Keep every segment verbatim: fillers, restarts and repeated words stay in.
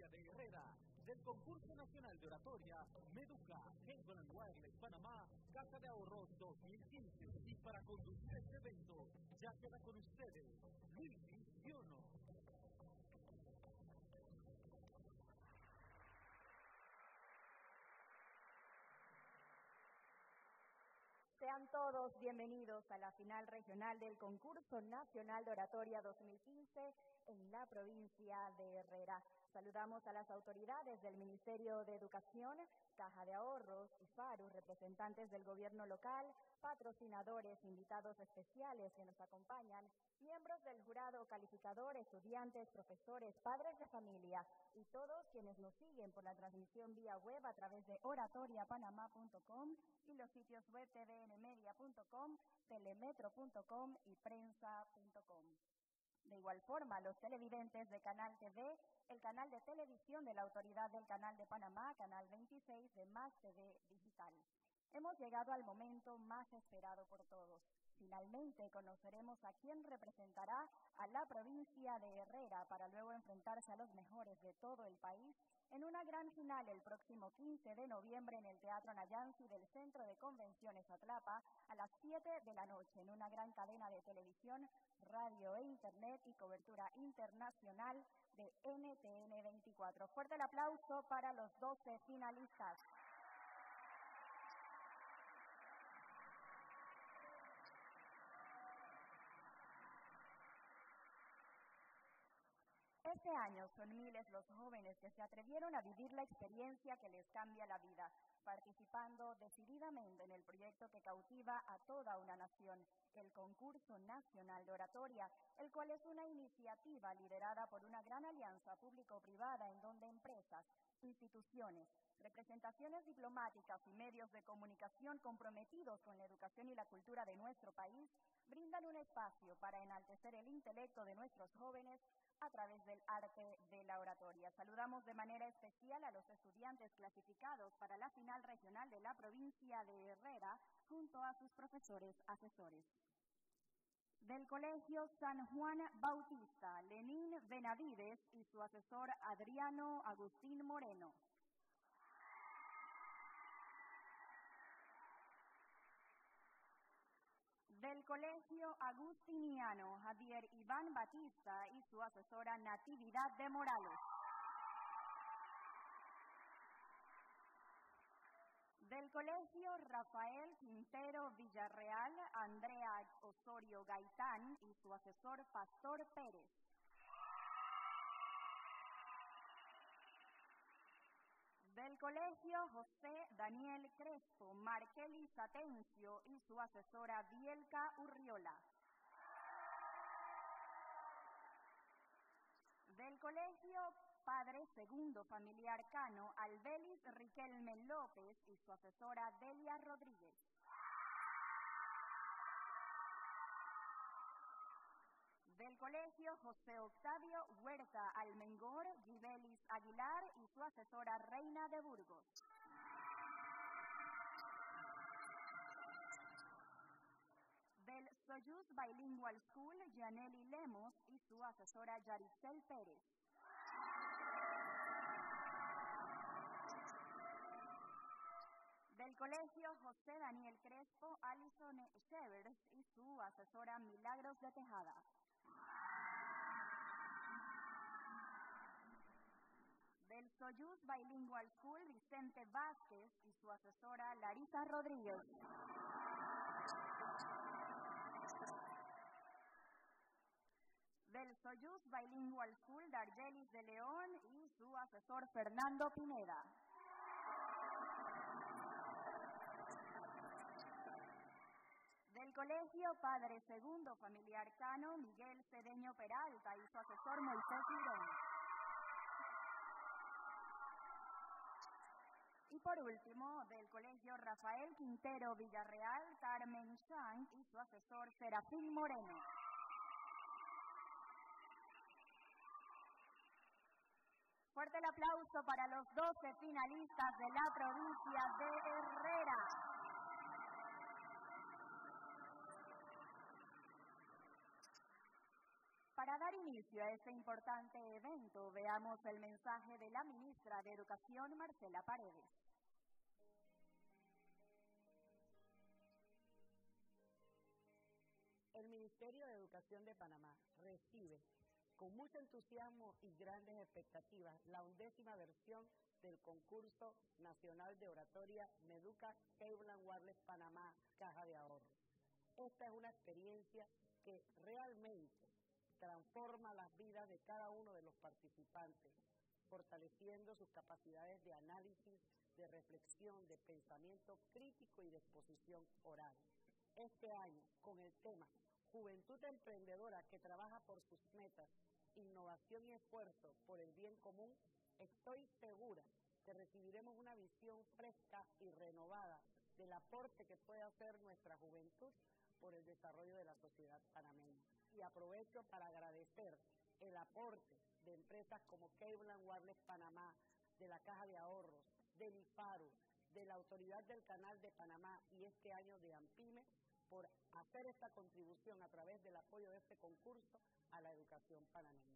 provincia de Herrera, del concurso nacional de oratoria Meduca, Henson and Wireless Panamá, Casa de Ahorros dos mil quince. Y para conducir este evento, ya queda con ustedes Luis Siono. Sean todos bienvenidos a la final regional del concurso nacional de oratoria dos mil quince en la provincia de Herrera. Saludamos a las autoridades del Ministerio de Educación, Caja de Ahorros y FARU, representantes del gobierno local, patrocinadores, invitados especiales que nos acompañan, miembros del jurado calificador, estudiantes, profesores, padres de familia y todos quienes nos siguen por la transmisión vía web a través de oratoria panamá punto com y los sitios web t v n media punto com, telemetro punto com y prensa punto com. De igual forma, los televidentes de Canal T V, el canal de televisión de la Autoridad del Canal de Panamá, Canal veintiséis de Más T V Digital. Hemos llegado al momento más esperado por todos. Finalmente conoceremos a quién representará a la provincia de Herrera para luego enfrentarse a los mejores de todo el país en una gran final el próximo quince de noviembre en el Teatro Nayansi del Centro de Convenciones Atlapa a las siete de la noche en una gran cadena de televisión, radio e internet y cobertura internacional de N T N veinticuatro. Fuerte el aplauso para los doce finalistas. Este año son miles los jóvenes que se atrevieron a vivir la experiencia que les cambia la vida, participando decididamente en el proyecto que cautiva a toda una nación, el Concurso Nacional de Oratoria, el cual es una iniciativa liderada por una gran alianza público-privada en donde empresas, instituciones, representaciones diplomáticas y medios de comunicación comprometidos con la educación y la cultura de nuestro país brindan un espacio para enaltecer el intelecto de nuestros jóvenes a través del arte de la oratoria. Saludamos de manera especial a los estudiantes clasificados para la final regional de la provincia de Herrera junto a sus profesores asesores. Del Colegio San Juan Bautista, Lenín Benavides y su asesor Adriano Agustín Moreno. Del Colegio Agustiniano, Javier Iván Batista y su asesora Natividad de Morales. Del Colegio Rafael Quintero Villarreal, Andrea Osorio Gaitán y su asesor Pastor Pérez. Del Colegio José Daniel Crespo, Markelis Atencio y su asesora Bielka Urriola. Del Colegio Padre Segundo Familiar Cano, Albelis Riquelme López y su asesora Delia Rodríguez. Del Colegio José Octavio Huerta Almengor, Gibelis Aguilar y su asesora Reina de Burgos. Del Soyuz Bilingual School, Yaneli Lemos y su asesora Yaricel Pérez. Del Colegio José Daniel Crespo, Alison Shevers y su asesora Milagros de Tejada. Del Soyuz Bilingual School, Vicente Vázquez y su asesora Larisa Rodríguez. Del Soyuz Bilingual School, Dargelis de León y su asesor Fernando Pineda. Del Colegio Padre Segundo Familiar Cano, Miguel Cedeño Peralta y su asesor Moisés Girón. Y por último, del Colegio Rafael Quintero Villarreal, Carmen Chang y su asesor Serafín Moreno. Fuerte el aplauso para los doce finalistas de la provincia de Herrera. Para Para dar inicio a este importante evento, veamos el mensaje de la ministra de Educación, Marcela Paredes. El Ministerio de Educación de Panamá recibe con mucho entusiasmo y grandes expectativas la undécima versión del concurso nacional de oratoria Meduca Cable and Wireless Panamá Caja de Ahorro. Esta es una experiencia que realmente transforma las vidas de cada uno de los participantes, fortaleciendo sus capacidades de análisis, de reflexión, de pensamiento crítico y de exposición oral. Este año, con el tema Juventud Emprendedora que trabaja por sus metas, innovación y esfuerzo por el bien común, estoy segura que recibiremos una visión fresca y renovada del aporte que puede hacer nuestra juventud por el desarrollo de la sociedad panameña. Y aprovecho para agradecer el aporte de empresas como Cable and Wireless Panamá, de la Caja de Ahorros, del IFARU, de la Autoridad del Canal de Panamá y este año de AMPIME, por hacer esta contribución a través del apoyo de este concurso a la educación panameña.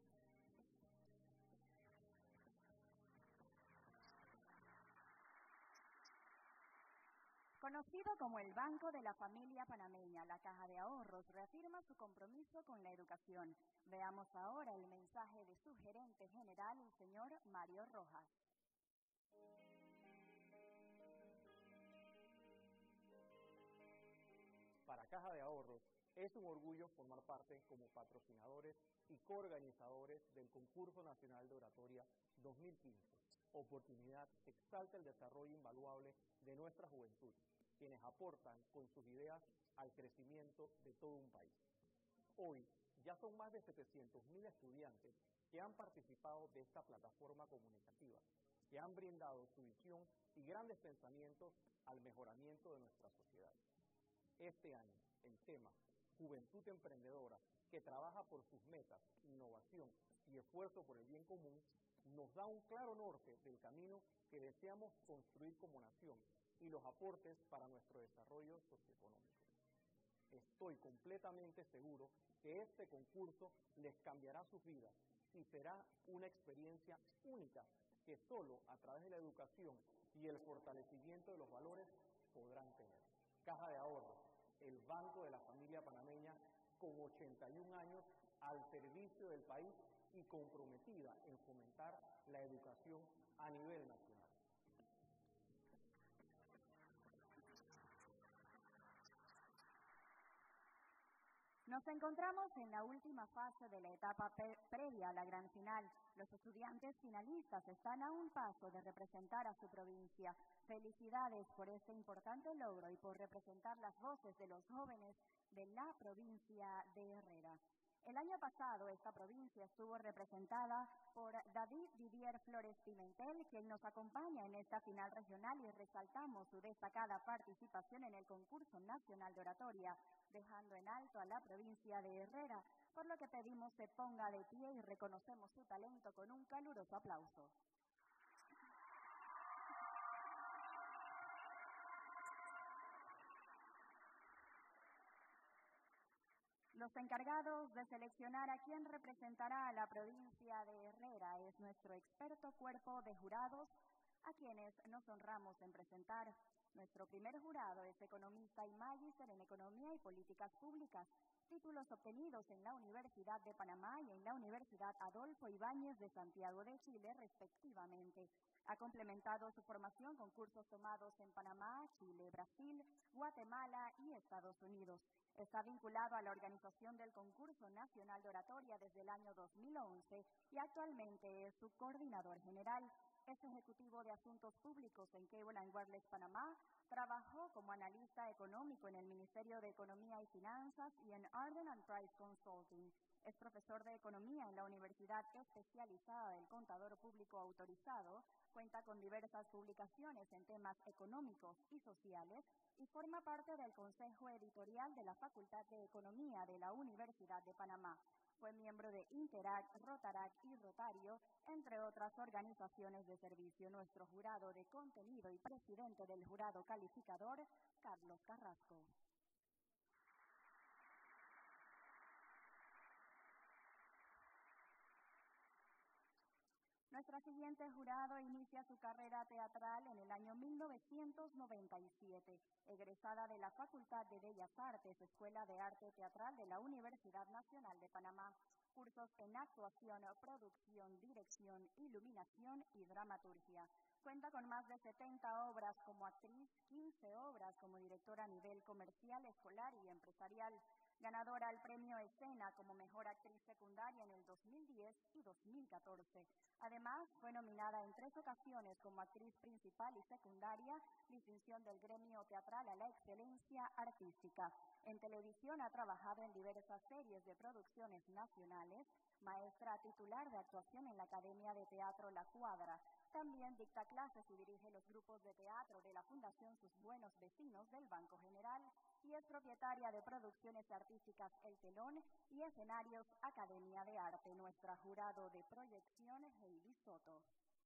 Conocido como el Banco de la Familia Panameña, la Caja de Ahorros reafirma su compromiso con la educación. Veamos ahora el mensaje de su gerente general, el señor Mario Rojas. Para Caja de Ahorros es un orgullo formar parte como patrocinadores y coorganizadores del Concurso Nacional de Oratoria dos mil quince. Oportunidad que exalta el desarrollo invaluable de nuestra juventud, quienes aportan con sus ideas al crecimiento de todo un país. Hoy ya son más de setecientos mil estudiantes que han participado de esta plataforma comunicativa, que han brindado su visión y grandes pensamientos al mejoramiento de nuestra sociedad. Este año, el tema Juventud Emprendedora, que trabaja por sus metas, innovación y esfuerzo por el bien común, nos da un claro norte del camino que deseamos construir como nación y los aportes para nuestro desarrollo socioeconómico. Estoy completamente seguro que este concurso les cambiará sus vidas y será una experiencia única que solo a través de la educación y el fortalecimiento de los valores podrán tener. Caja de Ahorros, el Banco de la Familia Panameña, con ochenta y un años al servicio del país y comprometida en fomentar la educación a nivel nacional. Nos encontramos en la última fase de la etapa previa a la gran final. Los estudiantes finalistas están a un paso de representar a su provincia. Felicidades por este importante logro y por representar las voces de los jóvenes de la provincia de Herrera. El año pasado esta provincia estuvo representada por David Didier Flores Pimentel, quien nos acompaña en esta final regional, y resaltamos su destacada participación en el concurso nacional de oratoria, dejando en alto a la provincia de Herrera, por lo que pedimos se ponga de pie y reconocemos su talento con un caluroso aplauso. Los encargados de seleccionar a quien representará a la provincia de Herrera es nuestro experto cuerpo de jurados, a quienes nos honramos en presentar. Nuestro primer jurado es economista y magíster en Economía y Políticas Públicas, títulos obtenidos en la Universidad de Panamá y en la Universidad Adolfo Ibáñez de Santiago de Chile, respectivamente. Ha complementado su formación con cursos tomados en Panamá, Chile, Brasil, Guatemala y Estados Unidos. Está vinculado a la organización del Concurso Nacional de Oratoria desde el año dos mil once y actualmente es su coordinador general. Es ejecutivo de Asuntos Públicos en Cable and Wireless Panamá, trabajó como analista económico en el Ministerio de Economía y Finanzas y en Arden and Price Consulting. Es profesor de Economía en la Universidad Especializada del Contador Público Autorizado, cuenta con diversas publicaciones en temas económicos y sociales y forma parte del Consejo Editorial de la Facultad de Economía de la Universidad de Panamá. Fue miembro de Interac, Rotarac y Rotario, entre otras organizaciones de servicio. Nuestro jurado de contenido y presidente del jurado calificador, Carlos Carrasco. Nuestra siguiente jurado inicia su carrera teatral en el año mil novecientos noventa y siete, egresada de la Facultad de Bellas Artes, Escuela de Arte Teatral de la Universidad Nacional de Panamá. Cursos en actuación, producción, dirección, iluminación y dramaturgia. Cuenta con más de setenta obras como actriz, quince obras como directora a nivel comercial, escolar y empresarial. Ganadora al Premio Escena como Mejor Actriz Secundaria en el dos mil diez y dos mil catorce. Además, fue nominada en tres ocasiones como actriz principal y secundaria, distinción del Gremio Teatral a la Excelencia Artística. En televisión ha trabajado en diversas series de producciones nacionales, maestra titular de actuación en la Academia de Teatro La Cuadra. También dicta clases y dirige los grupos de teatro de la Fundación Sus Buenos Vecinos del Banco General y es propietaria de Producciones Artísticas El Telón y Escenarios Academia de Arte. Nuestra jurado de proyección, Heidi Soto.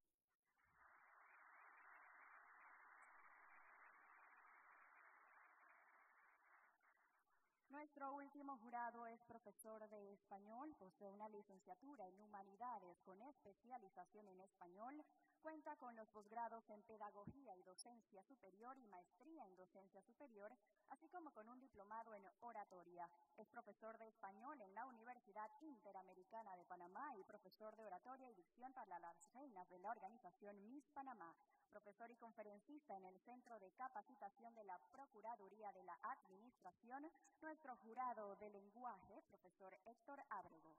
Nuestro último jurado es profesor de español, posee una licenciatura en Humanidades con especialización en español, cuenta con los posgrados en Pedagogía y Docencia Superior y Maestría en Docencia Superior, así como con un diplomado en Oratoria. Es profesor de español en la Universidad Interamericana de Panamá y profesor de Oratoria y Dicción para las reinas de la organización Miss Panamá. Profesor y conferencista en el Centro de Capacitación de la Procuraduría de la Administración, nuestro jurado de lenguaje, profesor Héctor Ábrego.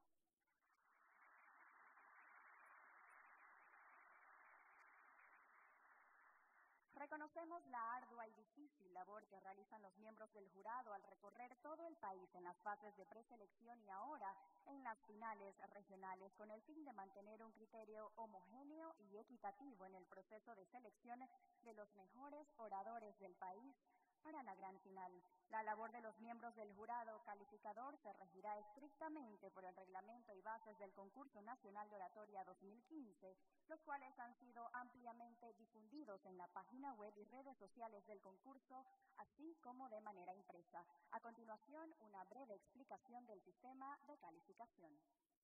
Reconocemos la ardua y difícil labor que realizan los miembros del jurado al recorrer todo el país en las fases de preselección y ahora en las finales regionales, con el fin de mantener un criterio homogéneo y equitativo en el proceso de selección de los mejores oradores del país para la gran final. La labor de los miembros del jurado calificador se regirá estrictamente por el reglamento y bases del Concurso Nacional de Oratoria dos mil quince, los cuales han sido ampliamente difundidos en la página web y redes sociales del concurso, así como de manera impresa. A continuación, una breve explicación del sistema de calificación.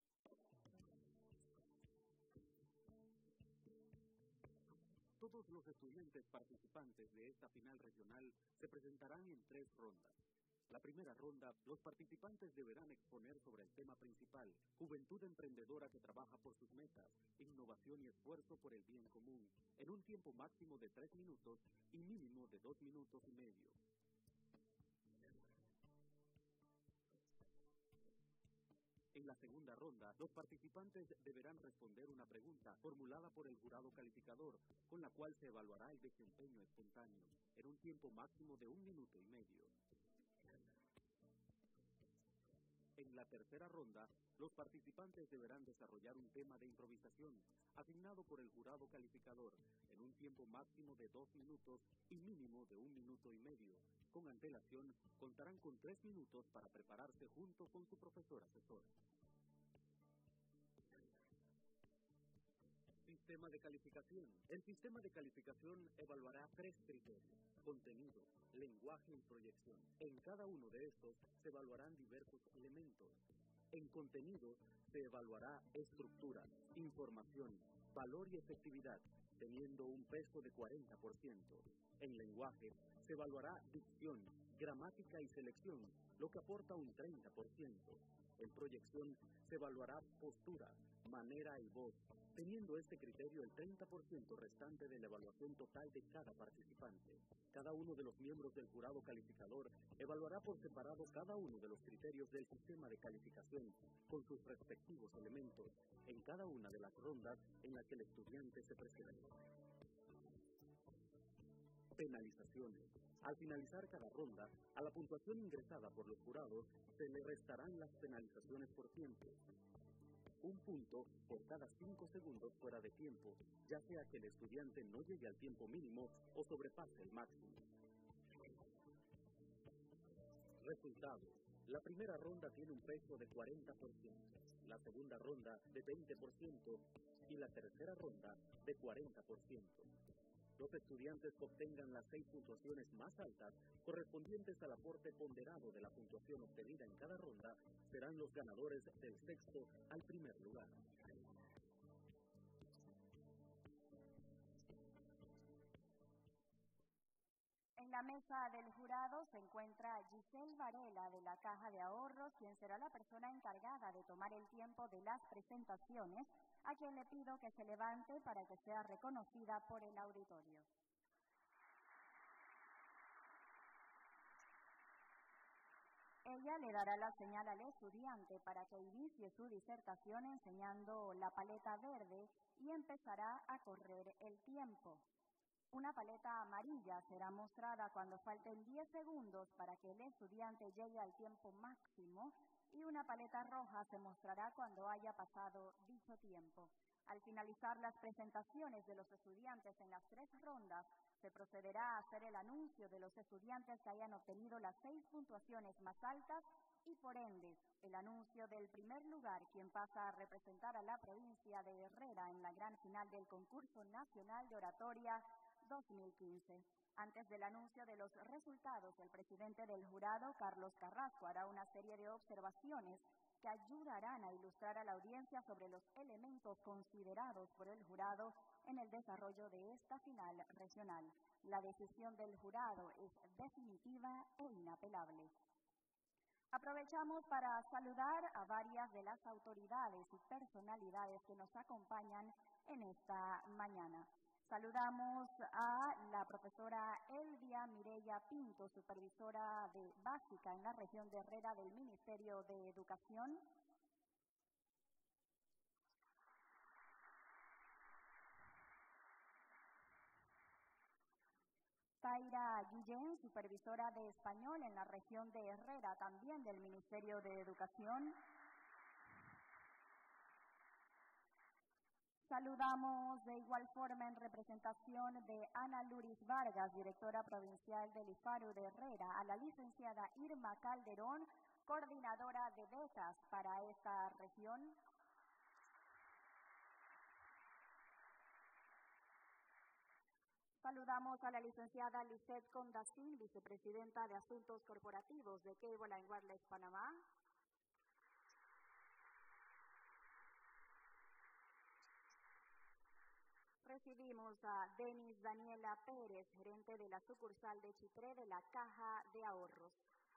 Todos los estudiantes participantes de esta final regional se presentarán en tres rondas. La primera ronda, los participantes deberán exponer sobre el tema principal, juventud emprendedora que trabaja por sus metas, innovación y esfuerzo por el bien común, en un tiempo máximo de tres minutos y mínimo de dos minutos y medio. En la segunda ronda, los participantes deberán responder una pregunta formulada por el jurado calificador, con la cual se evaluará el desempeño espontáneo, en un tiempo máximo de un minuto y medio. En la tercera ronda, los participantes deberán desarrollar un tema de improvisación, asignado por el jurado calificador, en un tiempo máximo de dos minutos y mínimo de un minuto y medio. Con antelación, contarán con tres minutos para prepararse junto con su profesor asesor. Sistema de calificación. El sistema de calificación evaluará tres criterios: contenido, lenguaje y proyección. En cada uno de estos se evaluarán diversos elementos. En contenido se evaluará estructura, información, valor y efectividad, teniendo un peso de cuarenta por ciento. En lenguaje se evaluará dicción, gramática y selección, lo que aporta un treinta por ciento. En proyección se evaluará postura, manera y voz, teniendo este criterio el treinta por ciento restante de la evaluación total de cada participante. Cada uno de los miembros del jurado calificador evaluará por separado cada uno de los criterios del sistema de calificación, con sus respectivos elementos, en cada una de las rondas en las que el estudiante se presenta. Penalizaciones. Al finalizar cada ronda, a la puntuación ingresada por los jurados se le restarán las penalizaciones por tiempo. Un punto por cada cinco segundos fuera de tiempo, ya sea que el estudiante no llegue al tiempo mínimo o sobrepase el máximo. Resultados. La primera ronda tiene un peso de cuarenta por ciento, la segunda ronda de veinte por ciento y la tercera ronda de cuarenta por ciento. Los estudiantes que obtengan las seis puntuaciones más altas, correspondientes al aporte ponderado de la puntuación obtenida en cada ronda, serán los ganadores del sexto al primer lugar. En la mesa del jurado se encuentra Giselle Varela de la Caja de Ahorros, quien será la persona encargada de tomar el tiempo de las presentaciones, a quien le pido que se levante para que sea reconocida por el auditorio. Ella le dará la señal al estudiante para que inicie su disertación enseñando la paleta verde y empezará a correr el tiempo. Una paleta amarilla será mostrada cuando falten diez segundos para que el estudiante llegue al tiempo máximo y una paleta roja se mostrará cuando haya pasado dicho tiempo. Al finalizar las presentaciones de los estudiantes en las tres rondas, se procederá a hacer el anuncio de los estudiantes que hayan obtenido las seis puntuaciones más altas y, por ende, el anuncio del primer lugar, quien pasa a representar a la provincia de Herrera en la gran final del Concurso Nacional de Oratoria dos mil quince. Antes del anuncio de los resultados, el presidente del jurado, Carlos Carrasco, hará una serie de observaciones que ayudarán a ilustrar a la audiencia sobre los elementos considerados por el jurado en el desarrollo de esta final regional. La decisión del jurado es definitiva e inapelable. Aprovechamos para saludar a varias de las autoridades y personalidades que nos acompañan en esta mañana. Saludamos a la profesora Elvia Mireya Pinto, supervisora de básica en la región de Herrera del Ministerio de Educación. Taira Guillén, supervisora de español en la región de Herrera, también del Ministerio de Educación. Saludamos de igual forma en representación de Ana Luris Vargas, directora provincial del IFARU de Herrera, a la licenciada Irma Calderón, coordinadora de becas para esta región. Saludamos a la licenciada Lisette Condacín, vicepresidenta de Asuntos Corporativos de Cable and Wireless Panamá. Recibimos a Denis Daniela Pérez, gerente de la sucursal de Chitré de la Caja de Ahorros.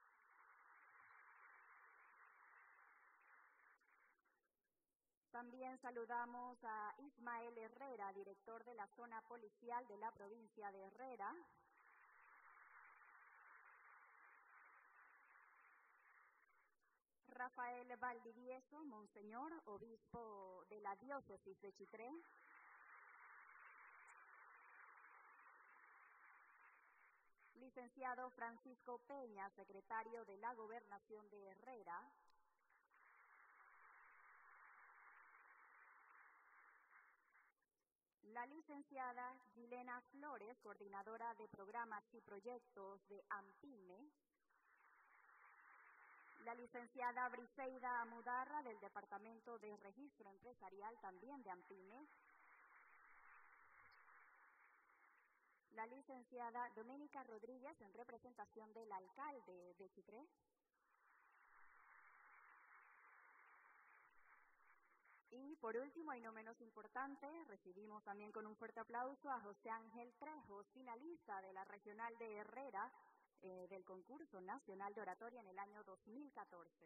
También saludamos a Ismael Herrera, director de la zona policial de la provincia de Herrera. Rafael Valdivieso, monseñor, obispo de la diócesis de Chitré. Licenciado Francisco Peña, secretario de la Gobernación de Herrera. La licenciada Gilena Flores, coordinadora de programas y proyectos de AMPIME. La licenciada Briseida Amudarra, del Departamento de Registro Empresarial, también de AMPIME. La licenciada Doménica Rodríguez, en representación del alcalde de Chitré. Y por último, y no menos importante, recibimos también con un fuerte aplauso a José Ángel Trejos, finalista de la Regional de Herrera eh, del Concurso Nacional de Oratoria en el año dos mil catorce.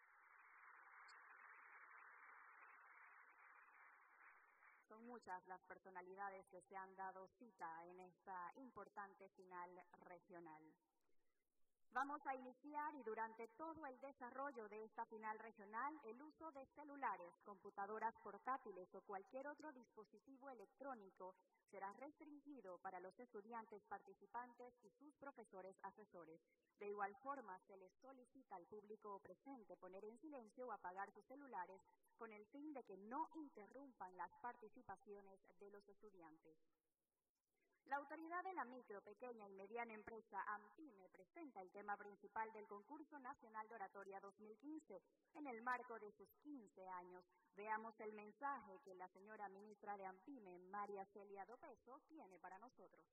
Son muchas las personalidades que se han dado cita en esta importante final regional. Vamos a iniciar y durante todo el desarrollo de esta final regional, el uso de celulares, computadoras portátiles o cualquier otro dispositivo electrónico será restringido para los estudiantes participantes y sus profesores asesores. De igual forma, se les solicita al público presente poner en silencio o apagar sus celulares con el fin de que no interrumpan las participaciones de los estudiantes. La autoridad de la micro, pequeña y mediana empresa AMPIME presenta el tema principal del Concurso Nacional de Oratoria dos mil quince en el marco de sus quince años. Veamos el mensaje que la señora ministra de AMPIME, María Celia Dopeso, tiene para nosotros.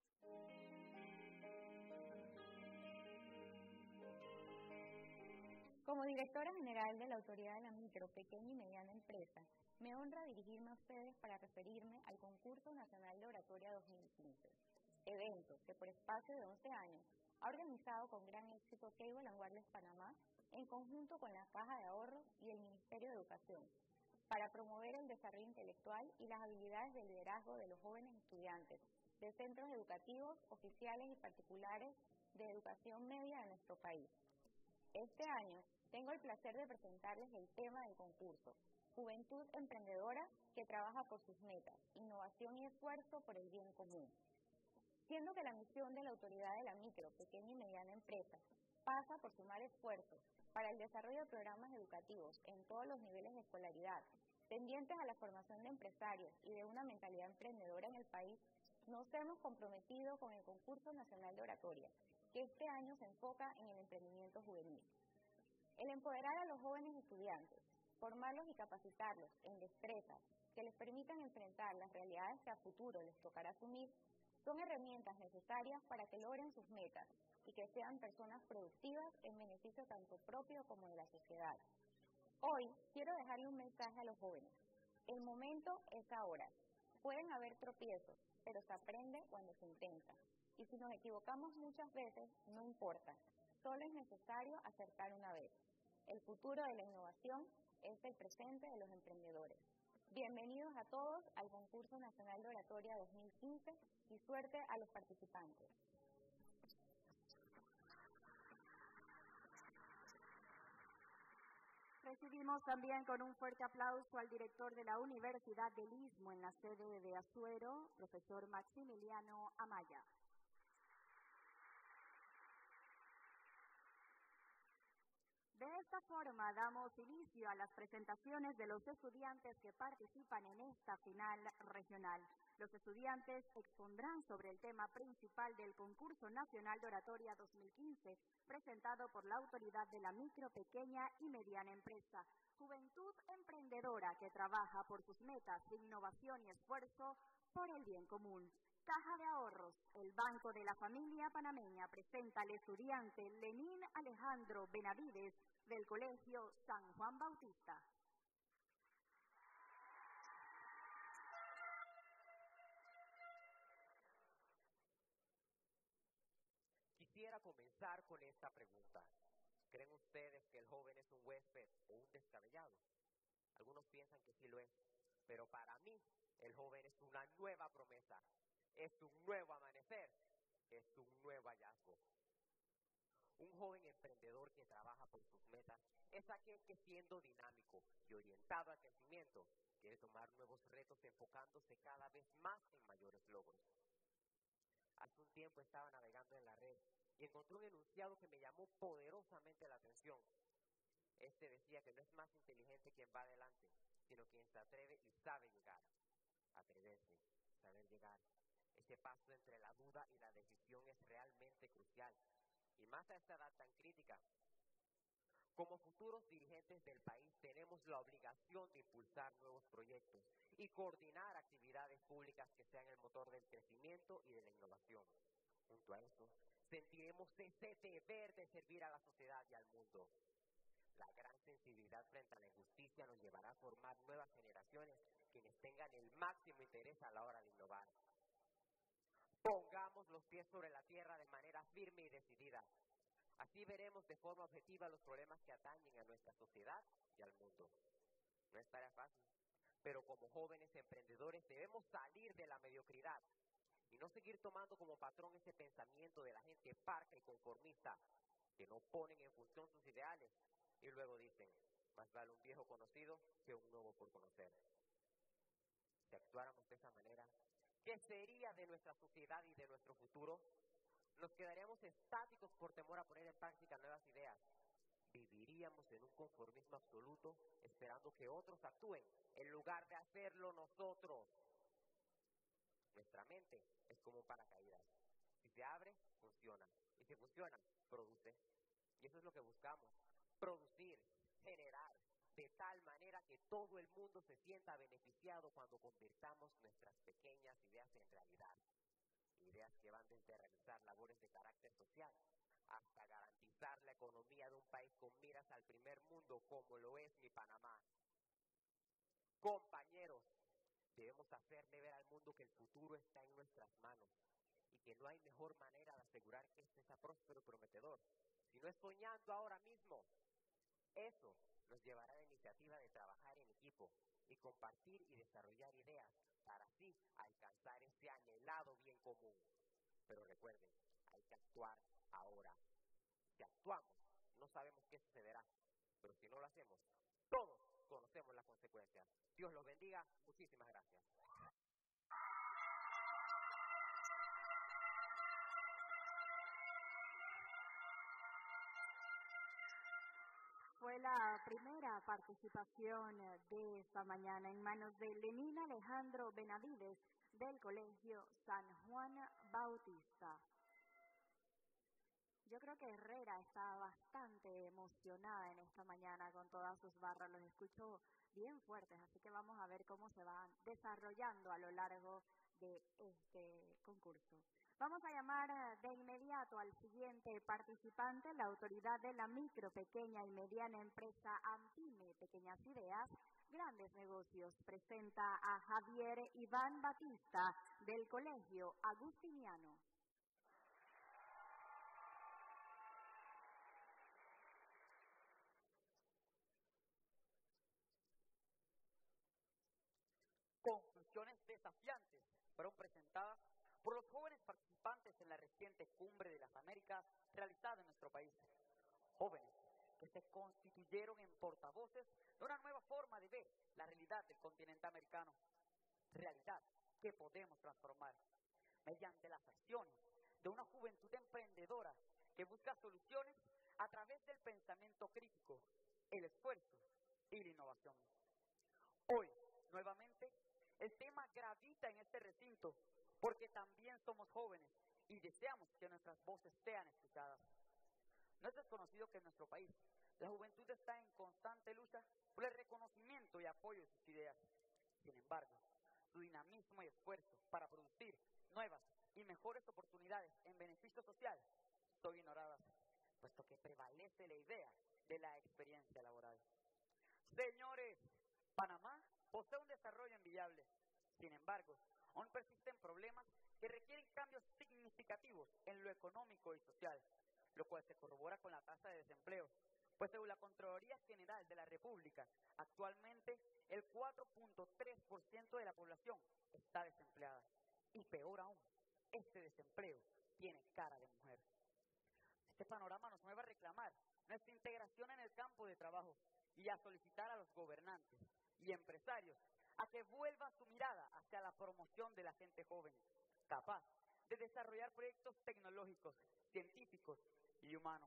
Como directora general de la Autoridad de la Micro, Pequeña y Mediana Empresa, me honra dirigirme a ustedes para referirme al Concurso Nacional de Oratoria dos mil quince. evento que por espacio de once años ha organizado con gran éxito Cable and Wireless Panamá en conjunto con la Caja de Ahorros y el Ministerio de Educación, para promover el desarrollo intelectual y las habilidades de liderazgo de los jóvenes estudiantes de centros educativos, oficiales y particulares de educación media de nuestro país. Este año tengo el placer de presentarles el tema del concurso, Juventud Emprendedora que trabaja por sus metas, innovación y esfuerzo por el bien común. Siendo que la misión de la Autoridad de la Micro, Pequeña y Mediana Empresa pasa por sumar esfuerzos para el desarrollo de programas educativos en todos los niveles de escolaridad, tendientes a la formación de empresarios y de una mentalidad emprendedora en el país, nos hemos comprometido con el Concurso Nacional de Oratoria, que este año se enfoca en el emprendimiento juvenil. El empoderar a los jóvenes estudiantes, formarlos y capacitarlos en destrezas que les permitan enfrentar las realidades que a futuro les tocará asumir, son herramientas necesarias para que logren sus metas y que sean personas productivas en beneficio tanto propio como de la sociedad. Hoy quiero dejarle un mensaje a los jóvenes. El momento es ahora. Pueden haber tropiezos, pero se aprende cuando se intenta. Y si nos equivocamos muchas veces, no importa. Solo es necesario acertar una vez. El futuro de la innovación es el presente de los emprendedores. Bienvenidos a todos al Concurso Nacional de Oratoria dos mil quince y suerte a los participantes. Recibimos también con un fuerte aplauso al director de la Universidad del Istmo en la sede de Azuero, profesor Maximiliano Amaya. De esta forma damos inicio a las presentaciones de los estudiantes que participan en esta final regional. Los estudiantes expondrán sobre el tema principal del Concurso Nacional de Oratoria dos mil quince, presentado por la Autoridad de la Micro, Pequeña y Mediana Empresa. Juventud emprendedora que trabaja por sus metas de innovación y esfuerzo por el bien común. Caja de Ahorros, el Banco de la Familia Panameña, presenta al estudiante Lenín Alejandro Benavides del Colegio San Juan Bautista. Quisiera comenzar con esta pregunta. ¿Creen ustedes que el joven es un huésped o un descabellado? Algunos piensan que sí lo es, pero para mí el joven es una nueva promesa, es un nuevo amanecer, es un nuevo hallazgo. Un joven emprendedor que trabaja por sus metas es aquel que, siendo dinámico y orientado al crecimiento, quiere tomar nuevos retos enfocándose cada vez más en mayores logros. Hace un tiempo estaba navegando en la red y encontré un enunciado que me llamó poderosamente la atención. Este decía que no es más inteligente quien va adelante, sino quien se atreve y sabe llegar. Atreverse, saber llegar. Ese paso entre la duda y la decisión es realmente crucial. Y más a esta edad tan crítica. Como futuros dirigentes del país tenemos la obligación de impulsar nuevos proyectos y coordinar actividades públicas que sean el motor del crecimiento y de la innovación. Junto a eso, sentiremos ese deber de servir a la sociedad y al mundo. La gran sensibilidad frente a la injusticia nos llevará a formar nuevas generaciones quienes tengan el máximo interés a la hora de innovar. Pongamos los pies sobre la tierra de manera firme y decidida. Así veremos de forma objetiva los problemas que atañen a nuestra sociedad y al mundo. No es tarea fácil, pero como jóvenes emprendedores debemos salir de la mediocridad y no seguir tomando como patrón ese pensamiento de la gente parca y conformista que no ponen en función sus ideales y luego dicen, más vale un viejo conocido que un nuevo por conocer. Si actuáramos de esa manera, ¿qué sería de nuestra sociedad y de nuestro futuro? Nos quedaríamos estáticos por temor a poner en práctica nuevas ideas. Viviríamos en un conformismo absoluto, esperando que otros actúen, en lugar de hacerlo nosotros. Nuestra mente es como un paracaídas. Si se abre, funciona. Y si funciona, produce. Y eso es lo que buscamos. Producir, generar, de tal manera que todo el mundo se sienta beneficiado cuando convirtamos nuestras pequeñas ideas en realidad. Ideas que van desde realizar labores de carácter social hasta garantizar la economía de un país con miras al primer mundo como lo es mi Panamá. Compañeros, debemos hacerle ver al mundo que el futuro está en nuestras manos y que no hay mejor manera de asegurar que este sea próspero y prometedor, sino es soñando ahora mismo. Eso nos llevará a la iniciativa de trabajar en equipo y compartir y desarrollar ideas para así alcanzar ese anhelado bien común. Pero recuerden, hay que actuar ahora. Si actuamos, no sabemos qué sucederá, pero si no lo hacemos, todos conocemos las consecuencias. Dios los bendiga. Muchísimas gracias. Fue la primera participación de esta mañana en manos de Lenín Alejandro Benavides del Colegio San Juan Bautista. Yo creo que Herrera está bastante emocionada en esta mañana con todas sus barras, los escucho bien fuertes, así que vamos a ver cómo se van desarrollando a lo largo de este concurso. Vamos a llamar de inmediato al siguiente participante, la autoridad de la micro, pequeña y mediana empresa AMPIME, Pequeñas Ideas, Grandes Negocios. Presenta a Javier Iván Batista del Colegio Agustiniano. Conclusiones desafiantes fueron presentadas por los jóvenes participantes en la reciente Cumbre de las Américas realizada en nuestro país. Jóvenes que se constituyeron en portavoces de una nueva forma de ver la realidad del continente americano. Realidad que podemos transformar mediante las acciones de una juventud emprendedora que busca soluciones a través del pensamiento crítico, el esfuerzo y la innovación. Hoy, nuevamente, el tema gravita en este recinto porque también somos jóvenes y deseamos que nuestras voces sean escuchadas. No es desconocido que en nuestro país la juventud está en constante lucha por el reconocimiento y apoyo de sus ideas. Sin embargo, su dinamismo y esfuerzo para producir nuevas y mejores oportunidades en beneficio social son ignoradas, puesto que prevalece la idea de la experiencia laboral. Señores, Panamá posee un desarrollo envidiable. Sin embargo, aún persisten problemas que requieren cambios significativos en lo económico y social, lo cual se corrobora con la tasa de desempleo, pues según la Contraloría General de la República, actualmente el cuatro punto tres por ciento de la población está desempleada. Y peor aún, este desempleo tiene cara de mujer. Este panorama nos mueve a reclamar nuestra integración en el campo de trabajo y a solicitar a los gobernantes y empresarios a que vuelvan su mirada hacia la promoción de la gente joven, capaz de desarrollar proyectos tecnológicos, científicos y humanos.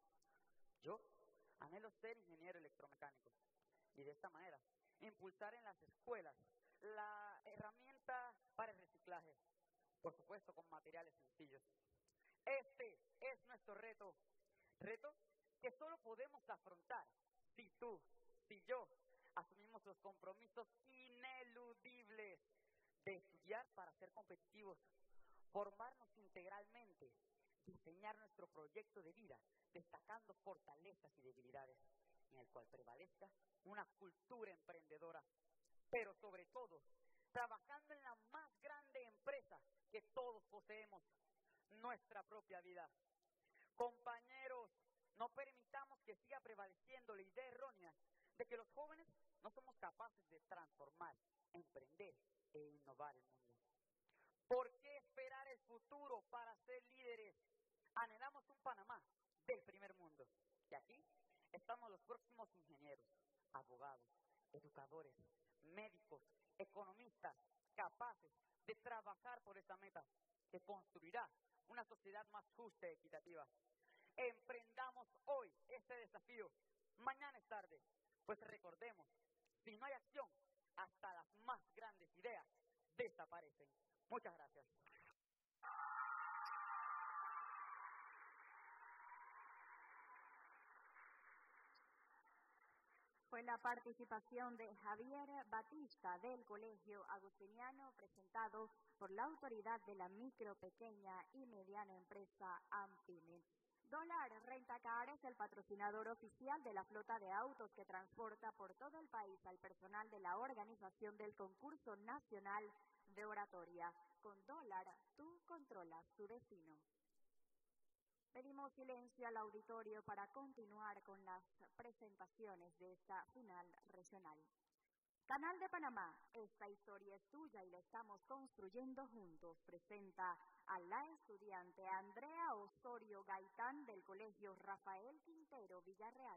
Yo anhelo ser ingeniero electromecánico y de esta manera impulsar en las escuelas la herramienta para el reciclaje, por supuesto con materiales sencillos. Este es nuestro reto, reto que solo podemos afrontar si tú, si yo, asumimos los compromisos ineludibles de estudiar para ser competitivos, formarnos integralmente, diseñar nuestro proyecto de vida, destacando fortalezas y debilidades, en el cual prevalezca una cultura emprendedora, pero sobre todo, trabajando en la más grande empresa que todos poseemos, nuestra propia vida. Compañeros, no permitamos que siga prevaleciendo la idea errónea de que los jóvenes no somos capaces de transformar, emprender e innovar el mundo. ¿Por qué esperar el futuro para ser líderes? Anhelamos un Panamá del primer mundo. Y aquí estamos los próximos ingenieros, abogados, educadores, médicos, economistas, capaces de trabajar por esa meta que construirá una sociedad más justa y equitativa. Emprendamos hoy este desafío. Mañana es tarde, pues recordemos, si no hay acción, hasta las más grandes ideas desaparecen. Muchas gracias. Fue la participación de Javier Batista del Colegio Agustiniano, presentado por la autoridad de la micro, pequeña y mediana empresa AMPIME. Dólar Rentacar es el patrocinador oficial de la flota de autos que transporta por todo el país al personal de la organización del Concurso Nacional de Oratoria. Con Dólar, tú controlas tu destino. Pedimos silencio al auditorio para continuar con las presentaciones de esta final regional. Canal de Panamá, esta historia es tuya y la estamos construyendo juntos. Presenta a la estudiante Andrea Osorio Gaitán del Colegio Rafael Quintero Villarreal.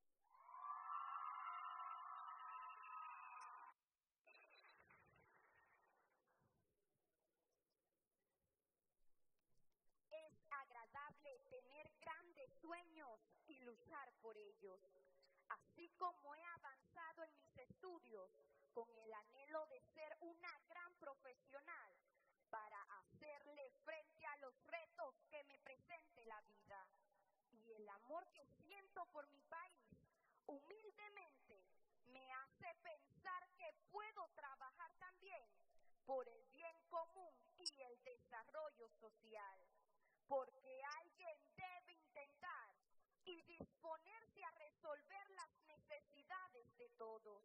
Es agradable tener grandes sueños y luchar por ellos. Así como he avanzado en mis estudios con el anhelo de ser una gran profesional para hacerle frente a los retos que me presente la vida. Y el amor que siento por mi país, humildemente, me hace pensar que puedo trabajar también por el bien común y el desarrollo social. Porque alguien debe intentar y disponerse a resolver las necesidades de todos.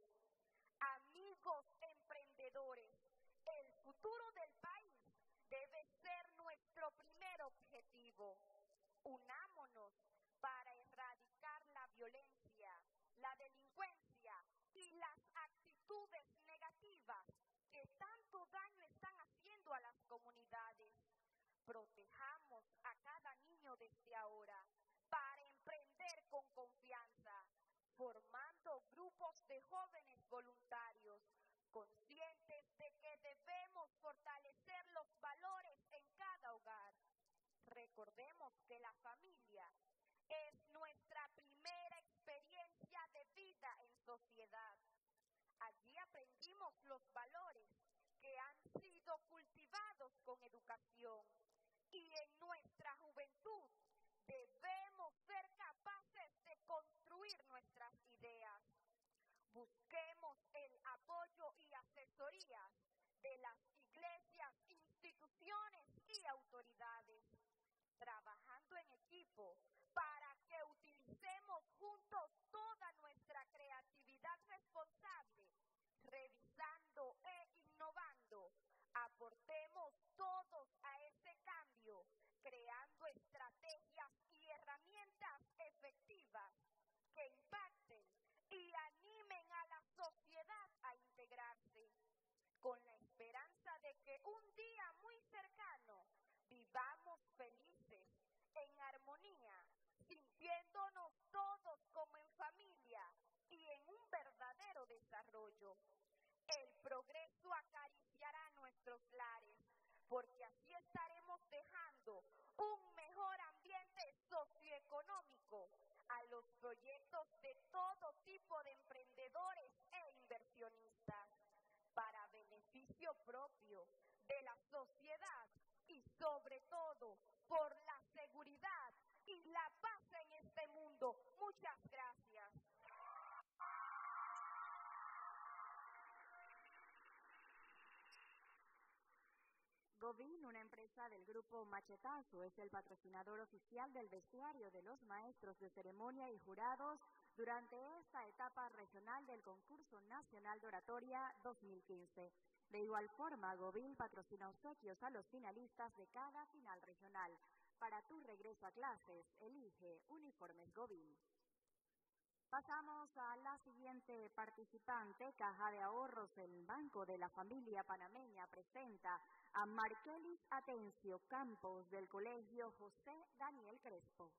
Amigos emprendedores, el futuro del país debe ser nuestro primer objetivo. Unámonos para erradicar la violencia, la delincuencia y las actitudes negativas que tanto daño están haciendo a las comunidades. Protejamos a cada niño desde ahora para emprender con confianza, formando grupos de jóvenes voluntarios, conscientes de que debemos fortalecer los valores en cada hogar. Recordemos que la familia es nuestra primera experiencia de vida en sociedad. Allí aprendimos los valores que han sido cultivados con educación. Y en nuestra juventud debemos ser capaces de construir nuestras ideas. Busquemos el apoyo y asesorías de las iglesias, instituciones y autoridades, trabajando en equipo para que utilicemos juntos toda nuestra creatividad responsable, revisando e innovando. Aportemos todos a ese cambio, creando estrategias y herramientas efectivas que impacten y animen a la sociedad a integrarse, con la esperanza de que un día muy cercano vivamos felices, en armonía, sintiéndonos todos como en familia y en un verdadero desarrollo. El progreso acariciará nuestros lares, porque así estaremos dejando un mejor ambiente socioeconómico a los proyectos de todo tipo de emprendedores e inversionistas, para beneficio propio de la sociedad y sobre todo por la seguridad y la paz en este mundo. Muchas gracias. Govin, una empresa del grupo Machetazo, es el patrocinador oficial del vestuario de los maestros de ceremonia y jurados durante esta etapa regional del Concurso Nacional de Oratoria dos mil quince. De igual forma, Govin patrocina obsequios a los finalistas de cada final regional. Para tu regreso a clases, elige Uniformes Govin. Pasamos a la siguiente participante. Caja de Ahorros, el Banco de la Familia Panameña, presenta a Markelis Atencio Campos del Colegio José Daniel Crespo.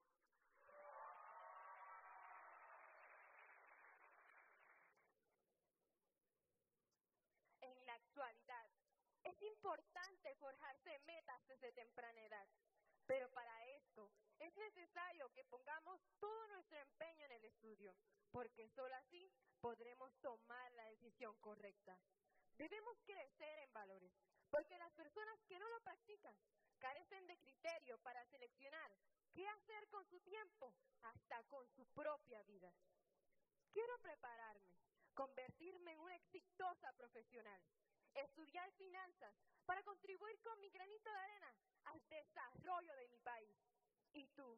En la actualidad, es importante forjarse metas desde temprana edad, pero para esto es necesario que pongamos todo nuestro empeño en el estudio, porque solo así podremos tomar la decisión correcta. Debemos crecer en valores, porque las personas que no lo practican carecen de criterio para seleccionar qué hacer con su tiempo, hasta con su propia vida. Quiero prepararme, convertirme en una exitosa profesional, estudiar finanzas para contribuir con mi granito de arena al desarrollo de mi país. ¿Y tú, qué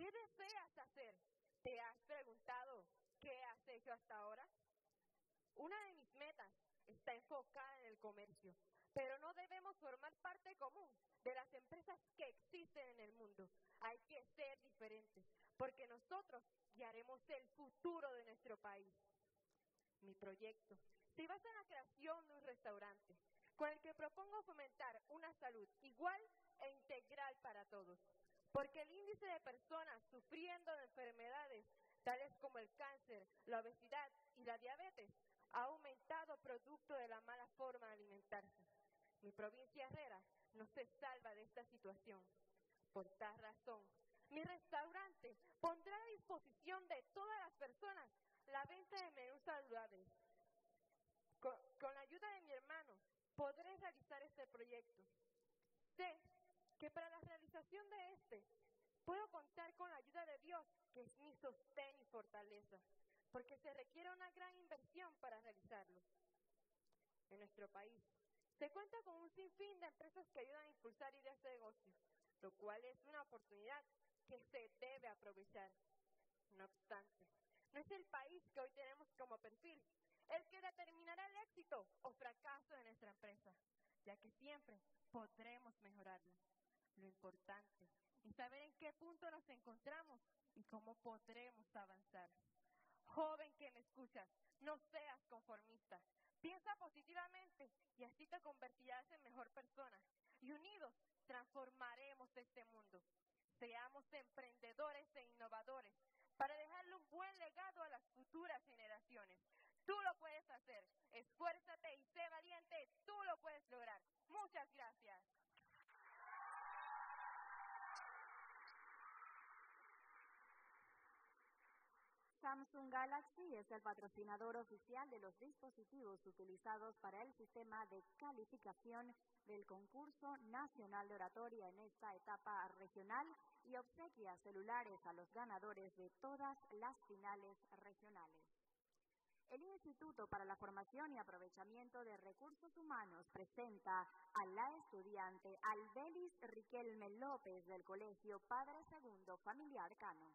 ¿Qué deseas hacer? ¿Te has preguntado qué has hecho hasta ahora? Una de mis metas está enfocada en el comercio, pero no debemos formar parte común de las empresas que existen en el mundo. Hay que ser diferentes, porque nosotros guiaremos el futuro de nuestro país. Mi proyecto se basa en la creación de un restaurante, con el que propongo fomentar una salud igual e integral para todos, porque el índice de personas sufriendo de enfermedades tales como el cáncer, la obesidad y la diabetes ha aumentado producto de la mala forma de alimentarse. Mi provincia Herrera no se salva de esta situación. Por tal razón, mi restaurante pondrá a disposición de todas las personas la venta de menús saludables. Con, con la ayuda de mi hermano, podré realizar este proyecto. Sé que para la realización de este, puedo contar con la ayuda de Dios, que es mi sostén y fortaleza, porque se requiere una gran inversión para realizarlo. En nuestro país se cuenta con un sinfín de empresas que ayudan a impulsar ideas de negocio, lo cual es una oportunidad que se debe aprovechar. No obstante, no es el país que hoy tenemos como perfil el que determinará el éxito o fracaso de nuestra empresa, ya que siempre podremos mejorarla. Lo importante es saber en qué punto nos encontramos y cómo podremos avanzar. Joven que me escuchas, no seas conformista. Piensa positivamente y así te convertirás en mejor persona. Y unidos transformaremos este mundo. Seamos emprendedores e innovadores para dejarle un buen legado a las futuras generaciones. Tú lo puedes hacer. Esfuérzate y sé valiente. Tú lo puedes lograr. Muchas gracias. Samsung Galaxy es el patrocinador oficial de los dispositivos utilizados para el sistema de calificación del concurso nacional de oratoria en esta etapa regional y obsequia celulares a los ganadores de todas las finales regionales. El Instituto para la Formación y Aprovechamiento de Recursos Humanos presenta a la estudiante Albelis Riquelme López del Colegio Padre Segundo Familiar Cano.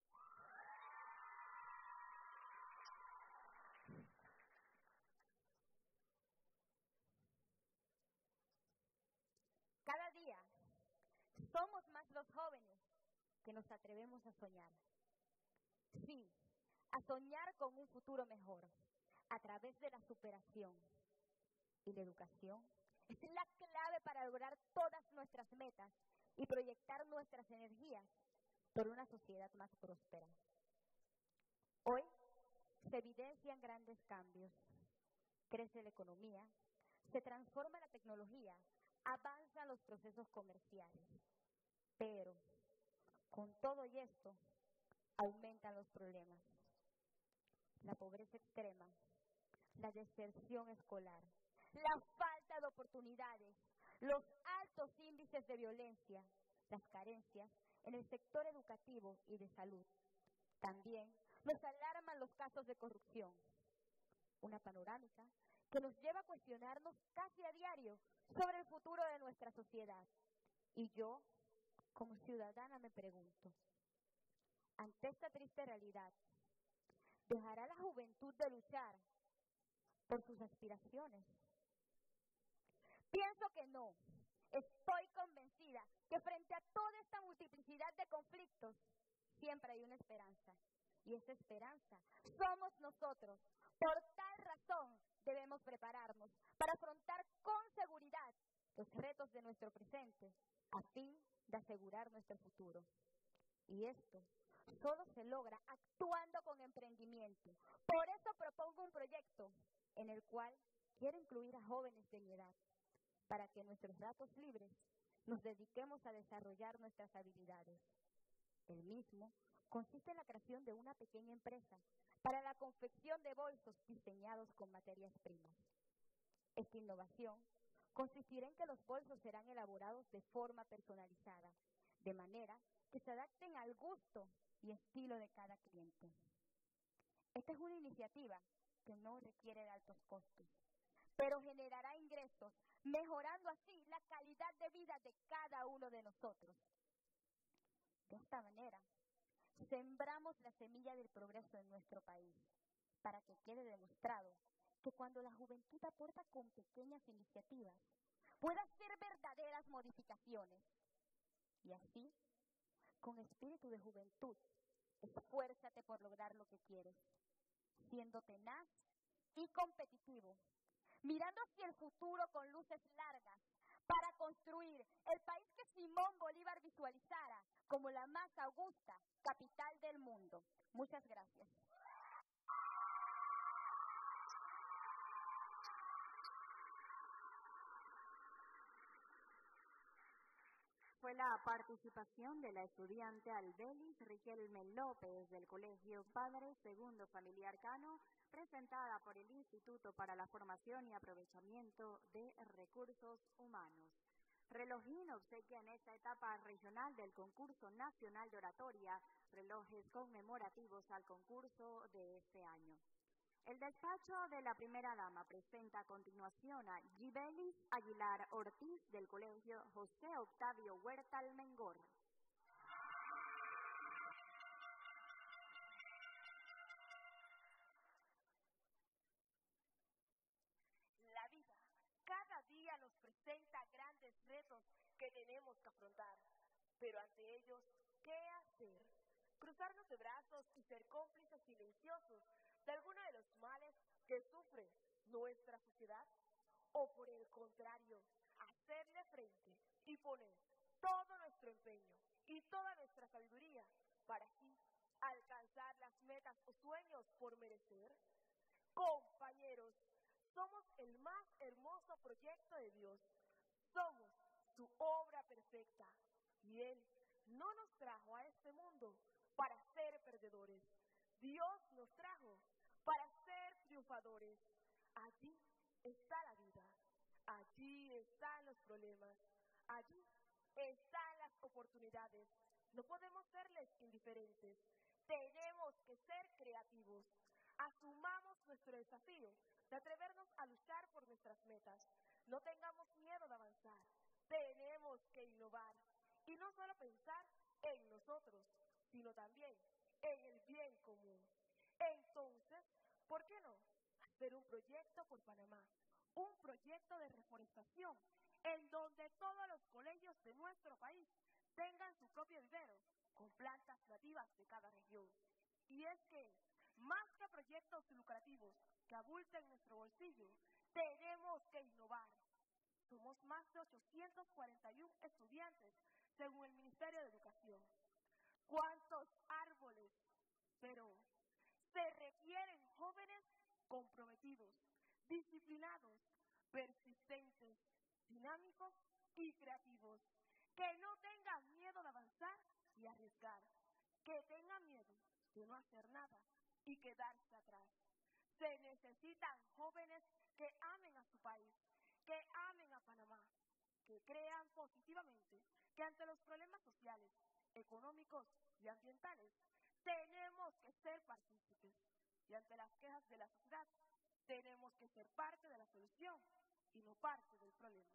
Cada día somos más los jóvenes que nos atrevemos a soñar. Sí, a soñar con un futuro mejor a través de la superación. Y la educación es la clave para lograr todas nuestras metas y proyectar nuestras energías por una sociedad más próspera. Hoy se evidencian grandes cambios. Crece la economía, se transforma la tecnología, avanzan los procesos comerciales, pero con todo y esto aumentan los problemas. La pobreza extrema, la deserción escolar, la falta de oportunidades, los altos índices de violencia, las carencias en el sector educativo y de salud. También nos alarman los casos de corrupción. Una panorámica que nos lleva a cuestionarnos casi a diario sobre el futuro de nuestra sociedad. Y yo, como ciudadana, me pregunto, ante esta triste realidad, ¿dejará la juventud de luchar por sus aspiraciones? Pienso que no. Estoy convencida que frente a toda esta multiplicidad de conflictos, siempre hay una esperanza. Y esa esperanza somos nosotros. Por tal razón, debemos prepararnos para afrontar con seguridad los retos de nuestro presente a fin de asegurar nuestro futuro. Y esto solo se logra actuando con emprendimiento. Por eso propongo un proyecto en el cual quiero incluir a jóvenes de mi edad, para que en nuestros ratos libres nos dediquemos a desarrollar nuestras habilidades. El mismo consiste en la creación de una pequeña empresa para la confección de bolsos diseñados con materias primas. Esta innovación consistirá en que los bolsos serán elaborados de forma personalizada, de manera que se adapten al gusto y estilo de cada cliente. Esta es una iniciativa que no requiere de altos costos, pero generará ingresos, mejorando así la calidad de vida de cada uno de nosotros. De esta manera, sembramos la semilla del progreso en nuestro país, para que quede demostrado que cuando la juventud aporta con pequeñas iniciativas, pueda hacer verdaderas modificaciones. Y así, con espíritu de juventud, esfuérzate por lograr lo que quieres, siendo tenaz y competitivo, mirando hacia el futuro con luces largas, para construir el país que Simón Bolívar visualizara como la más augusta capital del mundo. Muchas gracias. Fue la participación de la estudiante Albelis Riquelme López del Colegio Padre Segundo Familiar Cano, presentada por el Instituto para la Formación y Aprovechamiento de Recursos Humanos. Relojín obsequia en esta etapa regional del concurso nacional de oratoria relojes conmemorativos al concurso de este año. El despacho de la primera dama presenta a continuación a Gibelis Aguilar Ortiz del Colegio José Octavio Huerta Almengor. La vida cada día nos presenta grandes retos que tenemos que afrontar, pero ante ellos, ¿qué hacer? ¿Cruzarnos de brazos y ser cómplices silenciosos de alguno de los males que sufre nuestra sociedad? ¿O por el contrario, hacerle frente y poner todo nuestro empeño y toda nuestra sabiduría para así alcanzar las metas o sueños por merecer? Compañeros, somos el más hermoso proyecto de Dios. Somos su obra perfecta y Él no nos trajo a este mundo para ser perdedores. Dios nos trajo para ser triunfadores. Allí está la vida, allí están los problemas, allí están las oportunidades. No podemos serles indiferentes, tenemos que ser creativos. Asumamos nuestro desafío de atrevernos a luchar por nuestras metas. No tengamos miedo de avanzar, tenemos que innovar y no solo pensar en nosotros, sino también en el bien común. Entonces, ¿por qué no hacer un proyecto por Panamá? Un proyecto de reforestación en donde todos los colegios de nuestro país tengan su propio vivero con plantas nativas de cada región. Y es que, más que proyectos lucrativos que abulten nuestro bolsillo, tenemos que innovar. Somos más de ochocientos cuarenta y uno estudiantes, según el Ministerio de Educación. ¿Cuántos árboles? Pero se requieren jóvenes comprometidos, disciplinados, persistentes, dinámicos y creativos, que no tengan miedo de avanzar y arriesgar, que tengan miedo de no hacer nada y quedarse atrás. Se necesitan jóvenes que amen a su país, que amen a Panamá, que crean positivamente que ante los problemas sociales, económicos y ambientales tenemos que ser partícipes y ante las quejas de la sociedad tenemos que ser parte de la solución y no parte del problema.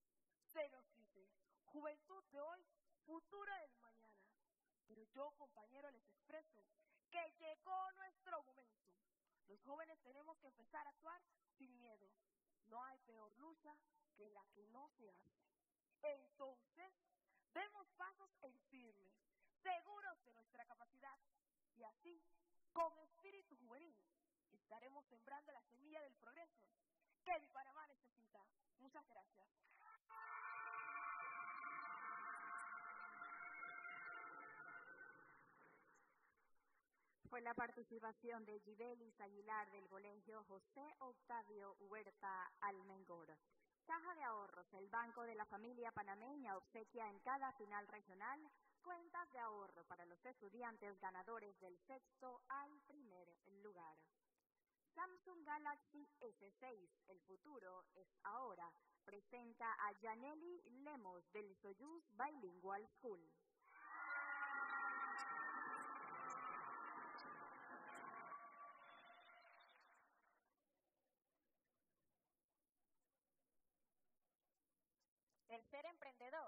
Se nos dice, juventud de hoy, futuro del mañana, pero yo, compañero, les expreso que llegó nuestro momento. Los jóvenes tenemos que empezar a actuar sin miedo. No hay peor lucha que la que no se hace. Entonces, demos pasos en firme, seguros de nuestra capacidad, y así, con espíritu juvenil, estaremos sembrando la semilla del progreso que mi Panamá necesita. Muchas gracias. Fue la participación de Gibelis Aguilar del Colegio José Octavio Huerta Almengor. Caja de Ahorros, el Banco de la Familia Panameña, obsequia en cada final regional cuentas de ahorro para los estudiantes ganadores del sexto al primer lugar. Samsung Galaxy ese seis, el futuro es ahora, presenta a Yaneli Lemos del Soyuz Bilingual School. El ser emprendedor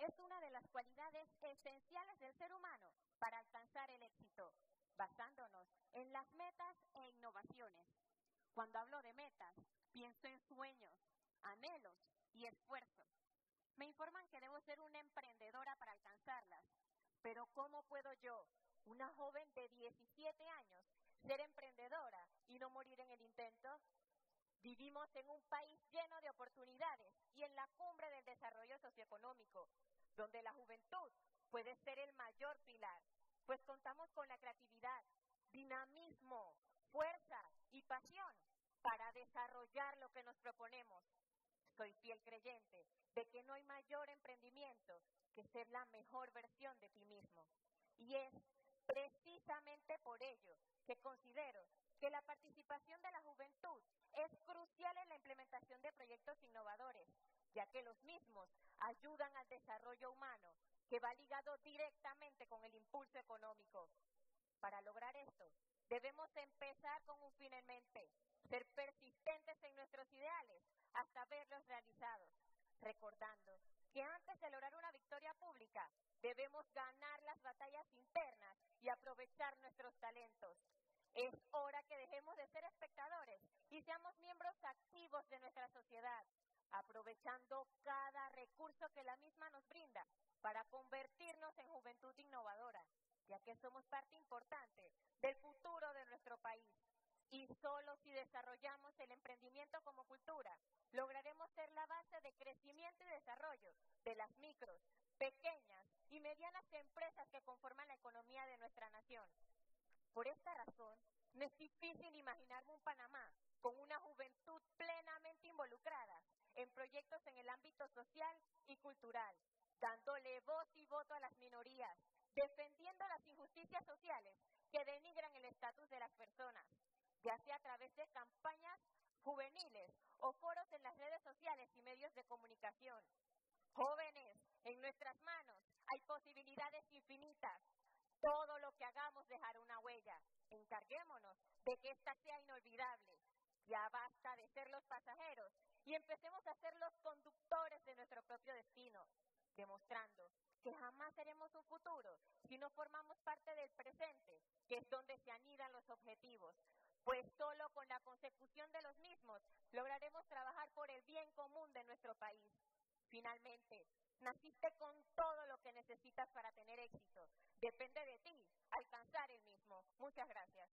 es una de las cualidades esenciales del ser humano para alcanzar el éxito, basándonos en las metas e innovaciones. Cuando hablo de metas, pienso en sueños, anhelos y esfuerzos. Me informan que debo ser una emprendedora para alcanzarlas, pero ¿cómo puedo yo, una joven de diecisiete años, ser emprendedora y no morir en el intento? Vivimos en un país lleno de oportunidades y en la cumbre del desarrollo socioeconómico, donde la juventud puede ser el mayor pilar, pues contamos con la creatividad, dinamismo, fuerza y pasión para desarrollar lo que nos proponemos. Soy fiel creyente de que no hay mayor emprendimiento que ser la mejor versión de ti mismo. Y es precisamente por ello que considero que la participación de la juventud es crucial en la implementación de proyectos innovadores, ya que los mismos ayudan al desarrollo humano, que va ligado directamente con el impulso económico. Para lograr esto, debemos empezar con un fin en mente, ser persistentes en nuestros ideales hasta verlos realizados, recordando que antes de lograr una victoria pública, debemos ganar las batallas internas y aprovechar nuestros talentos. Es hora que dejemos de ser espectadores y seamos miembros activos de nuestra sociedad, aprovechando cada recurso que la misma nos brinda para convertirnos en juventud innovadora, ya que somos parte importante del futuro de nuestro país. Y solo si desarrollamos el emprendimiento como cultura, lograremos ser la base de crecimiento y desarrollo de las micros, pequeñas y medianas empresas que conforman la economía de nuestra nación. Por esta razón, no es difícil imaginarme un Panamá con una juventud plenamente involucrada en proyectos en el ámbito social y cultural, dándole voz y voto a las minorías, defendiendo las injusticias sociales que denigran el estatus de las personas, ya sea a través de campañas juveniles o foros en las redes sociales y medios de comunicación. Jóvenes, en nuestras manos hay posibilidades infinitas. Todo lo que hagamos dejará una huella. Encarguémonos de que ésta sea inolvidable. Ya basta de ser los pasajeros y empecemos a ser los conductores de nuestro propio destino, demostrando que jamás seremos un futuro si no formamos parte del presente, que es donde se anidan los objetivos, pues solo con la consecución de los mismos lograremos trabajar por el bien común de nuestro país. Finalmente, naciste con todo lo que necesitas para tener éxito. Depende de ti alcanzar el mismo. Muchas gracias.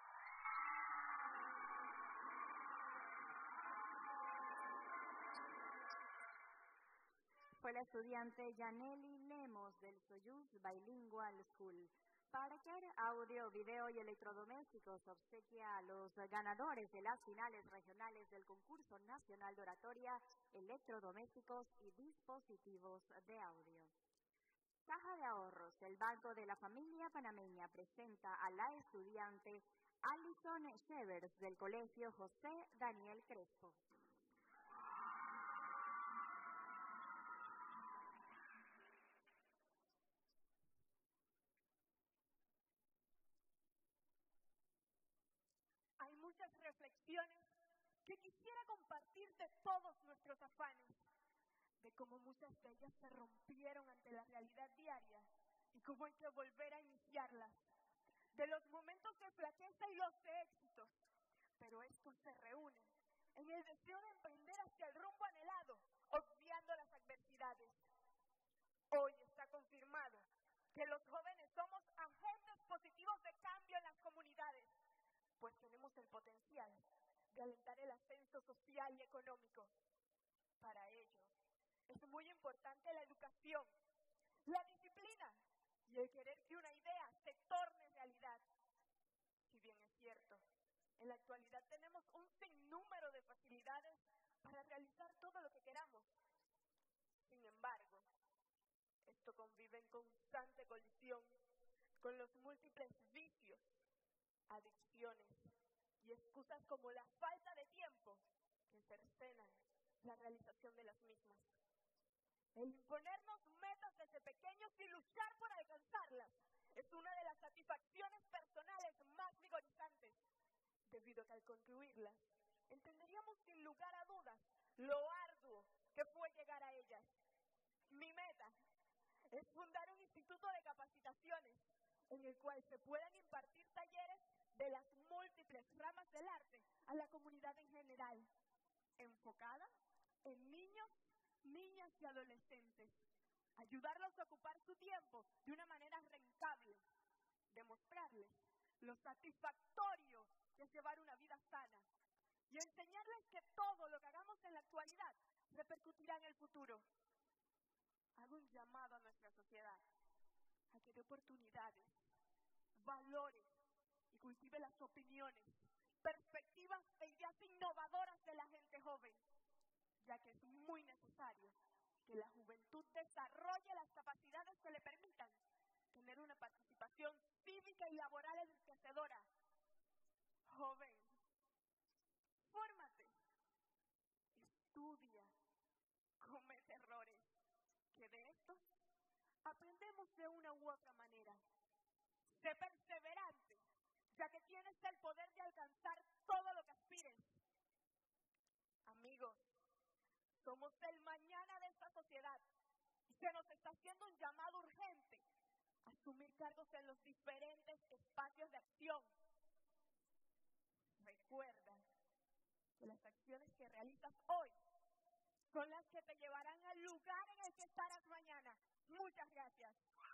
Fue la estudiante Yaneli Lemos del Soyuz Bilingual School. Para que audio, video y electrodomésticos obsequia a los ganadores de las finales regionales del concurso nacional de oratoria, electrodomésticos y dispositivos de audio. Caja de Ahorros, el Banco de la Familia Panameña, presenta a la estudiante Alison Shevers del Colegio José Daniel Crespo. Hay muchas reflexiones que quisiera compartir de todos nuestros afanes, de cómo muchas de ellas se rompieron ante la realidad diaria y cómo hay que volver a iniciarlas, de los momentos de flaqueza y los de éxitos, pero estos se reúnen en el deseo de emprender hacia el rumbo anhelado, obviando las adversidades. Hoy está confirmado que los jóvenes somos agentes positivos de cambio en las comunidades, pues tenemos el potencial de alentar el ascenso social y económico. Para ello, es muy importante la educación, la disciplina y el querer que una idea se torne realidad. Si bien es cierto, en la actualidad tenemos un sinnúmero de facilidades para realizar todo lo que queramos. Sin embargo, esto convive en constante colisión con los múltiples vicios, adicciones y excusas como la falta de tiempo que cercenan la realización de las mismas. El imponernos metas desde pequeños y luchar por alcanzarlas es una de las satisfacciones personales más vigorizantes, debido a que al concluirlas entenderíamos sin lugar a dudas lo arduo que fue llegar a ellas. Mi meta es fundar un instituto de capacitaciones en el cual se puedan impartir talleres de las múltiples ramas del arte a la comunidad en general, enfocada en niños, niñas y adolescentes. Ayudarlos a ocupar su tiempo de una manera rentable, demostrarles lo satisfactorio que es llevar una vida sana y enseñarles que todo lo que hagamos en la actualidad repercutirá en el futuro. Hago un llamado a nuestra sociedad a que dé oportunidades, valores y cultive las opiniones, perspectivas e ideas innovadoras de la gente joven, ya que es muy necesario que la juventud desarrolle las capacidades que le permitan tener una participación cívica y laboral enriquecedora. Joven, fórmate, estudia, comete errores, que de estos aprendemos de una u otra manera. Sé perseverante, ya que tienes el poder de alcanzar todo lo que aspires. Amigos, somos el mañana de esta sociedad y se nos está haciendo un llamado urgente a asumir cargos en los diferentes espacios de acción. Recuerda que las acciones que realizas hoy son las que te llevarán al lugar en el que estarás mañana. Muchas gracias.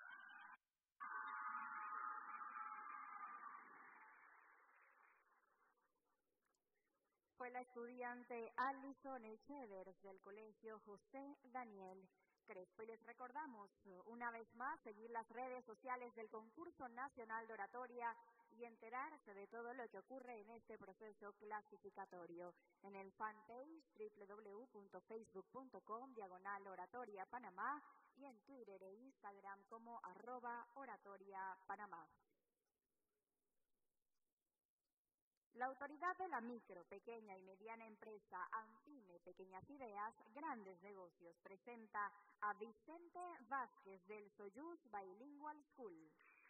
Fue la estudiante Alison Echevers del Colegio José Daniel Crespo. Y les recordamos una vez más seguir las redes sociales del Concurso Nacional de Oratoria y enterarse de todo lo que ocurre en este proceso clasificatorio en el fanpage doble u doble u doble u punto facebook punto com diagonal oratoria Panamá y en Twitter e Instagram como arroba oratoria Panamá. La Autoridad de la Micro, Pequeña y Mediana Empresa, AMPYME, Pequeñas Ideas, Grandes Negocios, presenta a Vicente Vázquez del Soyuz Bilingual School.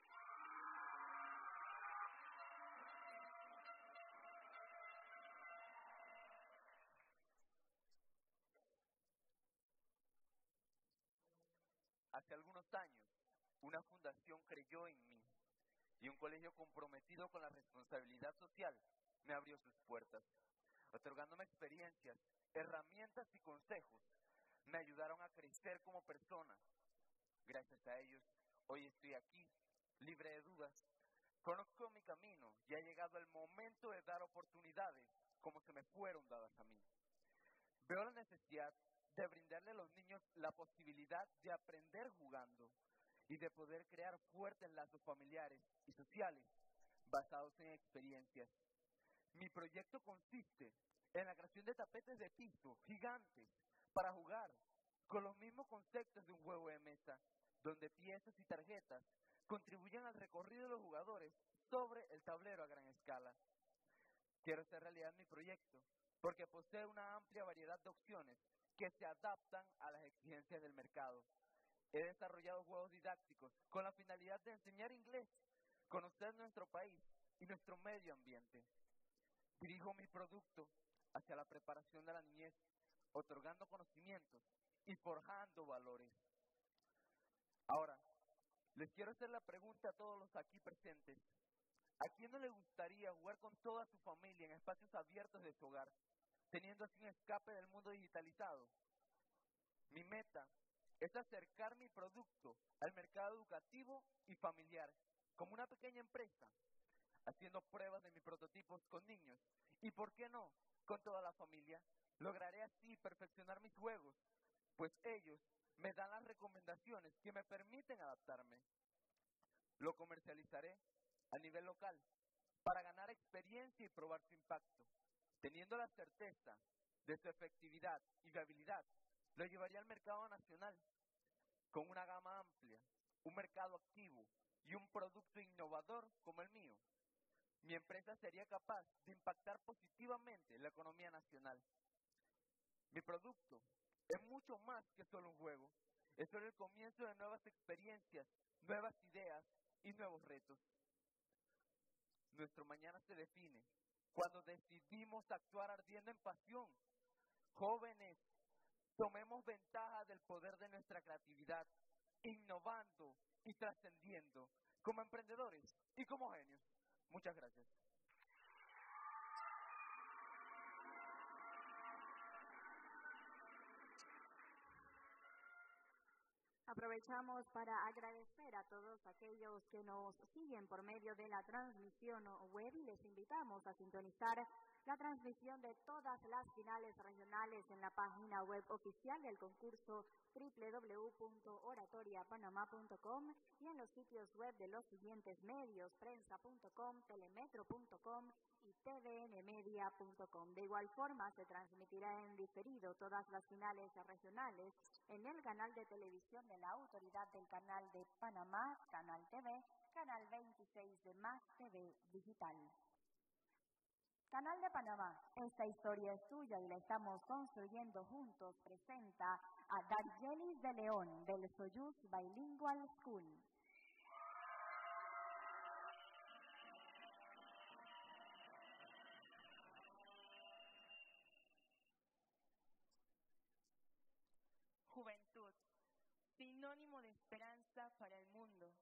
Hace algunos años, una fundación creyó en mí y un colegio comprometido con la responsabilidad social me abrió sus puertas, otorgándome experiencias, herramientas y consejos. Me ayudaron a crecer como persona. Gracias a ellos, hoy estoy aquí, libre de dudas. Conozco mi camino y ha llegado el momento de dar oportunidades como se me fueron dadas a mí. Veo la necesidad de brindarle a los niños la posibilidad de aprender jugando y de poder crear fuertes lazos familiares y sociales basados en experiencias. Mi proyecto consiste en la creación de tapetes de piso gigantes para jugar con los mismos conceptos de un juego de mesa, donde piezas y tarjetas contribuyen al recorrido de los jugadores sobre el tablero a gran escala. Quiero hacer realidad mi proyecto porque posee una amplia variedad de opciones que se adaptan a las exigencias del mercado. He desarrollado juegos didácticos con la finalidad de enseñar inglés, conocer nuestro país y nuestro medio ambiente. Dirijo mi producto hacia la preparación de la niñez, otorgando conocimientos y forjando valores. Ahora, les quiero hacer la pregunta a todos los aquí presentes. ¿A quién no le gustaría jugar con toda su familia en espacios abiertos de su hogar, teniendo así un escape del mundo digitalizado? Mi meta es acercar mi producto al mercado educativo y familiar, como una pequeña empresa, haciendo pruebas de mis prototipos con niños y, ¿por qué no?, con toda la familia. Lograré así perfeccionar mis juegos, pues ellos me dan las recomendaciones que me permiten adaptarme. Lo comercializaré a nivel local para ganar experiencia y probar su impacto. Teniendo la certeza de su efectividad y viabilidad, lo llevaría al mercado nacional con una gama amplia, un mercado activo y un producto innovador como el mío. Mi empresa sería capaz de impactar positivamente la economía nacional. Mi producto es mucho más que solo un juego. Es solo el comienzo de nuevas experiencias, nuevas ideas y nuevos retos. Nuestro mañana se define cuando decidimos actuar ardiendo en pasión. Jóvenes, tomemos ventaja del poder de nuestra creatividad innovando y trascendiendo como emprendedores y como genios. Muchas gracias. Aprovechamos para agradecer a todos aquellos que nos siguen por medio de la transmisión web y les invitamos a sintonizar la transmisión de todas las finales regionales en la página web oficial del concurso doble u doble u doble u punto oratoria panamá punto com y en los sitios web de los siguientes medios: prensa punto com, telemetro punto com y t v n media punto com. De igual forma, se transmitirá en diferido todas las finales regionales en el canal de televisión de la Autoridad del Canal de Panamá, Canal T V, Canal veintiséis de Más T V Digital. Canal de Panamá, esta historia es tuya y la estamos construyendo juntos, presenta a Dargelis de León, del Soyuz Bilingual School. Juventud, sinónimo de esperanza para el mundo.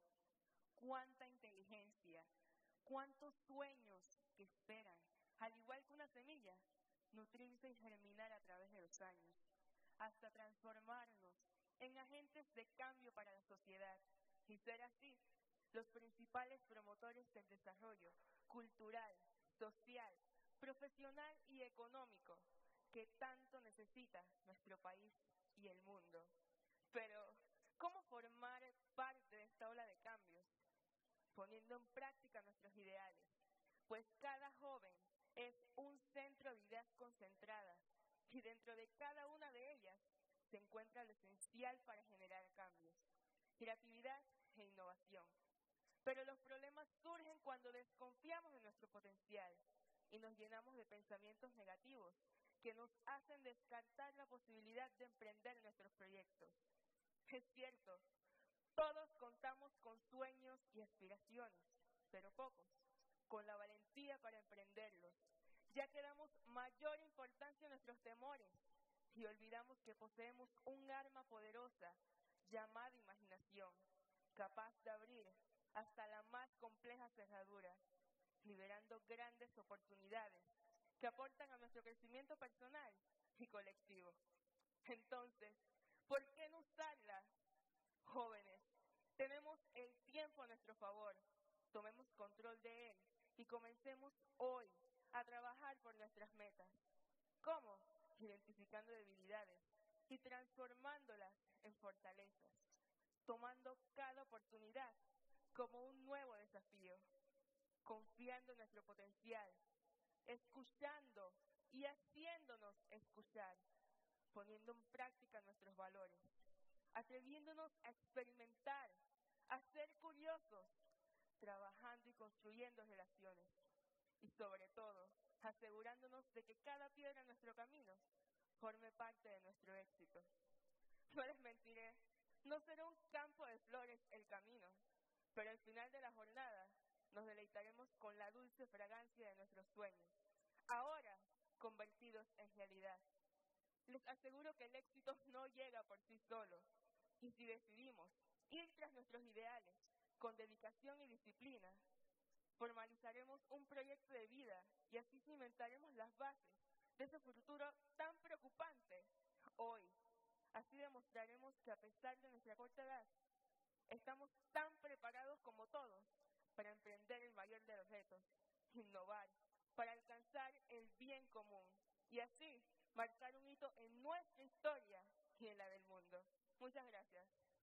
Cuánta inteligencia, cuántos sueños que esperan, al igual que una semilla, nutrirse y germinar a través de los años, hasta transformarnos en agentes de cambio para la sociedad y ser así los principales promotores del desarrollo cultural, social, profesional y económico que tanto necesita nuestro país y el mundo. Pero, ¿cómo formar parte de esta ola de cambios? Poniendo en práctica nuestros ideales, pues cada joven es un centro de ideas concentradas y dentro de cada una de ellas se encuentra lo esencial para generar cambios, creatividad e innovación. Pero los problemas surgen cuando desconfiamos de nuestro potencial y nos llenamos de pensamientos negativos que nos hacen descartar la posibilidad de emprender nuestros proyectos. Es cierto, todos contamos con sueños y aspiraciones, pero pocos con la valentía para emprenderlos, ya que damos mayor importancia a nuestros temores y olvidamos que poseemos un arma poderosa llamada imaginación, capaz de abrir hasta la más compleja cerradura, liberando grandes oportunidades que aportan a nuestro crecimiento personal y colectivo. Entonces, ¿por qué no usarla? Jóvenes, tenemos el tiempo a nuestro favor, tomemos control de él y comencemos hoy a trabajar por nuestras metas. ¿Cómo? Identificando debilidades y transformándolas en fortalezas, tomando cada oportunidad como un nuevo desafío, confiando en nuestro potencial, escuchando y haciéndonos escuchar, poniendo en práctica nuestros valores, atreviéndonos a experimentar, a ser curiosos, trabajando y construyendo relaciones y sobre todo asegurándonos de que cada piedra en nuestro camino forme parte de nuestro éxito. No les mentiré, no será un campo de flores el camino, pero al final de la jornada nos deleitaremos con la dulce fragancia de nuestros sueños, ahora convertidos en realidad. Les aseguro que el éxito no llega por sí solo, y si decidimos ir tras nuestros ideales con dedicación y disciplina, formalizaremos un proyecto de vida y así cimentaremos las bases de ese futuro tan preocupante hoy. Así demostraremos que a pesar de nuestra corta edad, estamos tan preparados como todos para emprender el mayor de los retos, innovar, para alcanzar el bien común y así marcar un hito en nuestra historia y en la del mundo. Muchas gracias.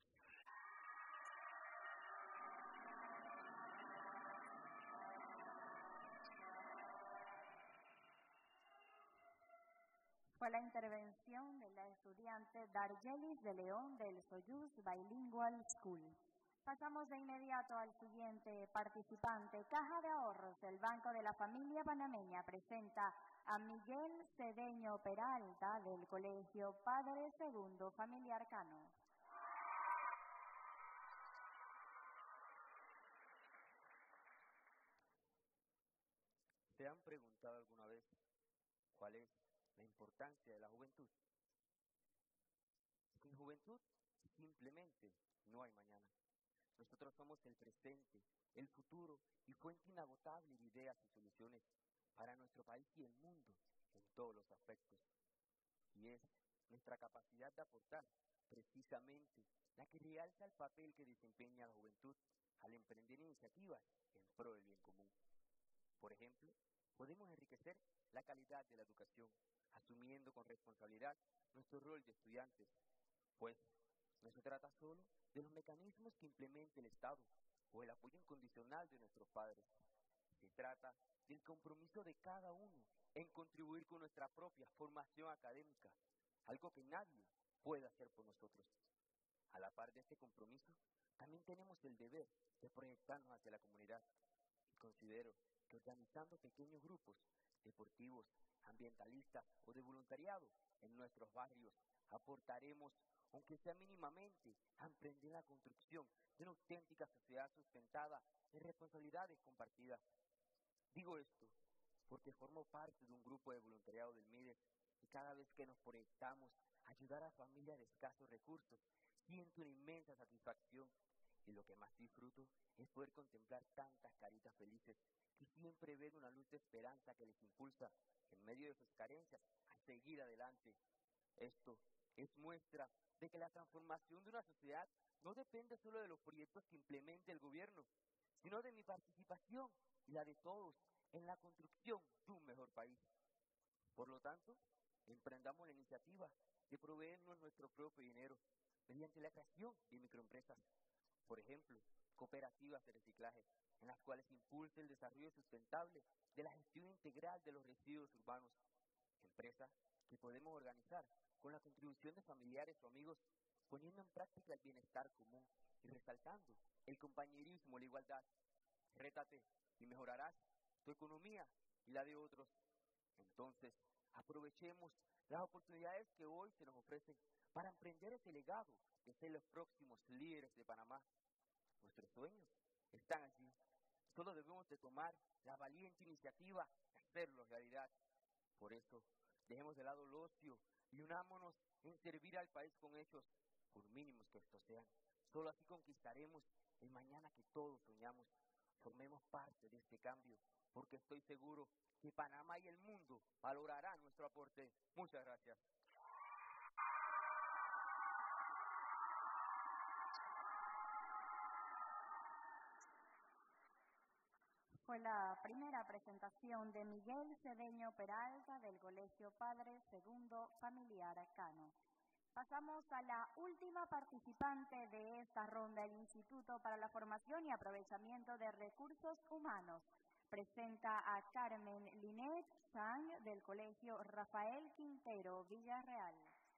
Fue la intervención de la estudiante Dargelis de León del Soyuz Bilingual School. Pasamos de inmediato al siguiente participante. Caja de Ahorros del Banco de la Familia Panameña presenta a Miguel Cedeño Peralta del Colegio Padre Segundo Familiar Cano. ¿Se han preguntado alguna vez cuál es la importancia de la juventud? Sin juventud simplemente no hay mañana. Nosotros somos el presente, el futuro y fuente inagotable de ideas y soluciones para nuestro país y el mundo en todos los aspectos. Y es nuestra capacidad de aportar, precisamente, la que realza el papel que desempeña la juventud al emprender iniciativas en pro del bien común. Por ejemplo, podemos enriquecer la calidad de la educación, asumiendo con responsabilidad nuestro rol de estudiantes, pues no se trata solo de los mecanismos que implemente el Estado o el apoyo incondicional de nuestros padres. Se trata del compromiso de cada uno en contribuir con nuestra propia formación académica, algo que nadie puede hacer por nosotros. A la par de este compromiso, también tenemos el deber de proyectarnos hacia la comunidad. Y considero que organizando pequeños grupos deportivos, ambientalistas o de voluntariado en nuestros barrios, aportaremos, aunque sea mínimamente, a emprender la construcción de una auténtica sociedad sustentada en responsabilidades compartidas. Digo esto porque formo parte de un grupo de voluntariado del MIDES y cada vez que nos proyectamos a ayudar a familias de escasos recursos, siento una inmensa satisfacción y lo que más disfruto es poder contemplar tantas caritas felices que siempre ven una luz de esperanza que les impulsa, en medio de sus carencias, a seguir adelante. Esto es muestra de que la transformación de una sociedad no depende solo de los proyectos que implemente el gobierno, sino de mi participación y la de todos en la construcción de un mejor país. Por lo tanto, emprendamos la iniciativa de proveernos nuestro propio dinero mediante la creación de microempresas, por ejemplo, cooperativas de reciclaje, en las cuales impulse el desarrollo sustentable de la gestión integral de los residuos urbanos, empresas que podemos organizar con la contribución de familiares o amigos, poniendo en práctica el bienestar común y resaltando el compañerismo y la igualdad. Rétate y mejorarás tu economía y la de otros. Entonces, aprovechemos las oportunidades que hoy se nos ofrecen para emprender ese legado de ser los próximos líderes de Panamá. Nuestros sueños están allí. Solo debemos de tomar la valiente iniciativa de hacerlos realidad. Por eso, dejemos de lado el ocio y unámonos en servir al país con hechos, por mínimos que estos sean. Solo así conquistaremos el mañana que todos soñamos. Formemos parte de este cambio, porque estoy seguro que Panamá y el mundo valorarán nuestro aporte. Muchas gracias. Fue la primera presentación de Miguel Cedeño Peralta del Colegio Padre Segundo Familiar Cano. Pasamos a la última participante de esta ronda, el Instituto para la Formación y Aprovechamiento de Recursos Humanos. Presenta a Carmen Linet Sang del Colegio Rafael Quintero Villarreal.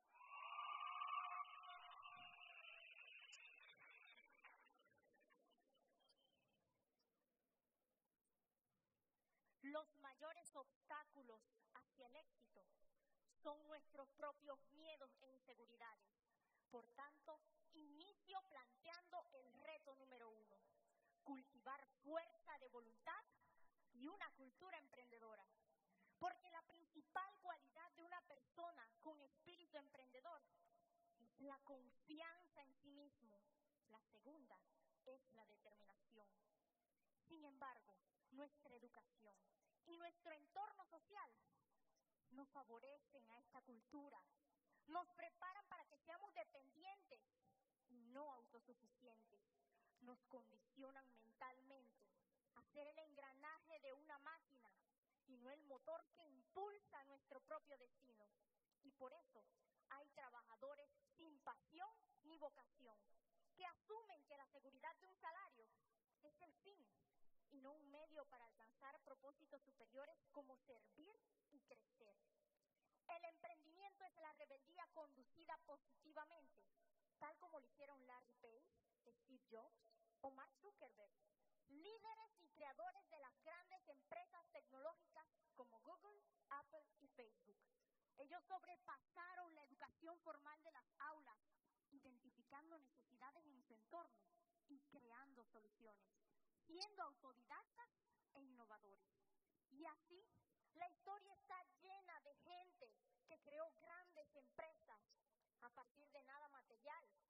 Los mayores obstáculos hacia el éxito son nuestros propios miedos e inseguridades. Por tanto, inicio planteando el reto número uno: cultivar fuerza de voluntad y una cultura emprendedora. Porque la principal cualidad de una persona con espíritu emprendedor es la confianza en sí mismo. La segunda es la determinación. Sin embargo, nuestra educación y nuestro entorno social no favorecen a esta cultura, nos preparan para que seamos dependientes y no autosuficientes, nos condicionan mentalmente a ser el engranaje de una máquina y no el motor que impulsa nuestro propio destino. Y por eso hay trabajadores sin pasión ni vocación, que asumen que la seguridad de un salario es el fin y no un medio para alcanzar propósitos superiores como servir y crecer. El emprendimiento es la rebeldía conducida positivamente, tal como lo hicieron Larry Page, Steve Jobs o Mark Zuckerberg, líderes y creadores de las grandes empresas tecnológicas como Google, Apple y Facebook. Ellos sobrepasaron la educación formal de las aulas, identificando necesidades en su entorno y creando soluciones, siendo autodidactas e innovadores. Y así, la historia está llena de gente que creó grandes empresas a partir de nada material,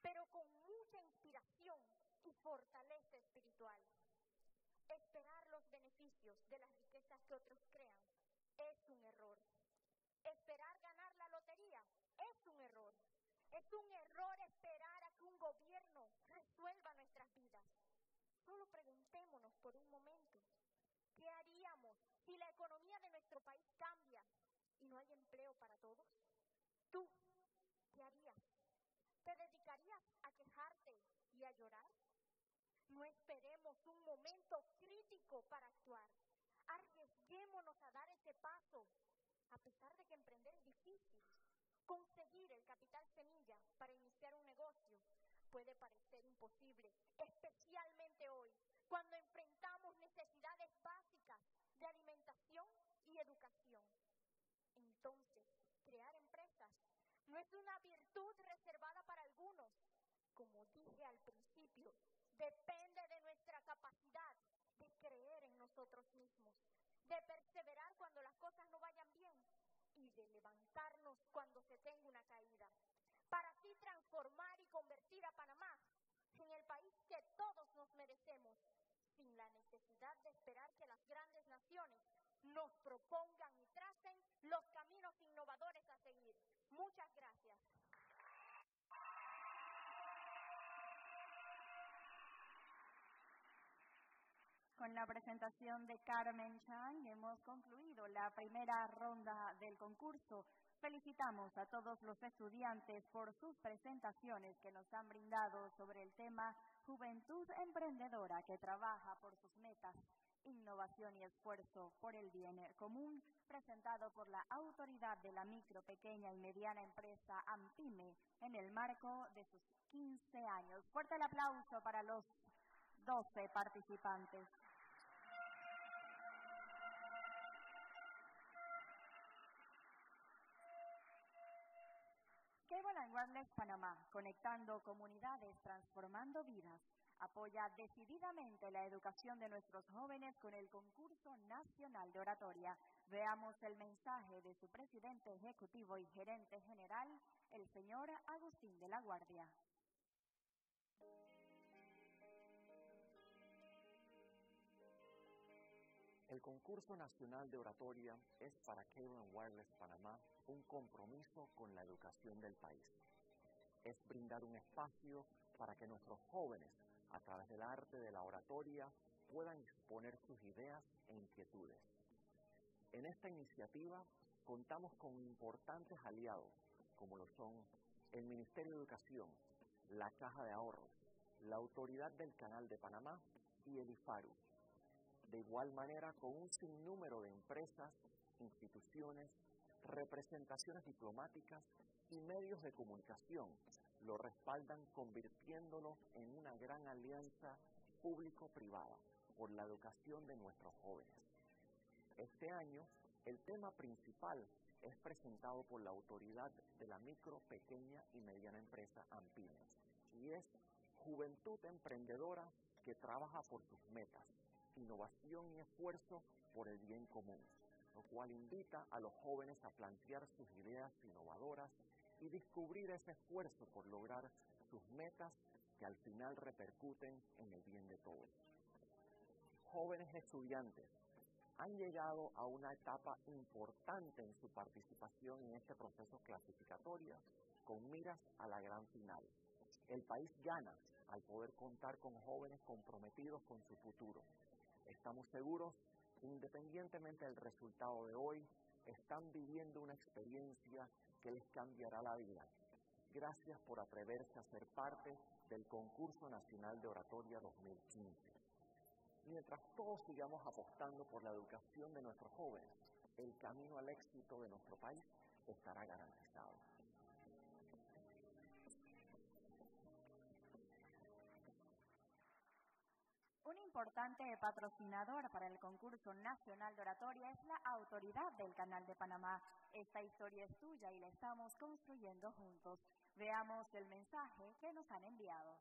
pero con mucha inspiración y fortaleza espiritual. Esperar los beneficios de las riquezas que otros crean es un error. Esperar ganar la lotería es un error. Es un error esperar a que un gobierno resuelva nuestras vidas. Solo preguntémonos por un momento, ¿qué haríamos si la economía de nuestro país cambia y no hay empleo para todos? ¿Tú qué harías? ¿Te dedicarías a quejarte y a llorar? No esperemos un momento crítico para actuar. Arriesguémonos a dar ese paso. A pesar de que emprender es difícil, conseguir el capital semilla para iniciar un negocio puede parecer imposible, especialmente hoy, cuando enfrentamos necesidades básicas de alimentación y educación. Entonces, crear empresas no es una virtud reservada para algunos. Como dije al principio, depende de nuestra capacidad de creer en nosotros mismos, de perseverar cuando las cosas no vayan bien y de levantarnos cuando se tenga una caída, para así transformar y convertir a Panamá en el país que todos nos merecemos, sin la necesidad de esperar que las grandes naciones nos propongan y tracen los caminos innovadores a seguir. Muchas gracias. Con la presentación de Carmen Chang hemos concluido la primera ronda del concurso. Felicitamos a todos los estudiantes por sus presentaciones que nos han brindado sobre el tema Juventud Emprendedora que trabaja por sus metas, innovación y esfuerzo por el bien común, presentado por la Autoridad de la Micro, Pequeña y Mediana Empresa AMPYME en el marco de sus quince años. Fuerte el aplauso para los doce participantes. Cable and Wireless Panamá, conectando comunidades, transformando vidas, apoya decididamente la educación de nuestros jóvenes con el Concurso Nacional de Oratoria. Veamos el mensaje de su presidente ejecutivo y gerente general, el señor Agustín de la Guardia. El Concurso Nacional de Oratoria es para Cable and Wireless Panamá un compromiso con la educación del país. Es brindar un espacio para que nuestros jóvenes, a través del arte de la oratoria, puedan exponer sus ideas e inquietudes. En esta iniciativa contamos con importantes aliados, como lo son el Ministerio de Educación, la Caja de Ahorros, la Autoridad del Canal de Panamá y el IFARU. De igual manera, con un sinnúmero de empresas, instituciones, representaciones diplomáticas y medios de comunicación lo respaldan, convirtiéndolo en una gran alianza público-privada por la educación de nuestros jóvenes. Este año, el tema principal es presentado por la Autoridad de la Micro, Pequeña y Mediana Empresa AMPYME y es Juventud Emprendedora que trabaja por sus metas, innovación y esfuerzo por el bien común, lo cual invita a los jóvenes a plantear sus ideas innovadoras y descubrir ese esfuerzo por lograr sus metas que al final repercuten en el bien de todos. Jóvenes estudiantes han llegado a una etapa importante en su participación en este proceso clasificatorio con miras a la gran final. El país gana al poder contar con jóvenes comprometidos con su futuro. Estamos seguros, independientemente del resultado de hoy, están viviendo una experiencia que les cambiará la vida. Gracias por atreverse a ser parte del Concurso Nacional de Oratoria dos mil quince. Mientras todos sigamos apostando por la educación de nuestros jóvenes, el camino al éxito de nuestro país estará garantizado. Un importante patrocinador para el Concurso Nacional de Oratoria es la Autoridad del Canal de Panamá. Esta historia es tuya y la estamos construyendo juntos. Veamos el mensaje que nos han enviado.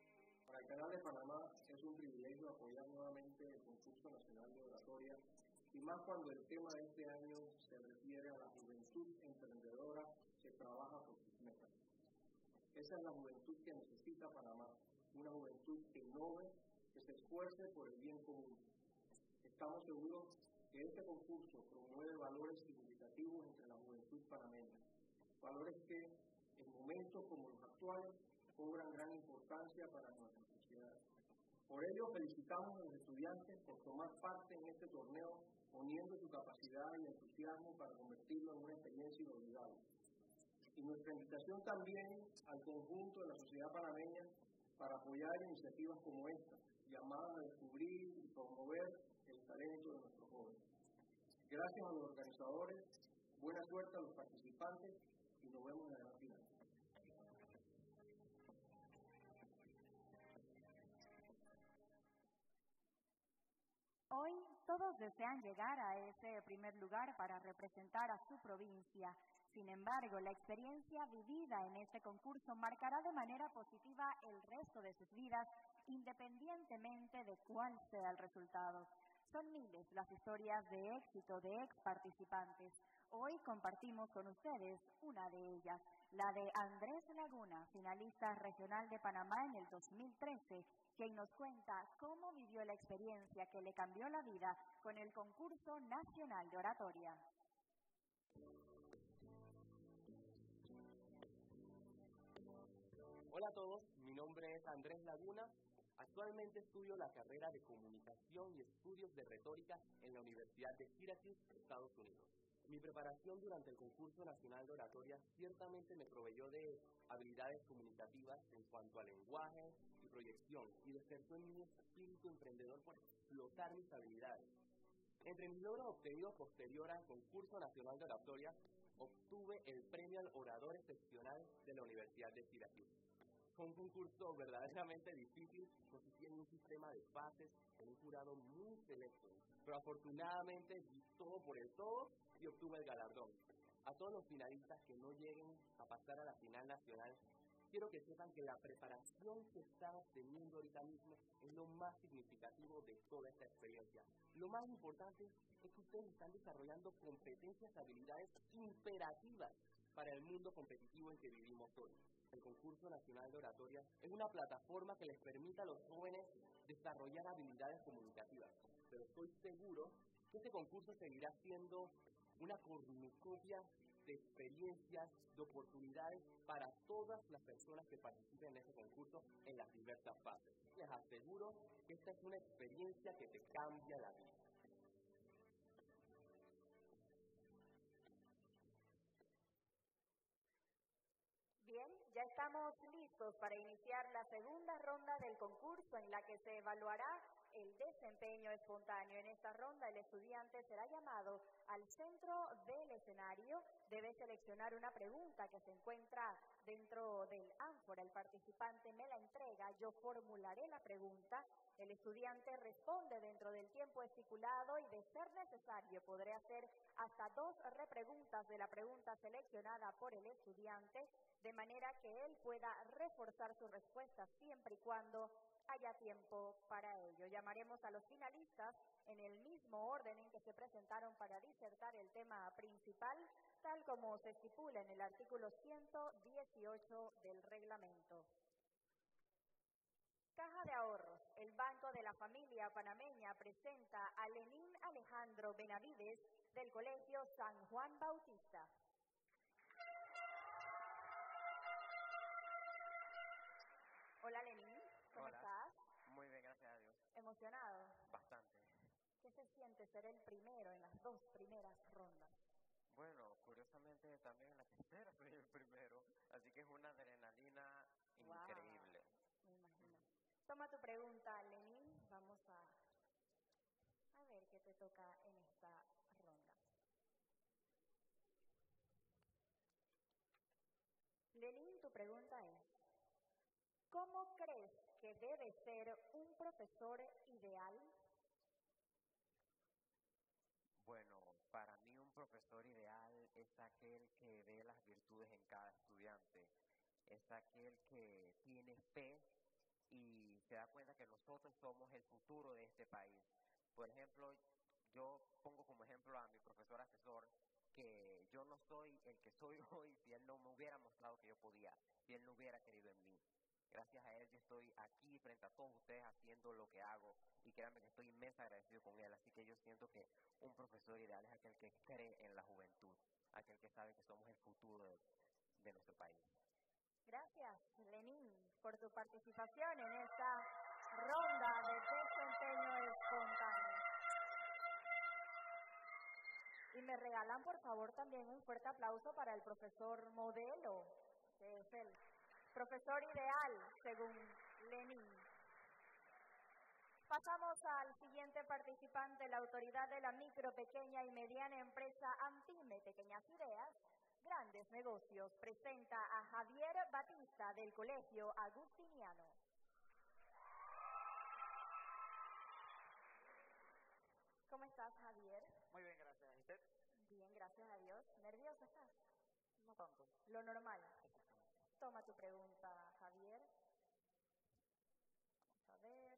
Para el Canal de Panamá es un privilegio apoyar nuevamente el Concurso Nacional de Oratoria y más cuando el tema de este año se refiere a la juventud emprendedora que trabaja por sus metas. Esa es la juventud que necesita Panamá, una juventud que innove, que se esfuerce por el bien común. Estamos seguros que este concurso promueve valores significativos entre la juventud panameña, valores que en momentos como los actuales cobran gran importancia para nuestra sociedad. Por ello, felicitamos a los estudiantes por tomar parte en este torneo, poniendo su capacidad y entusiasmo para convertirlo en una experiencia inolvidable. Y nuestra invitación también al conjunto de la sociedad panameña para apoyar iniciativas como esta, llamadas a descubrir y promover el talento de nuestros jóvenes. Gracias a los organizadores, buena suerte a los participantes y nos vemos en la gran final. Hoy todos desean llegar a ese primer lugar para representar a su provincia. Sin embargo, la experiencia vivida en este concurso marcará de manera positiva el resto de sus vidas, independientemente de cuál sea el resultado. Son miles las historias de éxito de ex participantes. Hoy compartimos con ustedes una de ellas, la de Andrés Laguna, finalista regional de Panamá en el dos mil trece, quien nos cuenta cómo vivió la experiencia que le cambió la vida con el concurso nacional de oratoria. Hola a todos, mi nombre es Andrés Laguna. Actualmente estudio la carrera de Comunicación y Estudios de Retórica en la Universidad de Syracuse, Estados Unidos. Mi preparación durante el concurso nacional de oratoria ciertamente me proveyó de habilidades comunicativas en cuanto a lenguaje y proyección y despertó en mi espíritu emprendedor por explotar mis habilidades. Entre mis logros obtenidos posterior al concurso nacional de oratoria, obtuve el premio al orador excepcional de la Universidad de Syracuse. Fue un concurso verdaderamente difícil, consistía en un sistema de fases, en un jurado muy selecto, pero afortunadamente di todo por el todo y obtuve el galardón. A todos los finalistas que no lleguen a pasar a la final nacional, quiero que sepan que la preparación que estamos teniendo ahorita mismo es lo más significativo de toda esta experiencia. Lo más importante es que ustedes están desarrollando competencias y habilidades imperativas para el mundo competitivo en que vivimos hoy. El concurso nacional de oratoria es una plataforma que les permite a los jóvenes desarrollar habilidades comunicativas, pero estoy seguro que este concurso seguirá siendo una cornucopia de experiencias, de oportunidades para todas las personas que participen en este concurso en las diversas fases. Les aseguro que esta es una experiencia que te cambia la vida. Bien, ya estamos listos para iniciar la segunda ronda del concurso en la que se evaluará el desempeño espontáneo. En esta ronda el estudiante será llamado al centro del escenario, debe seleccionar una pregunta que se encuentra dentro del ánfora. El participante me la entrega, yo formularé la pregunta, el estudiante responde dentro del tiempo estipulado y, de ser necesario, podré hacer hasta dos repreguntas de la pregunta seleccionada por el estudiante, de manera que él pueda reforzar su respuesta siempre y cuando haya tiempo para ello. Llamaremos a los finalistas en el mismo orden en que se presentaron para disertar el tema principal, tal como se estipula en el artículo ciento dieciocho del reglamento. Caja de Ahorros, el Banco de la Familia Panameña, presenta a Lenín Alejandro Benavides del Colegio San Juan Bautista. Hola Lenín, ¿cómo Hola. estás? Muy bien, gracias a Dios. ¿Emocionado? Bastante. ¿Qué se siente ser el primero en las dos primeras rondas? Bueno, curiosamente también en la tercera soy el primero, así que es una adrenalina Wow. increíble. Me imagino. Toma tu pregunta, Lenín. Vamos a, a ver qué te toca en esta ronda. Lenín, tu pregunta es: ¿cómo crees que debe ser un profesor ideal? Bueno, para mí un profesor ideal es aquel que ve las virtudes en cada estudiante, es aquel que tiene fe y se da cuenta que nosotros somos el futuro de este país. Por ejemplo, yo pongo como ejemplo a mi profesor asesor, que yo no soy el que soy hoy si él no me hubiera mostrado que yo podía, si él no hubiera querido en mí. Gracias a él yo estoy aquí frente a todos ustedes haciendo lo que hago, y créanme que estoy inmensa agradecido con él. Así que yo siento que un profesor ideal es aquel que cree en la juventud, aquel que sabe que somos el futuro de, de nuestro país. Gracias, Lenín, por tu participación en esta ronda de desempeño espontáneo. Y me regalan, por favor, también un fuerte aplauso para el profesor modelo, que es el profesor ideal, según Lenín. Pasamos al siguiente participante, la autoridad de la micro, pequeña y mediana empresa AMPYME, Pequeñas Ideas, Grandes Negocios, presenta a Javier Batista del Colegio Agustiniano. ¿Cómo estás, Javier? Muy bien, gracias. ¿Y usted? Bien, gracias a Dios. ¿Nervioso estás? No tanto. Lo normal. Toma tu pregunta, Javier. Vamos a ver.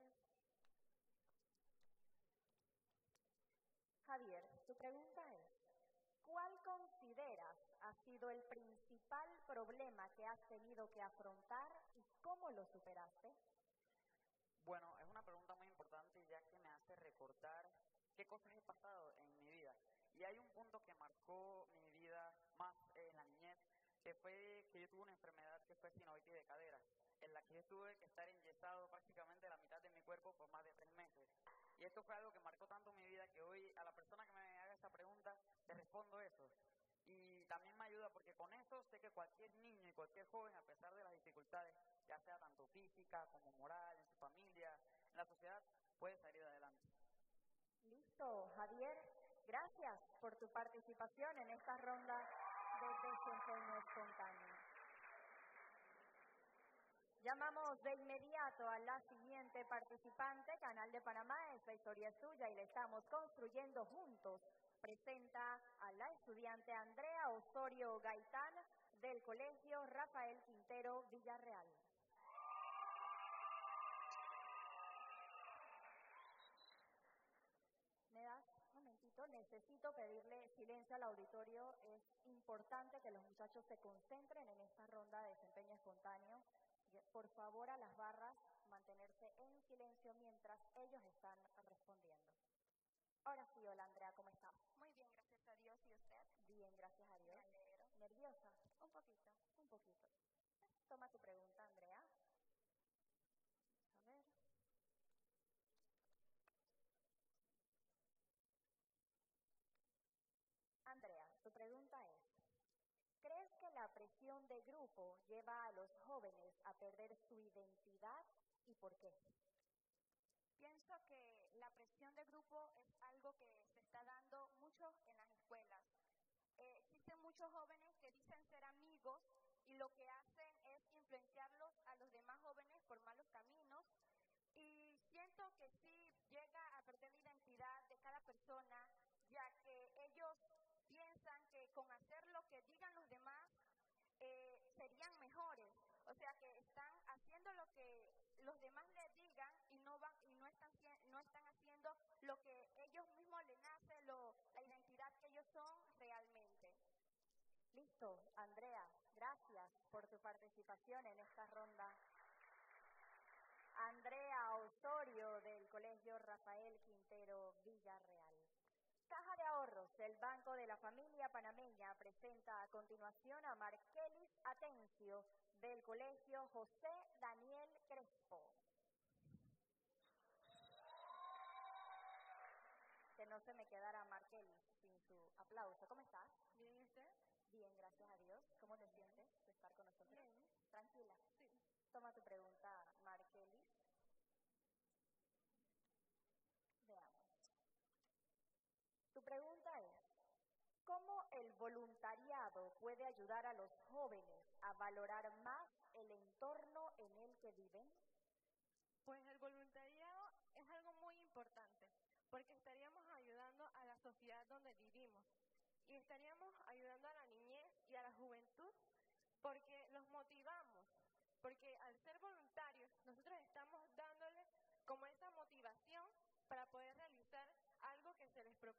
Javier, tu pregunta es, ¿cuál consideras ha sido el principal problema que has tenido que afrontar y cómo lo superaste? Bueno, es una pregunta muy importante ya que me hace recordar qué cosas he pasado en mi vida. Y hay un punto que marcó mi vida más en la niñez, que fue que yo tuve una enfermedad que fue sinovitis de cadera, en la que yo tuve que estar enyesado prácticamente la mitad de mi cuerpo por más de tres meses. Y esto fue algo que marcó tanto mi vida que hoy a la persona que me haga esta pregunta le respondo eso. Y también me ayuda porque con eso sé que cualquier niño y cualquier joven, a pesar de las dificultades, ya sea tanto física como moral, en su familia, en la sociedad, puede salir adelante. Listo, Javier, gracias por tu participación en esta ronda de desempeño espontáneo. Llamamos de inmediato a la siguiente participante. Canal de Panamá, esta historia es tuya y la estamos construyendo juntos. Presenta a la estudiante Andrea Osorio Gaitán del Colegio Rafael Quintero Villarreal. ¿Me das un momentito? Necesito pedirle silencio al auditorio. Es importante que los muchachos se concentren en esta ronda de desempeño espontáneo. Por favor, a las barras, mantenerse en silencio mientras ellos están respondiendo. Ahora sí, hola Andrea, ¿cómo estás? Muy bien, gracias a Dios. ¿Y usted? Bien, gracias a Dios. Me alegro. ¿Nerviosa? Un poquito. Un poquito. Toma tu pregunta, Andrea. A ver. Andrea, tu pregunta es, ¿crees que la presión de grupo lleva a los jóvenes a perder su identidad y por qué? Pienso que la presión de grupo es algo que se está dando mucho en las escuelas. Eh, existen muchos jóvenes que dicen ser amigos y lo que hacen es influenciarlos a los demás jóvenes por malos caminos. Y siento que sí llega a perder la identidad de cada persona, ya que ellos piensan que con hacer lo que digan los demás eh, serían mejores. O sea que están haciendo lo que los demás les digan y no van y no están no están haciendo lo que ellos mismos les nace, lo, la identidad que ellos son realmente. Listo, Andrea, gracias por tu participación en esta ronda. Andrea Osorio del Colegio Rafael Quintero Villarreal. Caja de Ahorros del Banco de la Familia Panameña presenta a continuación a Markelis Atencio del Colegio José Daniel Crespo. Que no se me quedara Markelis sin su aplauso. ¿Cómo estás? Bien, ¿y usted? Bien, gracias a Dios. ¿Cómo te sientes de estar con nosotros? Bien. Tranquila. Sí. Toma tu pregunta, Markelis. Veamos. Tu pregunta es, ¿cómo el voluntariado puede ayudar a los jóvenes a valorar más el entorno en el que viven? Pues el voluntariado es algo muy importante, porque estaríamos ayudando a la sociedad donde vivimos y estaríamos ayudando a la niñez y a la juventud porque los motivamos, porque al ser voluntarios nosotros estamos dándole como esa motivación para poder realizar algo que se les propone.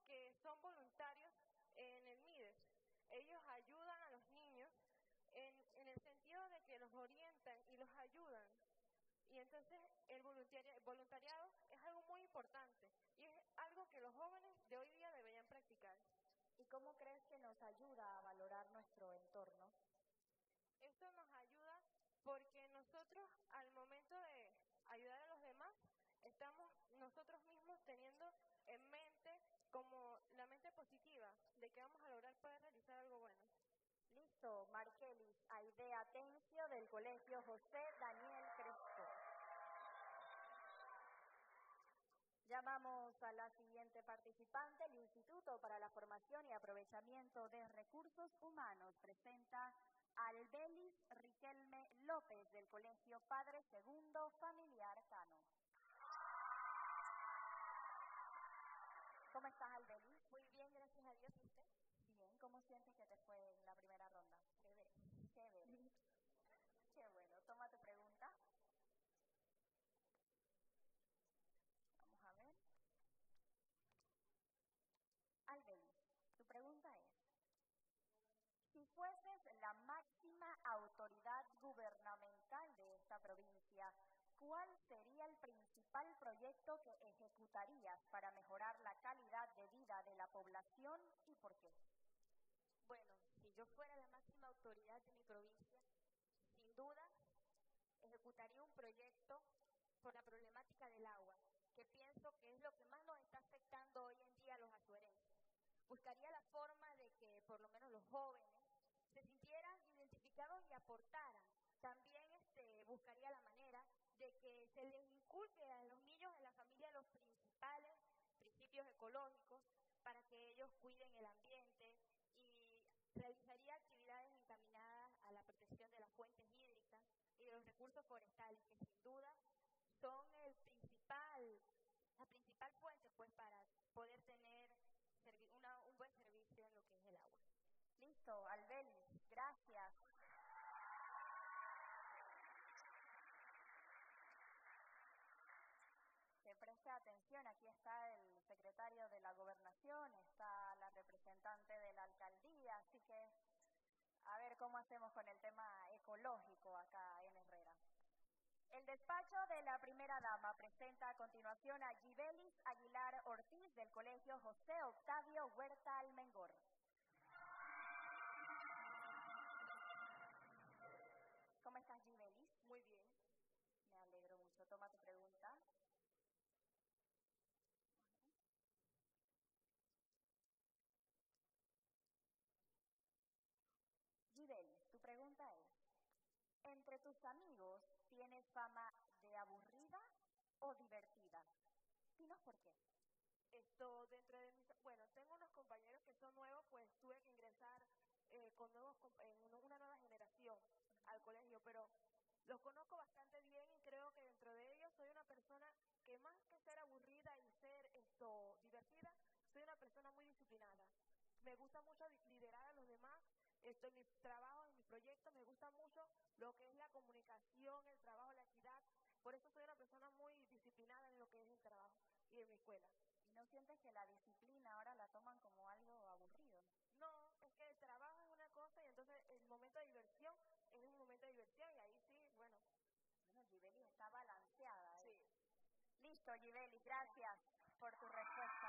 que son voluntarios en el MIDES. Ellos ayudan a los niños en, en el sentido de que los orientan y los ayudan. Y entonces el voluntari- voluntariado es algo muy importante y es algo que los jóvenes de hoy día deberían practicar. ¿Y cómo crees que nos ayuda a valorar nuestro entorno? Esto nos ayuda porque nosotros al momento de ayudar a los demás estamos nosotros mismos teniendo en mente como la mente positiva de que vamos a lograr poder realizar algo bueno. Listo, Markelis Aidea Atencio del Colegio José Daniel Crespo. Llamamos a la siguiente participante. El Instituto para la Formación y Aprovechamiento de Recursos Humanos presenta a Albelis Riquelme López del Colegio Padre Segundo Familiar Cano. ¿Cómo estás, Albelis? Muy bien, gracias a Dios. ¿Y usted? Bien, ¿cómo sientes que te fue en la primera ronda? Chévere. Chévere. Qué bueno. Toma tu pregunta. Vamos a ver. Albelis, tu pregunta es: si fueses la máxima autoridad gubernamental de esta provincia, ¿cuál sería el principal proyecto que ejecutarías para mejorar la calidad de vida de la población y por qué? Bueno, si yo fuera la máxima autoridad de mi provincia, sin duda ejecutaría un proyecto por la problemática del agua, que pienso que es lo que más nos está afectando hoy en día a los azuerenses. Buscaría la forma de que por lo menos los jóvenes se sintieran identificados y aportaran. También este, buscaría la manera de que se les inculque a los niños en la familia los principales principios ecológicos para que ellos cuiden el ambiente, y realizaría actividades encaminadas a la protección de las fuentes hídricas y de los recursos forestales, que sin duda son el principal, la principal fuente pues para poder tener servi- una, un buen servicio en lo que es el agua. Listo, Albelis, gracias. Que preste atención, aquí está el secretario de la Gobernación, está la representante de la alcaldía, así que a ver cómo hacemos con el tema ecológico acá en Herrera. El despacho de la primera dama presenta a continuación a Gibelis Aguilar Ortiz del Colegio José Octavio Huerta Almengor. ¿Cómo estás, Gibelis? Muy bien. Me alegro mucho. Toma tu pregunta. Gibelis, tu pregunta es: ¿entre tus amigos tienes fama de aburrida o divertida? Dinos por qué. Esto dentro de mis, bueno, tengo unos compañeros que son nuevos, pues tuve que ingresar eh, con nuevos en una nueva generación al colegio, pero los conozco bastante bien y creo que dentro de ellos soy una persona que, más que ser aburrida y ser esto divertida, soy una persona muy disciplinada. Me gusta mucho liderar a los demás. Esto en mi trabajo, en mis proyectos, me gusta mucho lo que es la comunicación, el trabajo, la equidad. Por eso soy una persona muy disciplinada en lo que es el trabajo y en mi escuela. ¿Y no sientes que la disciplina ahora la toman como algo aburrido? No, es que el trabajo es una cosa y entonces el momento de diversión es un momento de diversión y ahí sí, bueno. Bueno, Gibelis está balanceada. ¿eh? Sí. Listo, Gibelis, gracias por tu respuesta.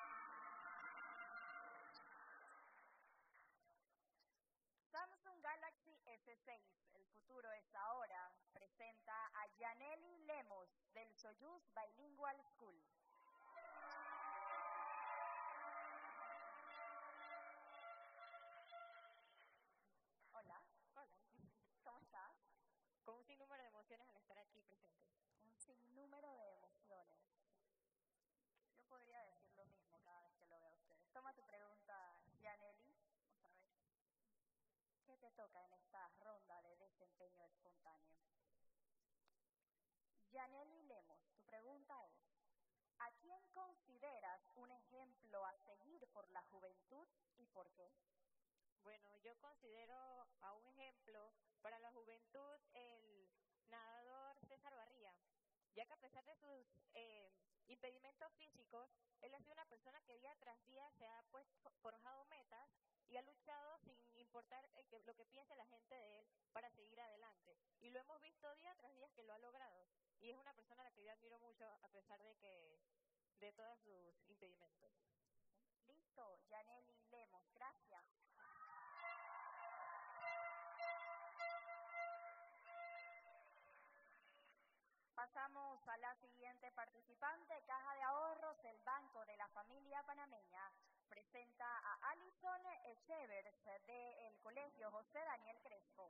Samsung Galaxy S seis, el futuro es ahora, presenta a Yaneli Lemos del Soyuz Bilingual School. Hola. Hola. ¿Cómo estás? Con un sinnúmero de emociones al estar aquí presente. Un sinnúmero de emociones. Yo podría decir lo mismo cada vez que lo veo a ustedes. Toma tu pregunta, Yaneli. Vamos a ver. ¿Qué te toca en esta ronda de desempeño espontáneo? Yaneli Lemos, tu pregunta es: ¿a quién consideras un ejemplo a seguir por la juventud y por qué? Bueno, yo considero a un ejemplo para la juventud el nadador César Barría, ya que a pesar de sus eh, impedimentos elementos físicos, él ha sido una persona que día tras día se ha puesto, forjado metas y ha luchado sin importar el que, lo que piense la gente de él para seguir adelante. Y lo hemos visto día tras día que lo ha logrado. Y es una persona a la que yo admiro mucho a pesar de que de todos sus impedimentos. Listo, Yaneli Lemos, gracias. Pasamos a la siguiente participante, Caja de Ahorros, el Banco de la Familia Panameña. Presenta a Alison Echevers del Colegio José Daniel Crespo.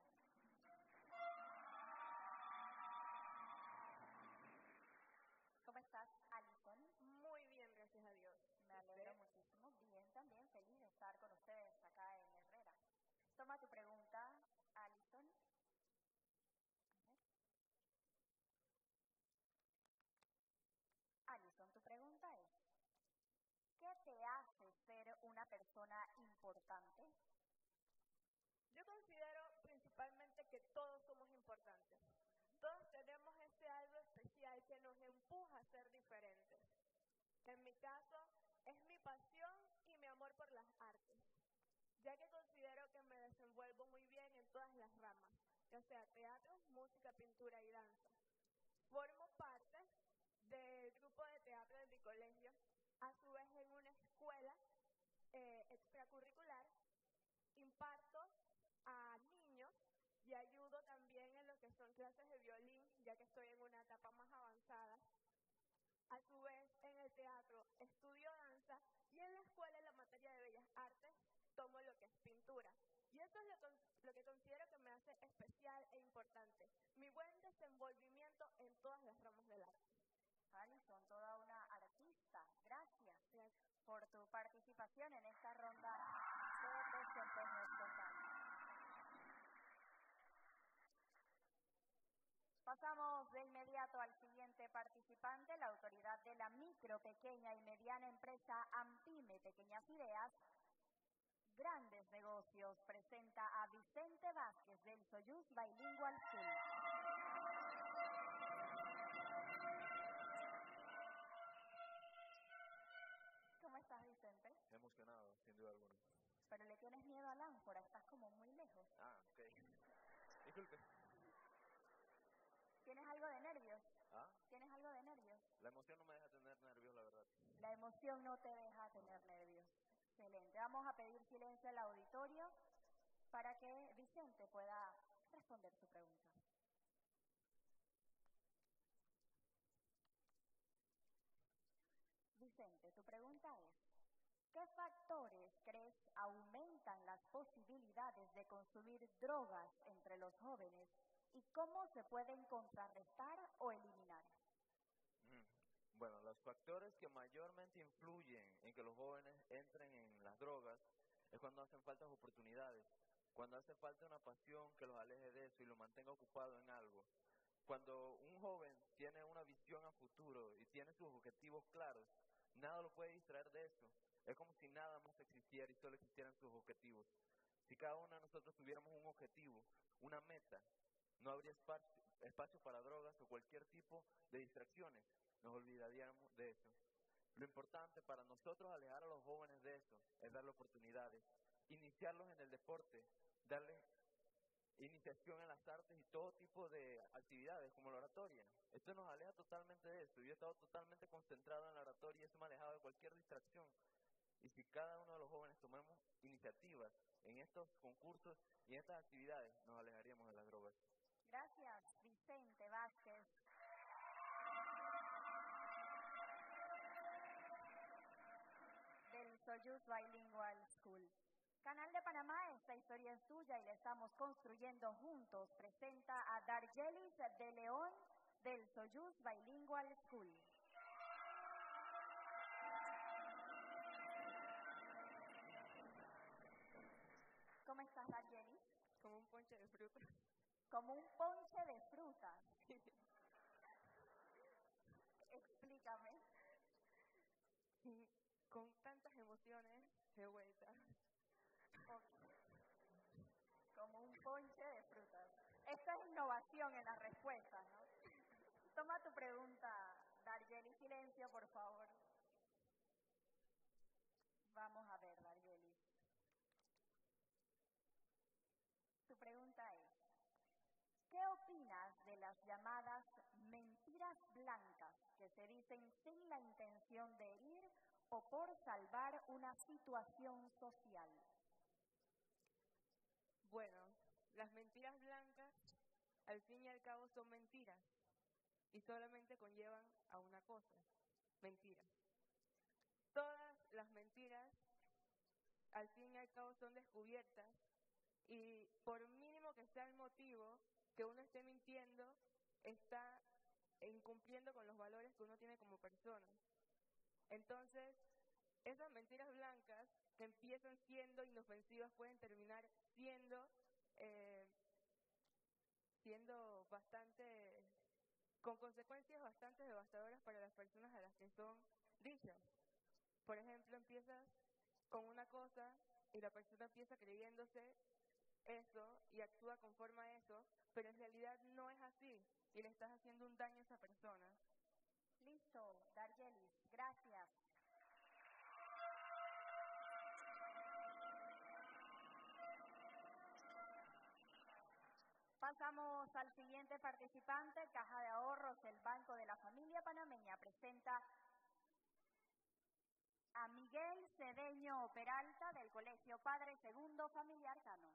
¿Cómo estás, Alison? Muy bien, gracias a Dios. Me alegro muchísimo. Bien, también feliz de estar con ustedes acá en Herrera. Toma tu pregunta, Alison. Alison, tu pregunta es, ¿qué te hace ser una persona importante? Yo considero principalmente que todos somos importantes. Todos tenemos ese algo especial que nos empuja a ser diferentes. En mi caso, es mi pasión y mi amor por las artes, ya que considero que me desenvuelvo muy bien en todas las ramas, ya sea teatro, música, pintura y danza. Formo parte del grupo de teatro de mi colegio, a su vez en una escuela eh, extracurricular, imparto a niños y ayudo también en lo que son clases de violín, ya que estoy en una etapa más avanzada. A su vez, en el teatro estudio danza y en la escuela, en la materia de bellas artes, tomo lo que es pintura. Y eso es lo, con, lo que considero que me hace especial e importante, mi buen desenvolvimiento en todas las ramas del arte. Alison, toda una artista. Gracias, Gracias por tu participación en esta ronda de desempeño espontáneo. Pasamos de inmediato al siguiente participante, la autoridad de la micro, pequeña y mediana empresa AMPIME, Pequeñas Ideas, Grandes Negocios. Presenta a Vicente Vázquez del Soyuz Bilingual School. ¿Cómo estás, Vicente? Emocionado, sin duda alguna. Pero le tienes miedo al ánfora, estás como muy lejos. Ah, ok. Disculpe. ¿Tienes algo de nervios? ¿Ah? ¿Tienes algo de nervios? La emoción no me deja tener nervios, la verdad. La emoción no te deja tener nervios. Excelente. Vamos a pedir silencio al auditorio para que Vicente pueda responder su pregunta. Vicente, tu pregunta es, ¿qué factores crees aumentan las posibilidades de consumir drogas entre los jóvenes y cómo se pueden contrarrestar o eliminar? Mm. Bueno, los factores que mayormente influyen en que los jóvenes entren en las drogas es cuando hacen falta oportunidades, cuando hace falta una pasión que los aleje de eso y los mantenga ocupado en algo. Cuando un joven tiene una visión a futuro y tiene sus objetivos claros, nada lo puede distraer de eso. Es como si nada más existiera y solo existieran sus objetivos. Si cada uno de nosotros tuviéramos un objetivo, una meta, no habría espacio, espacio para drogas o cualquier tipo de distracciones. Nos olvidaríamos de eso. Lo importante para nosotros alejar a los jóvenes de eso es darle oportunidades, iniciarlos en el deporte, darles iniciación en las artes y todo tipo de actividades como la oratoria. Esto nos aleja totalmente de eso. Yo he estado totalmente concentrado en la oratoria y eso me ha alejado de cualquier distracción. Y si cada uno de los jóvenes tomamos iniciativas en estos concursos y en estas actividades, nos alejaríamos de las drogas. Gracias, Vicente Vázquez. Del Soyuz Bilingual School. Canal de Panamá, esta historia es tuya y la estamos construyendo juntos. Presenta a Dargelis de León del Soyuz Bilingual School. ¿Cómo estás, Dargelis? Como un ponche de frutas. Como un ponche de frutas. Explícame. Con tantas emociones de vuelta. Okay. Como un ponche de frutas. Esta es innovación en las respuestas, ¿no? Toma tu pregunta, Dargelis. Silencio, por favor. blancas que se dicen sin la intención de herir o por salvar una situación social? Bueno, las mentiras blancas al fin y al cabo son mentiras y solamente conllevan a una cosa, mentiras. Todas las mentiras al fin y al cabo son descubiertas y por mínimo que sea el motivo que uno esté mintiendo, está incumpliendo con los valores que uno tiene como persona. Entonces, esas mentiras blancas que empiezan siendo inofensivas pueden terminar siendo eh, siendo bastante, con consecuencias bastante devastadoras para las personas a las que son dichas. Por ejemplo, empiezas con una cosa y la persona empieza creyéndose eso y actúa conforme a eso, pero en realidad no es así y le estás haciendo un daño a esa persona. Listo, Dargelis, gracias. Pasamos al siguiente participante. Caja de Ahorros, el Banco de la Familia Panameña, presenta a Miguel Cedeño Peralta del Colegio Padre Segundo Familiar Cano.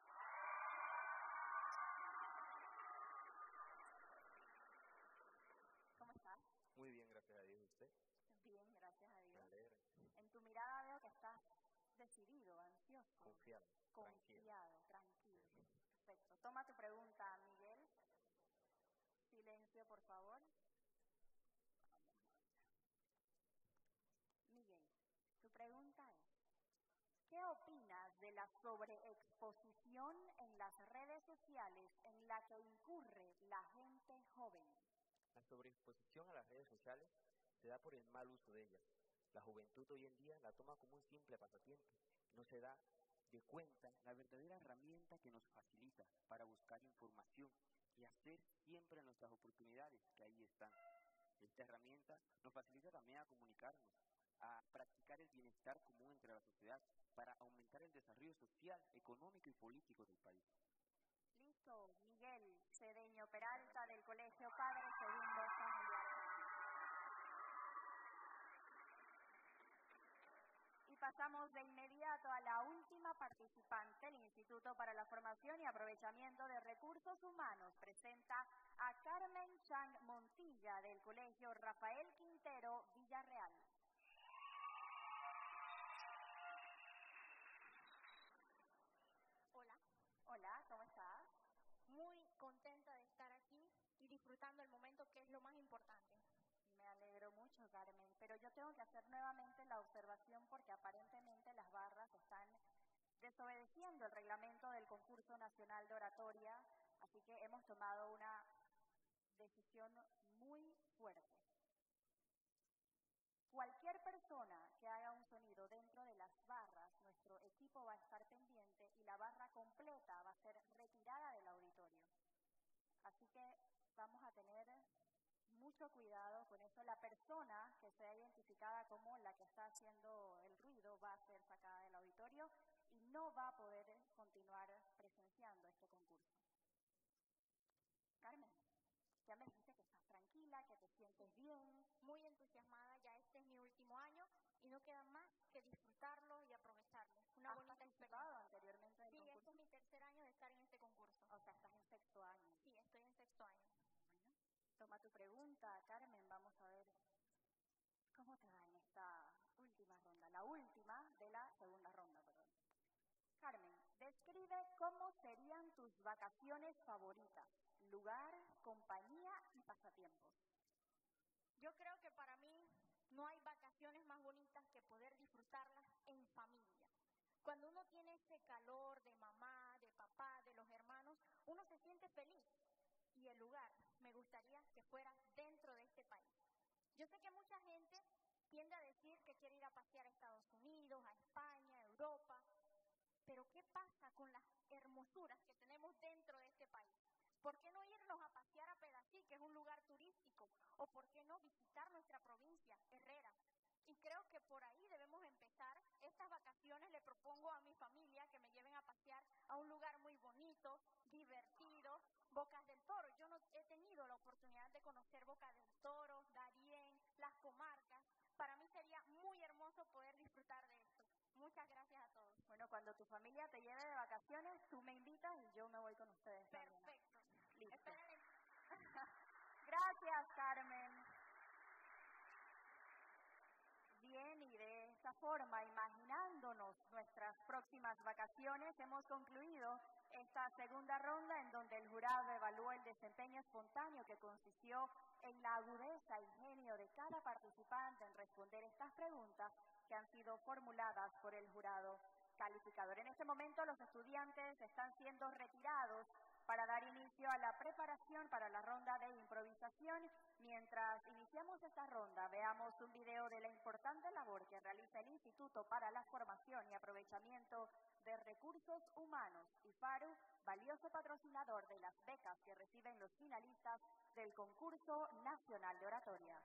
¿Cómo estás? Muy bien, gracias a Dios. ¿Usted? Bien, gracias a Dios. Me alegra. En tu mirada veo que estás decidido, ansioso. Confiado. Confiado, tranquilo. Perfecto. Toma tu pregunta, Miguel. Silencio, por favor. Miguel, tu pregunta es, ¿qué opinas de la sobreexposición en las redes sociales en la que incurre la gente joven? La sobreexposición a las redes sociales se da por el mal uso de ellas. La juventud hoy en día la toma como un simple pasatiempo. No se da de cuenta la verdadera herramienta que nos facilita para buscar información y hacer siempre nuestras oportunidades que ahí están. Esta herramienta nos facilita también a comunicarnos, a practicar el bienestar común entre la sociedad, para aumentar el desarrollo social, económico y político del país. Listo, Miguel Cedeño Peralta del Colegio Padre Segundo Familiar. Y pasamos de inmediato a la última participante. El Instituto para la Formación y Aprovechamiento de Recursos Humanos presenta a Carmen Chang Montilla del Colegio Rafael Quintero Villarreal. Hola. Hola, ¿cómo estás? Muy contenta de estar aquí y disfrutando el momento, que es lo más importante. Me alegro mucho, Carmen, pero yo tengo que hacer nuevamente la observación porque aparentemente las barras están desobedeciendo el reglamento del concurso nacional de oratoria, así que hemos tomado una decisión muy fuerte. Cualquier persona que haga un sonido dentro de las barras, nuestro equipo va a estar pendiente y la barra completa va a ser retirada del auditorio. Así que vamos a tener mucho cuidado con eso. La persona que sea identificada como la que está haciendo el ruido va a ser sacada del auditorio y no va a poder continuar presenciando este concurso. Carmen, ya me dijiste que estás tranquila, que te sientes bien. Muy entusiasmada, ya este es mi último año y no queda más que disfrutarlo y aprovecharlo. Una ¿Has bonita participado experiencia. anteriormente del Sí, concurso? este es mi tercer año de estar en este concurso. O sea, estás en sexto año. Sí, estoy en sexto año. Bueno, toma tu pregunta, Carmen. Vamos a ver cómo te va en esta última ronda. La última de la segunda ronda, perdón. Carmen, describe cómo serían tus vacaciones favoritas. Lugar, compañía y pasatiempos. Yo creo que para mí no hay vacaciones más bonitas que poder disfrutarlas en familia. Cuando uno tiene ese calor de mamá, de papá, de los hermanos, uno se siente feliz. Y el lugar, me gustaría que fuera dentro de este país. Yo sé que mucha gente tiende a decir que quiere ir a pasear a Estados Unidos, a España, a Europa, pero ¿qué pasa con las hermosuras que tenemos dentro de este país? ¿Por qué no irnos a pasear a Pedací, que es un lugar turístico? ¿O por qué no visitar nuestra provincia, Herrera? Y creo que por ahí debemos empezar. Estas vacaciones le propongo a mi familia que me lleven a pasear a un lugar muy bonito, divertido, Bocas del Toro. Yo no he tenido la oportunidad de conocer Bocas del Toro, tu familia te lleve de vacaciones, tú me invitas y yo me voy con ustedes. Perfecto. Listo. Esperen. Gracias, Carmen. Bien, y de esta forma, imaginándonos nuestras próximas vacaciones, hemos concluido esta segunda ronda en donde el jurado evaluó el desempeño espontáneo que consistió en la agudeza e ingenio de cada participante en responder estas preguntas que han sido formuladas por el jurado calificador. En este momento los estudiantes están siendo retirados para dar inicio a la preparación para la ronda de improvisación. Mientras iniciamos esta ronda, veamos un video de la importante labor que realiza el Instituto para la Formación y Aprovechamiento de Recursos Humanos, IFARU, valioso patrocinador de las becas que reciben los finalistas del Concurso Nacional de Oratoria.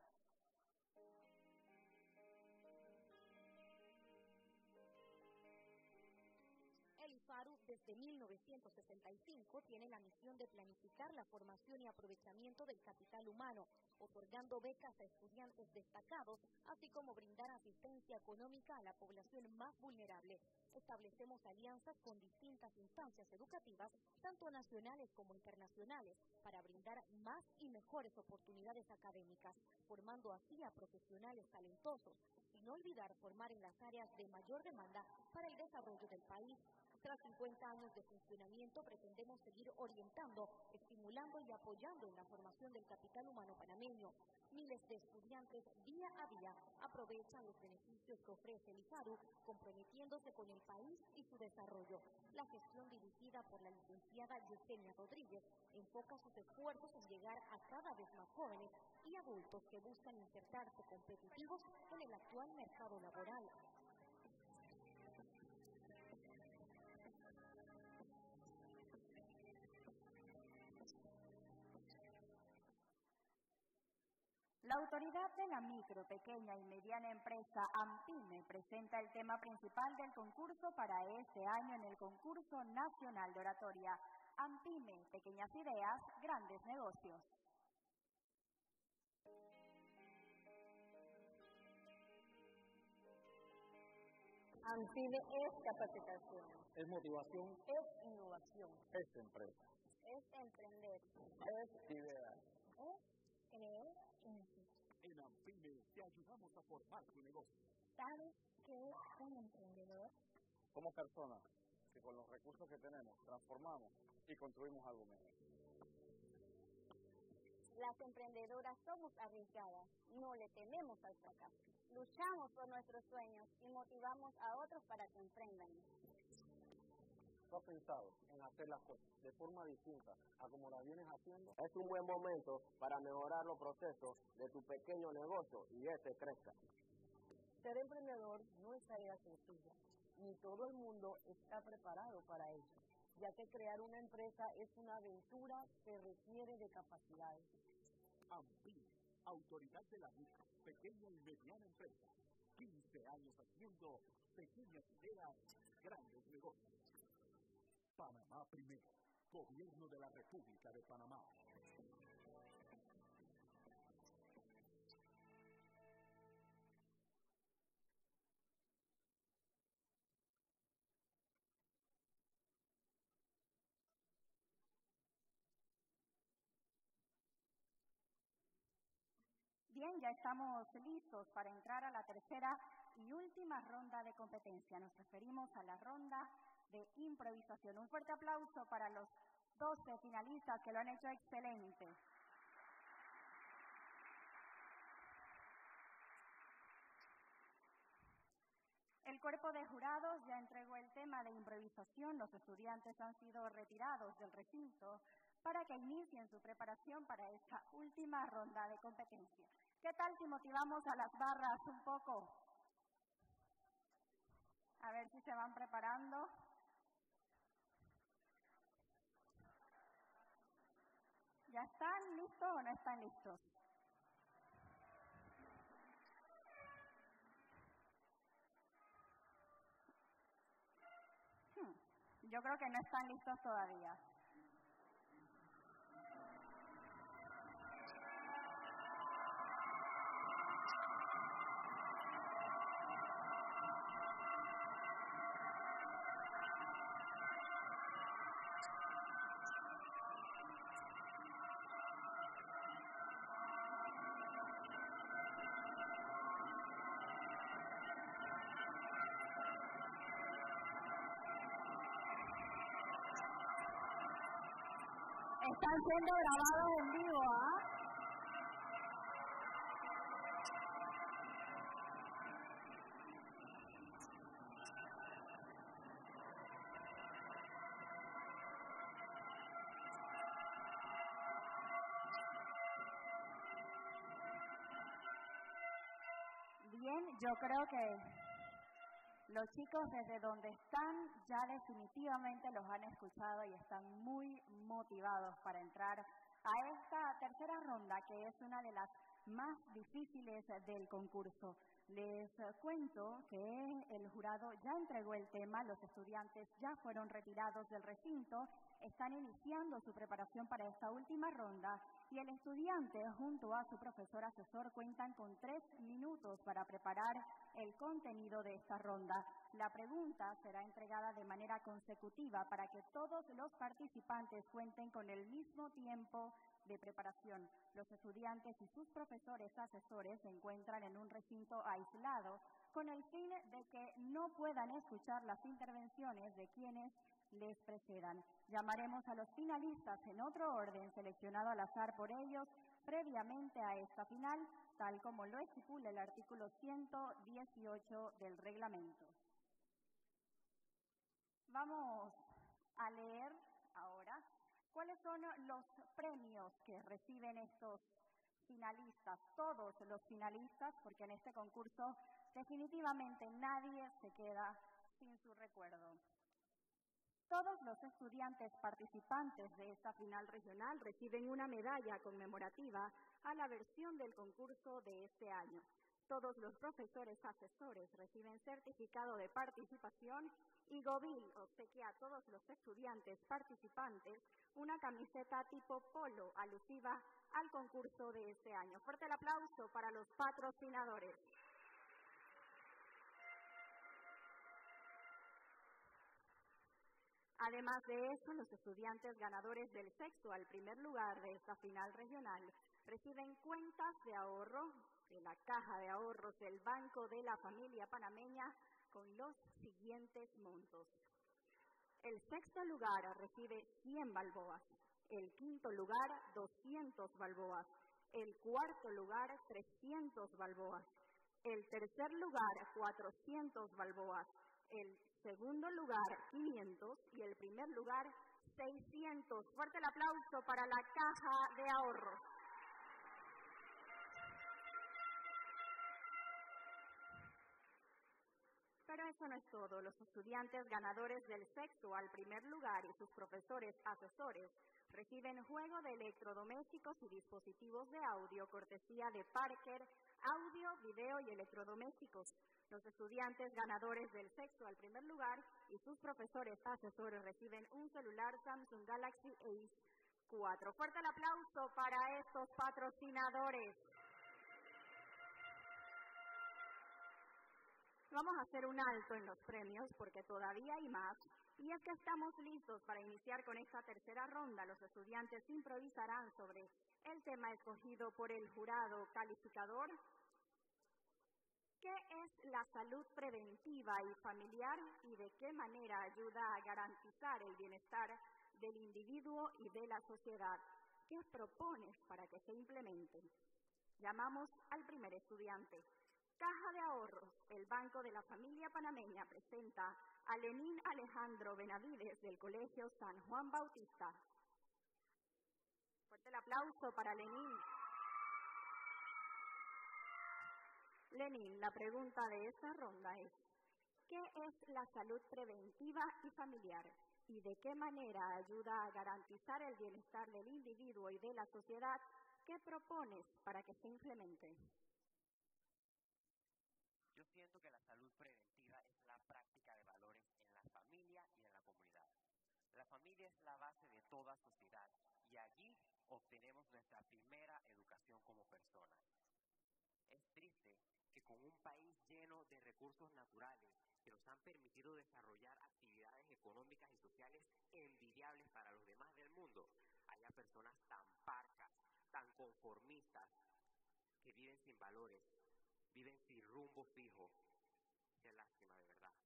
El IFARU, desde mil novecientos sesenta y cinco, tiene la misión de planificar la formación y aprovechamiento del capital humano, otorgando becas a estudiantes destacados, así como brindar asistencia económica a la población más vulnerable. Establecemos alianzas con distintas instancias educativas, tanto nacionales como internacionales, para brindar más y mejores oportunidades académicas, formando así a profesionales talentosos, sin olvidar formar en las áreas de mayor demanda para el desarrollo del país. Tras cincuenta años de funcionamiento, pretendemos seguir orientando, estimulando y apoyando en la formación del capital humano panameño. Miles de estudiantes día a día aprovechan los beneficios que ofrece el IFARU, comprometiéndose con el país y su desarrollo. La gestión dirigida por la licenciada Yesenia Rodríguez enfoca sus esfuerzos en llegar a cada vez más jóvenes y adultos que buscan insertarse competitivos en el actual mercado laboral. La Autoridad de la Micro, Pequeña y Mediana Empresa, AMPIME, presenta el tema principal del concurso para este año en el Concurso Nacional de Oratoria. AMPIME, pequeñas ideas, grandes negocios. AMPIME es capacitación. Es motivación. Es innovación. Es empresa. Es emprender. Es idea. Es creer. En AMPIME te ayudamos a formar tu negocio. ¿Sabes qué es un emprendedor? Somos personas que con los recursos que tenemos transformamos y construimos algo mejor. Las emprendedoras somos arriesgadas, no le tememos al fracaso. Luchamos por nuestros sueños y motivamos a otros para que emprendan. ¿Tú has pensado en hacer las cosas de forma distinta a como las vienes haciendo? Es un buen momento para mejorar los procesos de tu pequeño negocio y este crezca. Ser emprendedor no es tarea sencilla, ni todo el mundo está preparado para ello, ya que crear una empresa es una aventura que requiere de capacidades. AMPIME, Autoridad de la Micro, Pequeña y Mediana Empresa. quince años haciendo pequeñas ideas, grandes negocios. Panamá Primero, Gobierno de la República de Panamá. Bien, ya estamos listos para entrar a la tercera y última ronda de competencia. Nos referimos a la ronda de improvisación. Un fuerte aplauso para los doce finalistas que lo han hecho excelente. El cuerpo de jurados ya entregó el tema de improvisación. Los estudiantes han sido retirados del recinto para que inicien su preparación para esta última ronda de competencia. ¿Qué tal si motivamos a las barras un poco? A ver si se van preparando. ¿Ya están listos o no están listos? Hmm, yo creo que no están listos todavía. están siendo grabados en vivo, ¿ah? Bien, yo creo que los chicos desde donde están ya definitivamente los han escuchado y están muy motivados para entrar a esta tercera ronda, que es una de las más difíciles del concurso. Les cuento que el jurado ya entregó el tema, los estudiantes ya fueron retirados del recinto, están iniciando su preparación para esta última ronda y el estudiante junto a su profesor asesor cuentan con tres minutos para preparar el contenido de esta ronda. La pregunta será entregada de manera consecutiva para que todos los participantes cuenten con el mismo tiempo de preparación. Los estudiantes y sus profesores asesores se encuentran en un recinto aislado con el fin de que no puedan escuchar las intervenciones de quienes les precedan. Llamaremos a los finalistas en otro orden seleccionado al azar por ellos previamente a esta final, tal como lo estipula el artículo ciento dieciocho del reglamento. Vamos a leer ahora cuáles son los premios que reciben estos finalistas, todos los finalistas, porque en este concurso definitivamente nadie se queda sin su recuerdo. Todos los estudiantes participantes de esta final regional reciben una medalla conmemorativa a la versión del concurso de este año. Todos los profesores asesores reciben certificado de participación y Govil obsequia a todos los estudiantes participantes una camiseta tipo polo alusiva al concurso de este año. Fuerte el aplauso para los patrocinadores. Además de eso, los estudiantes ganadores del sexto al primer lugar de esta final regional reciben cuentas de ahorro de la Caja de Ahorros del Banco de la Familia Panameña con los siguientes montos. El sexto lugar recibe cien balboas, el quinto lugar doscientos balboas, el cuarto lugar trescientos balboas, el tercer lugar cuatrocientos balboas, el segundo lugar quinientos y el primer lugar seiscientos. Fuerte el aplauso para la Caja de Ahorros. Pero eso no es todo. Los estudiantes ganadores del sexto al primer lugar y sus profesores asesores reciben juego de electrodomésticos y dispositivos de audio, cortesía de Parker, audio, video y electrodomésticos. Los estudiantes ganadores del sexto al primer lugar y sus profesores asesores reciben un celular Samsung Galaxy Ace cuatro. Fuerte el aplauso para estos patrocinadores. Vamos a hacer un alto en los premios porque todavía hay más. Y es que estamos listos para iniciar con esta tercera ronda. Los estudiantes improvisarán sobre el tema escogido por el jurado calificador. ¿Qué es la salud preventiva y familiar y de qué manera ayuda a garantizar el bienestar del individuo y de la sociedad? ¿Qué propones para que se implemente? Llamamos al primer estudiante. Caja de Ahorros, el Banco de la Familia Panameña presenta a Lenín Alejandro Benavides del Colegio San Juan Bautista. Fuerte el aplauso para Lenín. Lenín, la pregunta de esta ronda es, ¿qué es la salud preventiva y familiar? ¿Y de qué manera ayuda a garantizar el bienestar del individuo y de la sociedad? ¿Qué propones para que se implemente? Yo siento que la salud preventiva es la práctica de valores en la familia y en la comunidad. La familia es la base de toda sociedad y allí obtenemos nuestra primera educación como personas. Es triste que con un país lleno de recursos naturales que nos han permitido desarrollar actividades económicas y sociales envidiables para los demás del mundo, haya personas tan parcas, tan conformistas, que viven sin valores, viven sin rumbo fijo. Qué lástima, de verdad.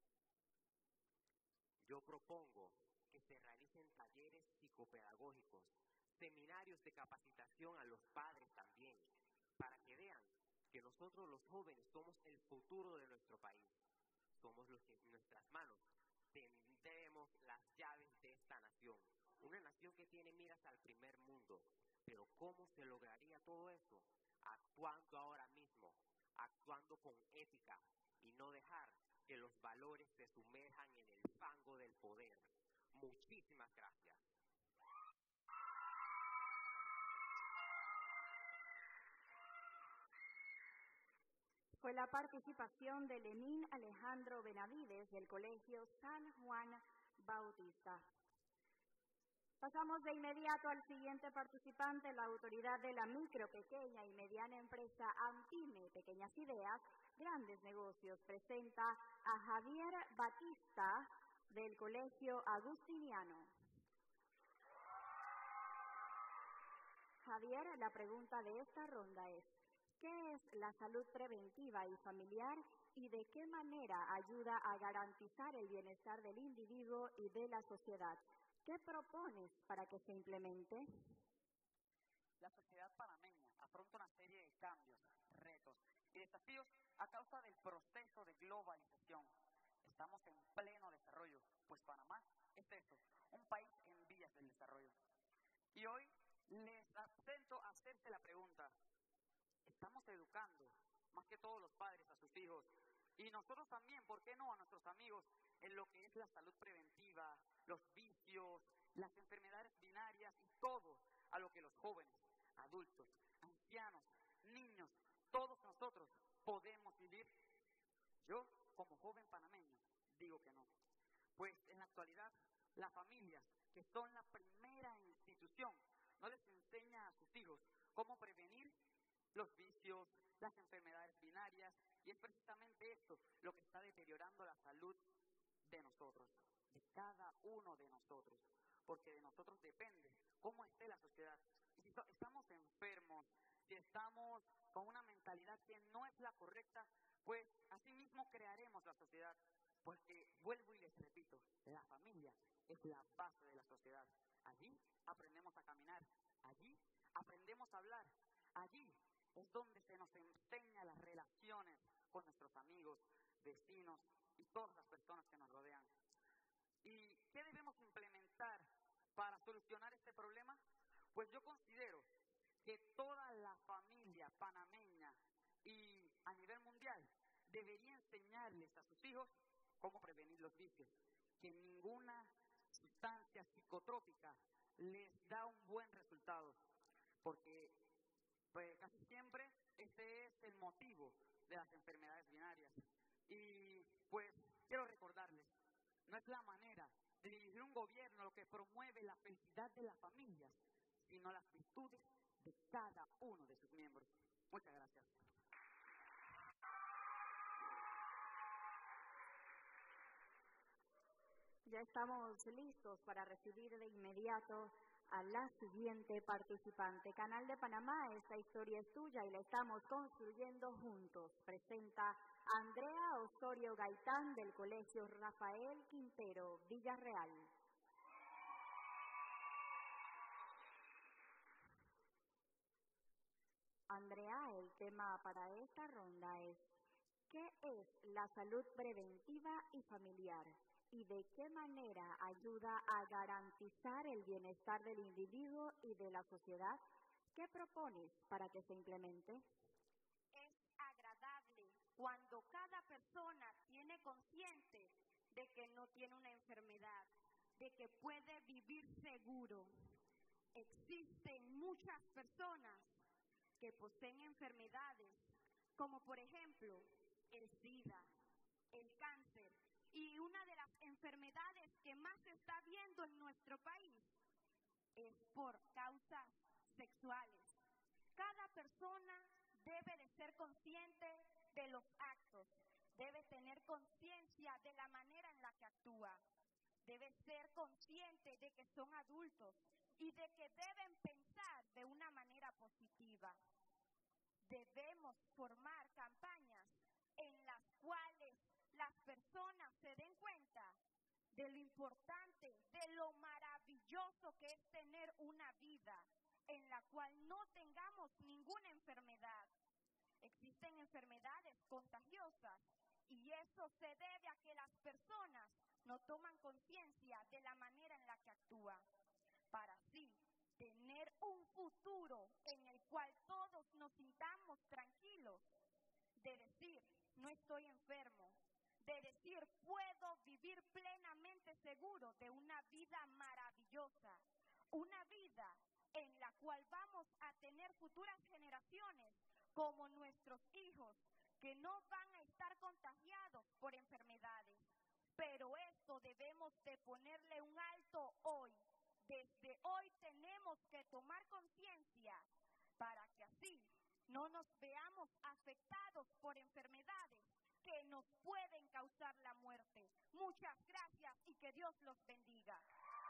Yo propongo que se realicen talleres psicopedagógicos seminarios de capacitación a los padres también, para que vean que nosotros los jóvenes somos el futuro de nuestro país. Somos los que en nuestras manos tendremos las llaves de esta nación. Una nación que tiene miras al primer mundo. Pero ¿cómo se lograría todo eso? Actuando ahora mismo, actuando con ética y no dejar que los valores se sumerjan en el fango del poder. Muchísimas gracias. Fue la participación de Lenín Alejandro Benavides del Colegio San Juan Bautista. Pasamos de inmediato al siguiente participante, la autoridad de la micro, pequeña y mediana empresa AMPIME, Pequeñas Ideas, Grandes Negocios. Presenta a Javier Batista del Colegio Agustiniano. Javier, la pregunta de esta ronda es: ¿qué es la salud preventiva y familiar y de qué manera ayuda a garantizar el bienestar del individuo y de la sociedad? ¿Qué propones para que se implemente? La sociedad panameña afronta una serie de cambios, retos y desafíos a causa del proceso de globalización. Estamos en pleno desarrollo, pues Panamá es eso, un país en vías del desarrollo. Y hoy les atento a hacerse la pregunta: ¿estamos educando, más que todos los padres, a sus hijos? Y nosotros también, ¿por qué no?, a nuestros amigos, en lo que es la salud preventiva, los vicios, las enfermedades binarias y todo a lo que los jóvenes, adultos, ancianos, niños, todos nosotros podemos vivir. Yo, como joven panameño, digo que no. Pues en la actualidad, las familias, que son la primera institución, no les enseña a sus hijos cómo prevenir los vicios, las enfermedades binarias, y es precisamente esto lo que está deteriorando la salud de nosotros, de cada uno de nosotros, porque de nosotros depende cómo esté la sociedad. Y si estamos enfermos, si estamos con una mentalidad que no es la correcta, pues así mismo crearemos la sociedad, porque vuelvo y les repito, la familia es la base de la sociedad. Allí aprendemos a caminar, allí aprendemos a hablar, allí es donde se nos enseña las relaciones con nuestros amigos, vecinos y todas las personas que nos rodean. ¿Y qué debemos implementar para solucionar este problema? Pues yo considero que toda la familia panameña y a nivel mundial debería enseñarles a sus hijos cómo prevenir los vicios, que ninguna sustancia psicotrópica les da un buen resultado, porque pues casi siempre ese es el motivo de las enfermedades binarias. Y pues quiero recordarles, no es la manera de dirigir un gobierno lo que promueve la felicidad de las familias, sino las virtudes de cada uno de sus miembros. Muchas gracias. Ya estamos listos para recibir de inmediato a la siguiente participante. Canal de Panamá, esta historia es tuya y la estamos construyendo juntos. Presenta a Andrea Osorio Gaitán del Colegio Rafael Quintero, Villarreal. Andrea, el tema para esta ronda es: ¿qué es la salud preventiva y familiar? ¿Y de qué manera ayuda a garantizar el bienestar del individuo y de la sociedad? ¿Qué propones para que se implemente? Es agradable cuando cada persona tiene consciente de que no tiene una enfermedad, de que puede vivir seguro. Existen muchas personas que poseen enfermedades, como por ejemplo el SIDA, el cáncer, y una de las enfermedades que más se está viendo en nuestro país es por causas sexuales. Cada persona debe de ser consciente de los actos, debe tener conciencia de la manera en la que actúa, debe ser consciente de que son adultos y de que deben pensar de una manera positiva. Debemos formar campañas en las cuales las personas se den cuenta de lo importante, de lo maravilloso que es tener una vida, en la cual no tengamos ninguna enfermedad. Existen enfermedades contagiosas y eso se debe a que las personas no toman conciencia de la manera en la que actúan. Para así tener un futuro en el cual todos nos sintamos tranquilos, de decir, no estoy enfermo, de decir, puedo vivir plenamente seguro de una vida maravillosa, una vida en la cual vamos a tener futuras generaciones como nuestros hijos, que no van a estar contagiados por enfermedades. Pero esto debemos de ponerle un alto hoy. Desde hoy tenemos que tomar conciencia para que así no nos veamos afectados por enfermedades que nos pueden causar la muerte. Muchas gracias y que Dios los bendiga.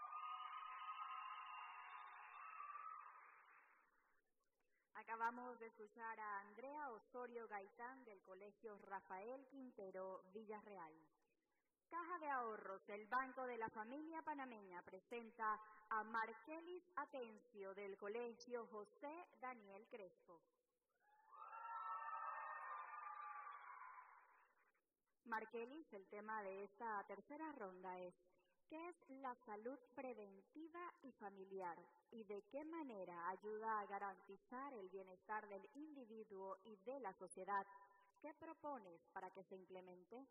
Acabamos de escuchar a Andrea Osorio Gaitán del Colegio Rafael Quintero Villarreal. Caja de Ahorros, el Banco de la Familia Panameña, presenta a Markelis Atencio del Colegio José Daniel Crespo. Markelis, el tema de esta tercera ronda es: ¿qué es la salud preventiva y familiar? ¿Y de qué manera ayuda a garantizar el bienestar del individuo y de la sociedad? ¿Qué propones para que se implemente?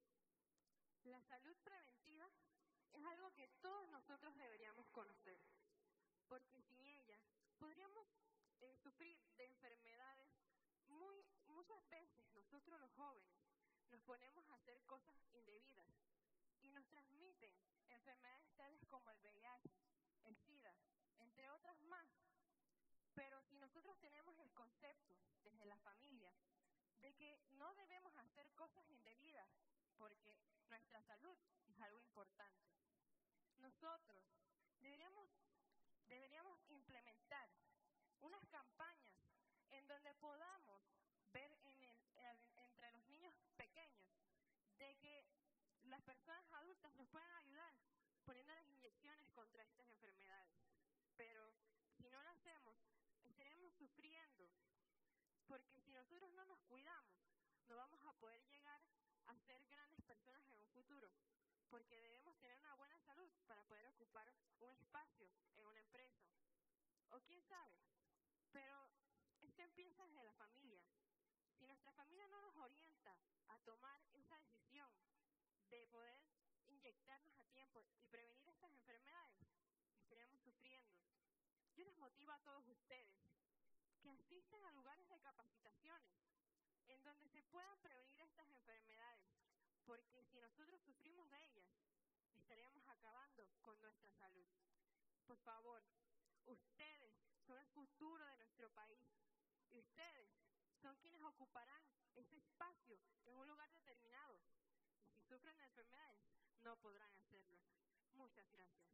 La salud preventiva es algo que todos nosotros deberíamos conocer, porque sin ella podríamos eh, sufrir de enfermedades. Muy, muchas veces nosotros los jóvenes nos ponemos a hacer cosas indebidas y nos transmiten enfermedades tales como el V I H, el SIDA, entre otras más. Pero si nosotros tenemos el concepto desde la familia de que no debemos hacer cosas indebidas porque nuestra salud es algo importante, nosotros deberíamos, deberíamos implementar unas campañas en donde podamos ver en el, en, entre los niños pequeños de que las personas adultas nos pueden ayudar poniéndoles inyecciones contra estas enfermedades. Pero si no lo hacemos, estaremos sufriendo, porque si nosotros no nos cuidamos, no vamos a poder llegar a ser grandes personas en un futuro, porque debemos tener una buena salud para poder ocupar un espacio en una empresa. O quién sabe, pero esto empieza desde la familia. Si nuestra familia no nos orienta a tomar esa decisión de poder inyectarnos a tiempo y prevenir estas enfermedades, estaríamos sufriendo. Yo les motivo a todos ustedes que asistan a lugares de capacitaciones en donde se puedan prevenir estas enfermedades, porque si nosotros sufrimos de ellas, estaríamos acabando con nuestra salud. Por favor, ustedes son el futuro de nuestro país y ustedes son quienes ocuparán ese espacio en un lugar determinado. Y si sufren de enfermedades, no podrán hacerlo. Muchas gracias.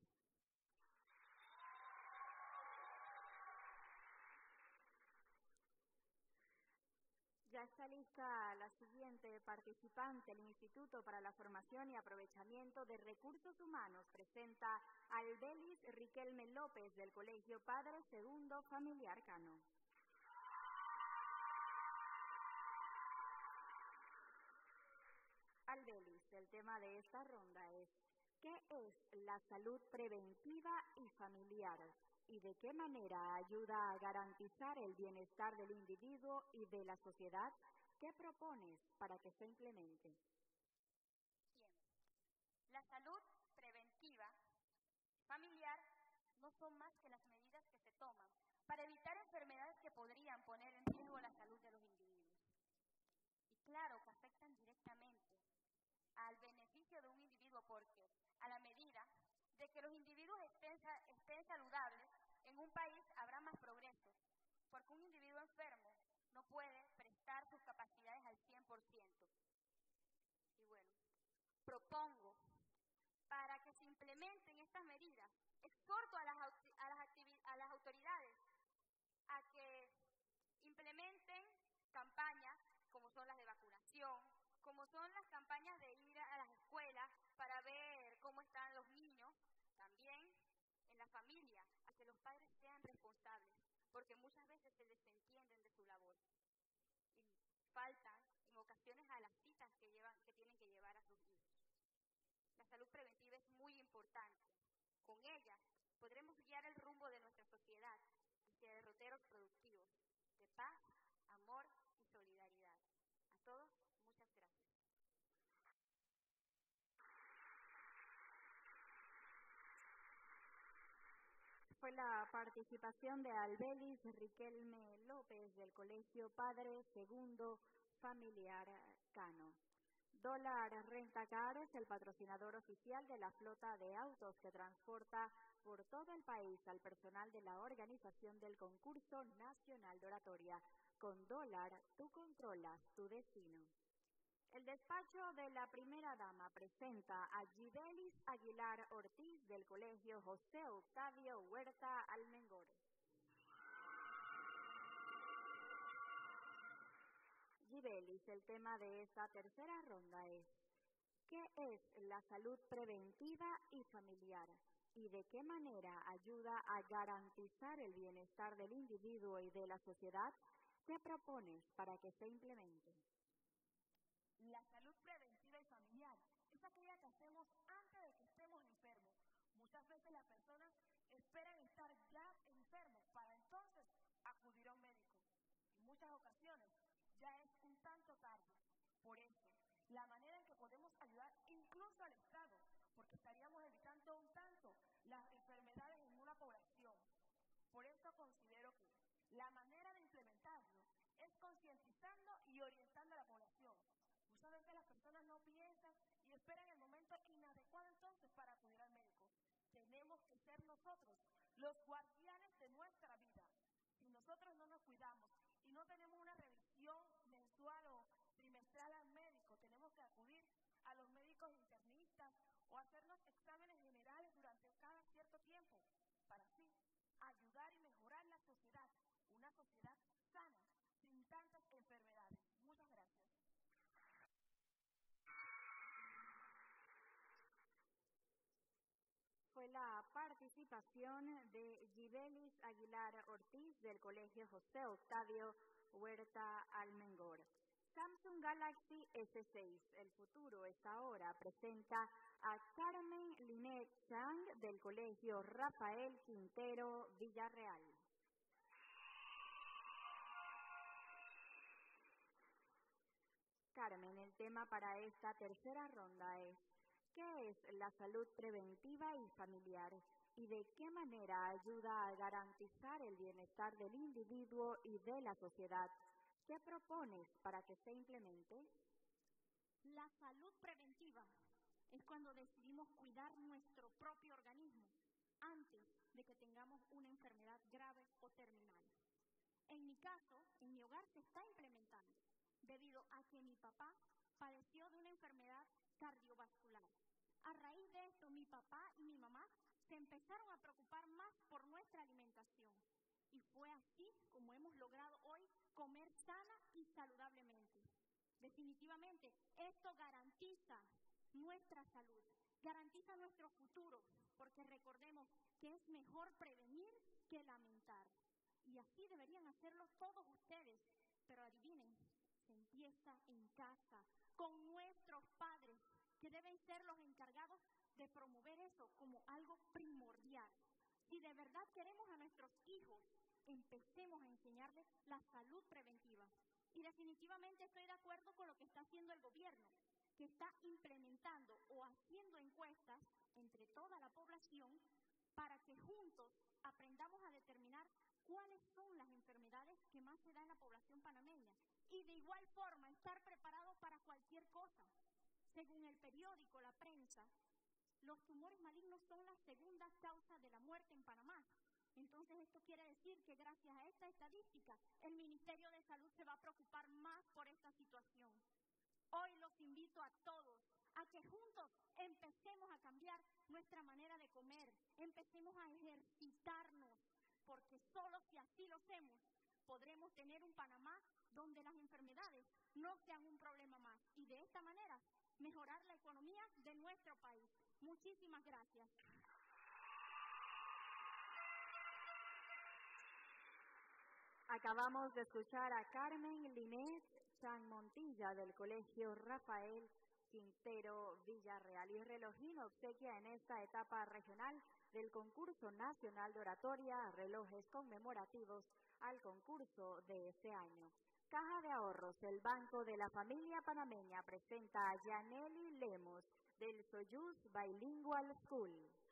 Ya está lista la siguiente participante. El Instituto para la Formación y Aprovechamiento de Recursos Humanos presenta a Albelis Riquelme López del Colegio Padre Segundo Familiar Cano. Albelis, el tema de esta ronda es: ¿qué es la salud preventiva y familiar? ¿Y de qué manera ayuda a garantizar el bienestar del individuo y de la sociedad? ¿Qué propones para que se implemente? Bien, la salud preventiva familiar no son más que las medidas que se toman para evitar enfermedades que podrían poner en riesgo la salud de los individuos. Y claro que afectan directamente al beneficio de un individuo, porque a la medida de que los individuos estén, estén saludables, en un país habrá más progreso, porque un individuo enfermo no puede prestar sus capacidades al cien por ciento. Y bueno, propongo, para que se implementen estas medidas, exhorto a las, a las, a las autoridades a que implementen campañas como son las de vacunación, como son las campañas de ir a las escuelas para ver cómo están los niños, también en la familia, a que los padres sean responsables, porque muchas veces se desentienden de su labor y faltan en ocasiones a las citas que, llevan, que tienen que llevar a sus hijos. La salud preventiva es muy importante. Con ella podremos guiar el rumbo de nuestra sociedad hacia derroteros productivos de paz, amor y solidaridad. A todos, muchas gracias. Fue la participación de Albelis Riquelme López del Colegio Padre Segundo Familiar Cano. Dólar Rentacar es el patrocinador oficial de la flota de autos que transporta por todo el país al personal de la organización del Concurso Nacional de Oratoria. Con Dólar, tú controlas tu destino. El despacho de la primera dama presenta a Gibelis Aguilar Ortiz del Colegio José Octavio Huerta Almengor. Gibelis, el tema de esta tercera ronda es: ¿qué es la salud preventiva y familiar? ¿Y de qué manera ayuda a garantizar el bienestar del individuo y de la sociedad? ¿Qué propones para que se implemente? La salud preventiva y familiar es aquella que hacemos antes de que estemos enfermos. Muchas veces las personas esperan estar ya enfermos para entonces acudir a un médico. En muchas ocasiones ya es un tanto tarde. Por eso, la manera en que podemos ayudar incluso al Estado, porque estaríamos evitando un tanto las enfermedades en una población. Por eso considero que la manera de implementarlo es concientizando y orientando a la población. Muchas veces las personas no piensan y esperan el momento inadecuado entonces para acudir al médico. Tenemos que ser nosotros los guardianes de nuestra vida. Si nosotros no nos cuidamos y no tenemos una revisión mensual o trimestral al médico, tenemos que acudir a los médicos internistas o hacernos exámenes generales durante cada cierto tiempo para así ayudar y mejorar la sociedad, una sociedad sana, sin tantas enfermedades. Muchas gracias. Fue la participación de Gibelis Aguilar Ortiz del Colegio José Octavio Huerta Almengor. Samsung Galaxy ese seis, el futuro es ahora, presenta a Carmen Linet Chang del Colegio Rafael Quintero Villarreal. Carmen, el tema para esta tercera ronda es: ¿qué es la salud preventiva y familiar? ¿Y de qué manera ayuda a garantizar el bienestar del individuo y de la sociedad? ¿Qué propones para que se implemente? La salud preventiva es cuando decidimos cuidar nuestro propio organismo antes de que tengamos una enfermedad grave o terminal. En mi caso, en mi hogar se está implementando, debido a que mi papá padeció de una enfermedad cardiovascular. A raíz de esto, mi papá y mi mamá se empezaron a preocupar más por nuestra alimentación. Y fue así como hemos logrado hoy comer sana y saludablemente. Definitivamente, esto garantiza nuestra salud, garantiza nuestro futuro, porque recordemos que es mejor prevenir que lamentar. Y así deberían hacerlo todos ustedes. Pero adivinen, se empieza en casa, con nuestros padres, que deben ser los encargados de promover eso como algo primordial. Si de verdad queremos a nuestros hijos, empecemos a enseñarles la salud preventiva. Y definitivamente estoy de acuerdo con lo que está haciendo el gobierno, que está implementando o haciendo encuestas entre toda la población para que juntos aprendamos a determinar cuáles son las enfermedades que más se dan en la población panameña y de igual forma estar preparados para cualquier cosa. Según el periódico La Prensa, los tumores malignos son la segunda causa de la muerte en Panamá. Entonces esto quiere decir que gracias a esta estadística, el Ministerio de Salud se va a preocupar más por esta situación. Hoy los invito a todos a que juntos empecemos a cambiar nuestra manera de comer, empecemos a ejercitarnos, porque solo si así lo hacemos, podremos tener un Panamá donde las enfermedades no sean un problema más y de esta manera mejorar la economía de nuestro país. Muchísimas gracias. Acabamos de escuchar a Carmen Linet San Montilla del Colegio Rafael Quintero Villarreal, y Relojín obsequia en esta etapa regional del concurso nacional de oratoria relojes conmemorativos al concurso de este año. Caja de Ahorros, el Banco de la Familia Panameña, presenta a Yaneli Lemos del Soyuz Bilingual School.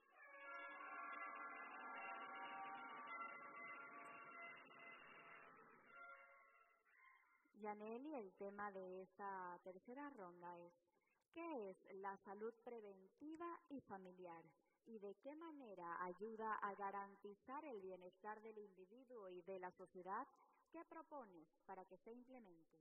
Yaneli, el tema de esta tercera ronda es: ¿qué es la salud preventiva y familiar? ¿Y de qué manera ayuda a garantizar el bienestar del individuo y de la sociedad? ¿Qué propones para que se implemente?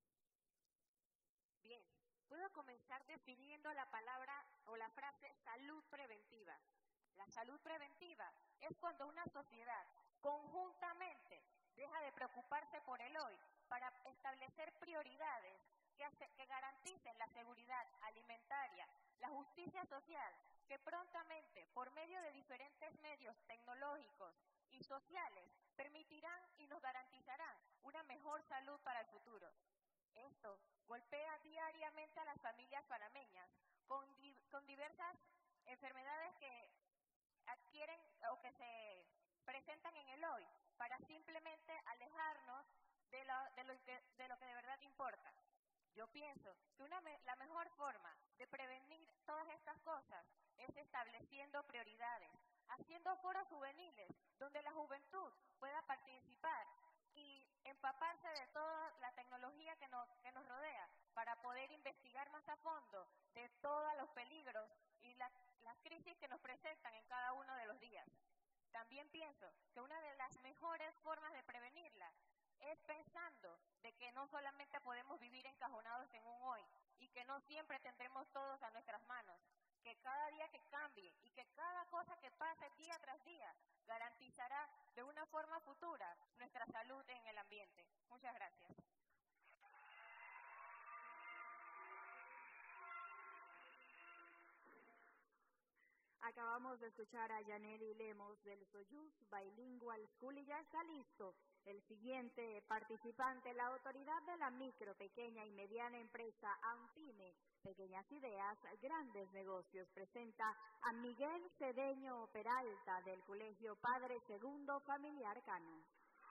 Bien, puedo comenzar definiendo la palabra o la frase salud preventiva. La salud preventiva es cuando una sociedad conjuntamente deja de preocuparse por el hoy para establecer prioridades que, hace, que garanticen la seguridad alimentaria, la justicia social, que prontamente, por medio de diferentes medios tecnológicos y sociales, permitirán y nos garantizarán una mejor salud para el futuro. Esto golpea diariamente a las familias panameñas con, di, con diversas enfermedades que adquieren o que se presentan en el hoy, para simplemente alejarnos de lo, de lo, que, de lo que de verdad importa. Yo pienso que una, la mejor forma de prevenir todas estas cosas es estableciendo prioridades, haciendo foros juveniles donde la juventud pueda participar y empaparse de toda la tecnología que nos, que nos rodea para poder investigar más a fondo de todos los peligros y la, las crisis que nos presentan en cada uno de los días. También pienso que una de las mejores formas de prevenirla es pensando de que no solamente podemos vivir encajonados en un hoy y que no siempre tendremos todos a nuestras manos, que cada día que cambie y que cada cosa que pase día tras día garantizará de una forma futura nuestra salud en el ambiente. Muchas gracias. Acabamos de escuchar a Yaneli Lemos del Soyuz Bilingual School y ya está listo el siguiente participante. La autoridad de la micro, pequeña y mediana empresa AMPYME, Pequeñas Ideas, Grandes Negocios, presenta a Miguel Cedeño Peralta del Colegio Padre Segundo Familiar Cano.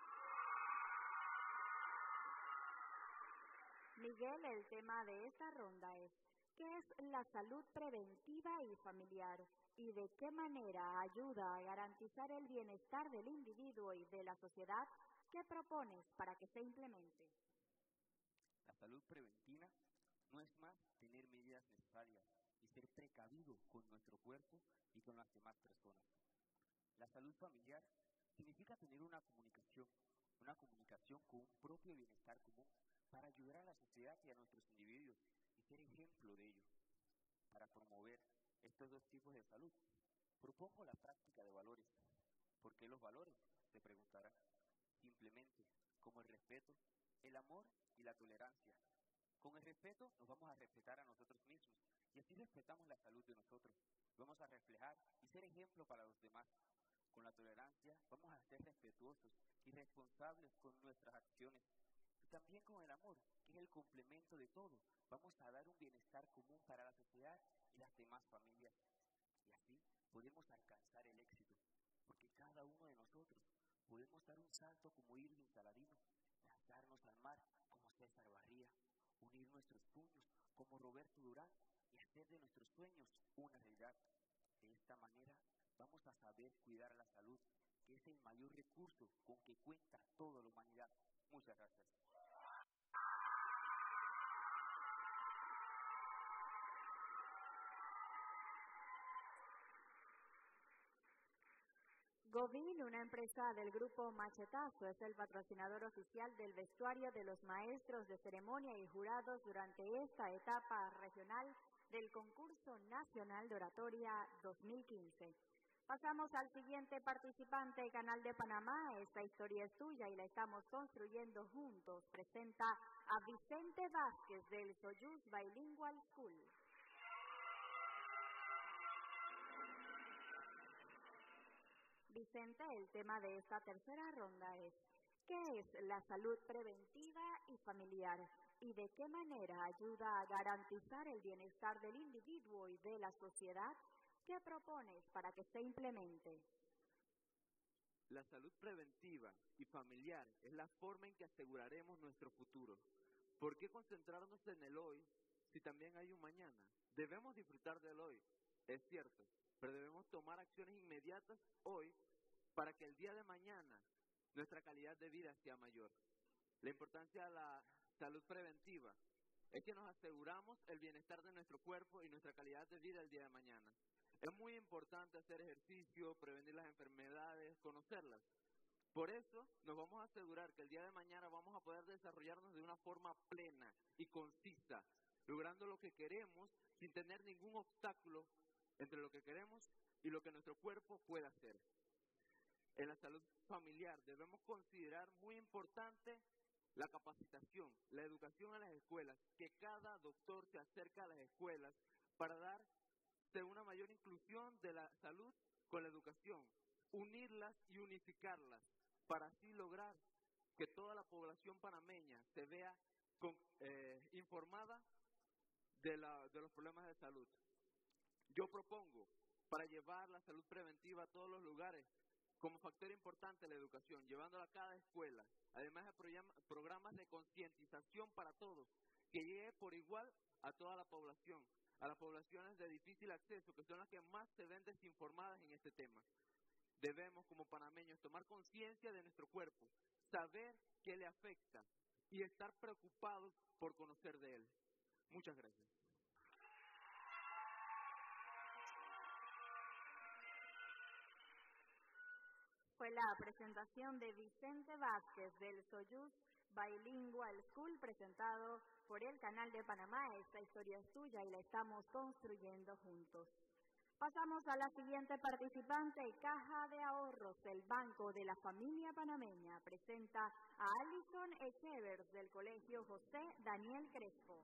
Miguel, el tema de esta ronda es: ¿qué es la salud preventiva y familiar? ¿Y de qué manera ayuda a garantizar el bienestar del individuo y de la sociedad? ¿Qué propones para que se implemente? La salud preventiva no es más tener medidas necesarias y ser precavido con nuestro cuerpo y con las demás personas. La salud familiar significa tener una comunicación, una comunicación con un propio bienestar común para ayudar a la sociedad y a nuestros individuos y ser ejemplo de ello. Para promover estos dos tipos de salud, propongo la práctica de valores. ¿Por qué los valores?, se preguntará. Simplemente, como el respeto, el amor y la tolerancia. Con el respeto nos vamos a respetar a nosotros mismos y así respetamos la salud de nosotros. Vamos a reflejar y ser ejemplo para los demás. Con la tolerancia vamos a ser respetuosos y responsables con nuestras acciones. Y también con el amor, que es el complemento de todo. Vamos a dar un bienestar común para la sociedad y las demás familias. Y así podemos alcanzar el éxito, porque cada uno de nosotros podemos dar un salto como Irving Saladino, lanzarnos al mar como César Barría, unir nuestros puños como Roberto Durán y hacer de nuestros sueños una realidad. De esta manera vamos a saber cuidar la salud, que es el mayor recurso con que cuenta toda la humanidad. Muchas gracias. Govin, una empresa del grupo Machetazo, es el patrocinador oficial del vestuario de los maestros de ceremonia y jurados durante esta etapa regional del concurso nacional de oratoria dos mil quince. Pasamos al siguiente participante. Canal de Panamá, esta historia es tuya y la estamos construyendo juntos. Presenta a Vicente Vázquez del Soyuz Bilingual School. Vicente, el tema de esta tercera ronda es: ¿Qué es la salud preventiva y familiar? ¿Y de qué manera ayuda a garantizar el bienestar del individuo y de la sociedad? ¿Qué propones para que se implemente? La salud preventiva y familiar es la forma en que aseguraremos nuestro futuro. ¿Por qué concentrarnos en el hoy si también hay un mañana? Debemos disfrutar del hoy, es cierto, pero debemos tomar acciones inmediatas hoy para que el día de mañana nuestra calidad de vida sea mayor. La importancia de la salud preventiva es que nos aseguramos el bienestar de nuestro cuerpo y nuestra calidad de vida el día de mañana. Es muy importante hacer ejercicio, prevenir las enfermedades, conocerlas. Por eso nos vamos a asegurar que el día de mañana vamos a poder desarrollarnos de una forma plena y concisa, logrando lo que queremos sin tener ningún obstáculo entre lo que queremos y lo que nuestro cuerpo puede hacer. En la salud familiar debemos considerar muy importante la capacitación, la educación en las escuelas, que cada doctor se acerque a las escuelas para dar una mayor inclusión de la salud con la educación, unirlas y unificarlas, para así lograr que toda la población panameña se vea con, eh, informada de, la, de los problemas de salud. Yo propongo, para llevar la salud preventiva a todos los lugares, como factor importante la educación, llevándola a cada escuela, además de programa, programas de concientización para todos, que llegue por igual a toda la población, a las poblaciones de difícil acceso, que son las que más se ven desinformadas en este tema. Debemos, como panameños, tomar conciencia de nuestro cuerpo, saber qué le afecta y estar preocupados por conocer de él. Muchas gracias. Fue la presentación de Vicente Vázquez del Soyuz Bilingual School, presentado por el Canal de Panamá. Esta historia es tuya y la estamos construyendo juntos. Pasamos a la siguiente participante. Caja de Ahorros, el Banco de la Familia Panameña, presenta a Alison Echevers del Colegio José Daniel Crespo.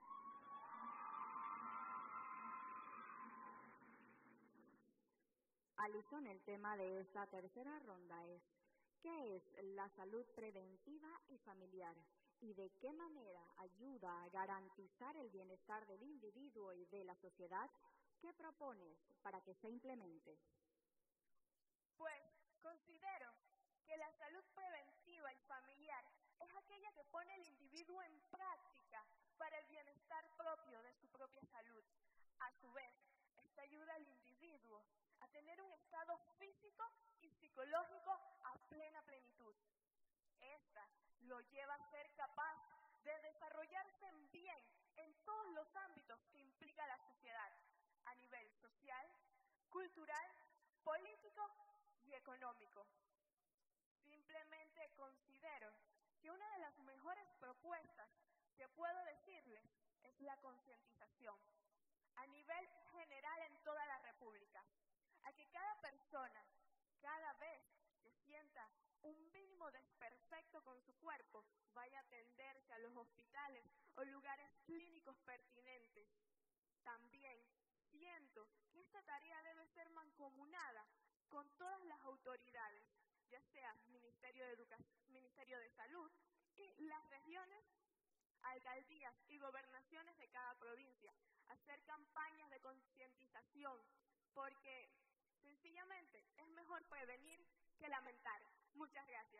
Alison, el tema de esta tercera ronda es: ¿qué es la salud preventiva y familiar? ¿Y de qué manera ayuda a garantizar el bienestar del individuo y de la sociedad? ¿Qué propones para que se implemente? Pues considero que la salud preventiva y familiar es aquella que pone al individuo en práctica para el bienestar propio de su propia salud. A su vez, esta ayuda al individuo a tener un estado físico y psicológico a plena plenitud. Esta lo lleva a ser capaz de desarrollarse bien en todos los ámbitos que implica la sociedad, a nivel social, cultural, político y económico. Simplemente considero que una de las mejores propuestas que puedo decirles es la concientización, a nivel general en toda la República, a que cada persona, cada vez que sienta un mínimo desperfecto con su cuerpo, vaya a atenderse a los hospitales o lugares clínicos pertinentes. También siento que esta tarea debe ser mancomunada con todas las autoridades, ya sea Ministerio de Educación, Ministerio de Salud y las regiones, alcaldías y gobernaciones de cada provincia, hacer campañas de concientización, porque sencillamente es mejor prevenir que lamentar. Muchas gracias.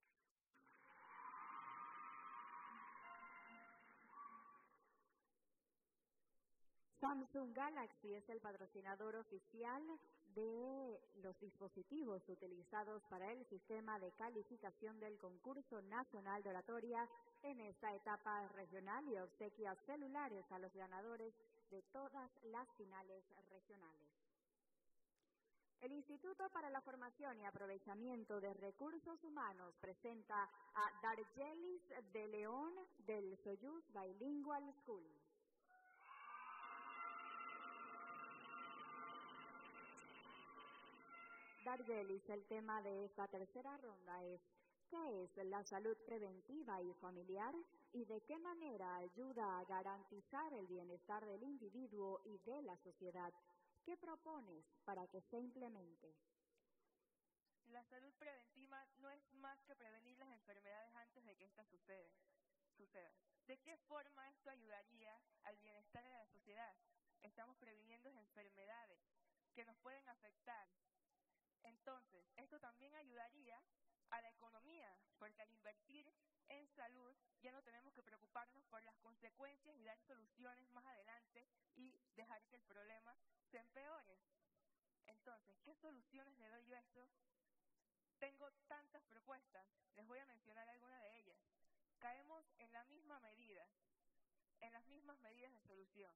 Samsung Galaxy es el patrocinador oficial de los dispositivos utilizados para el sistema de calificación del concurso nacional de oratoria en esta etapa regional y obsequia celulares a los ganadores de todas las finales regionales. El Instituto para la Formación y Aprovechamiento de Recursos Humanos presenta a Dargelis de León del Soyuz Bilingual School. Dargelis, el tema de esta tercera ronda es: ¿qué es la salud preventiva y familiar? ¿Y de qué manera ayuda a garantizar el bienestar del individuo y de la sociedad? ¿Qué propones para que se implemente? la salud preventiva no es más que prevenir las enfermedades antes de que éstas suceden, sucedan. ¿De qué forma esto ayudaría al bienestar de la sociedad? Estamos previniendo enfermedades que nos pueden afectar. Entonces, esto también ayudaría a la economía, porque al invertir en salud ya no tenemos que preocuparnos por las consecuencias y dar soluciones más adelante y dejar que el problema se empeore. Entonces, ¿qué soluciones le doy yo a esto? Tengo tantas propuestas, les voy a mencionar algunas de ellas. Caemos en la misma medida, en las mismas medidas de solución,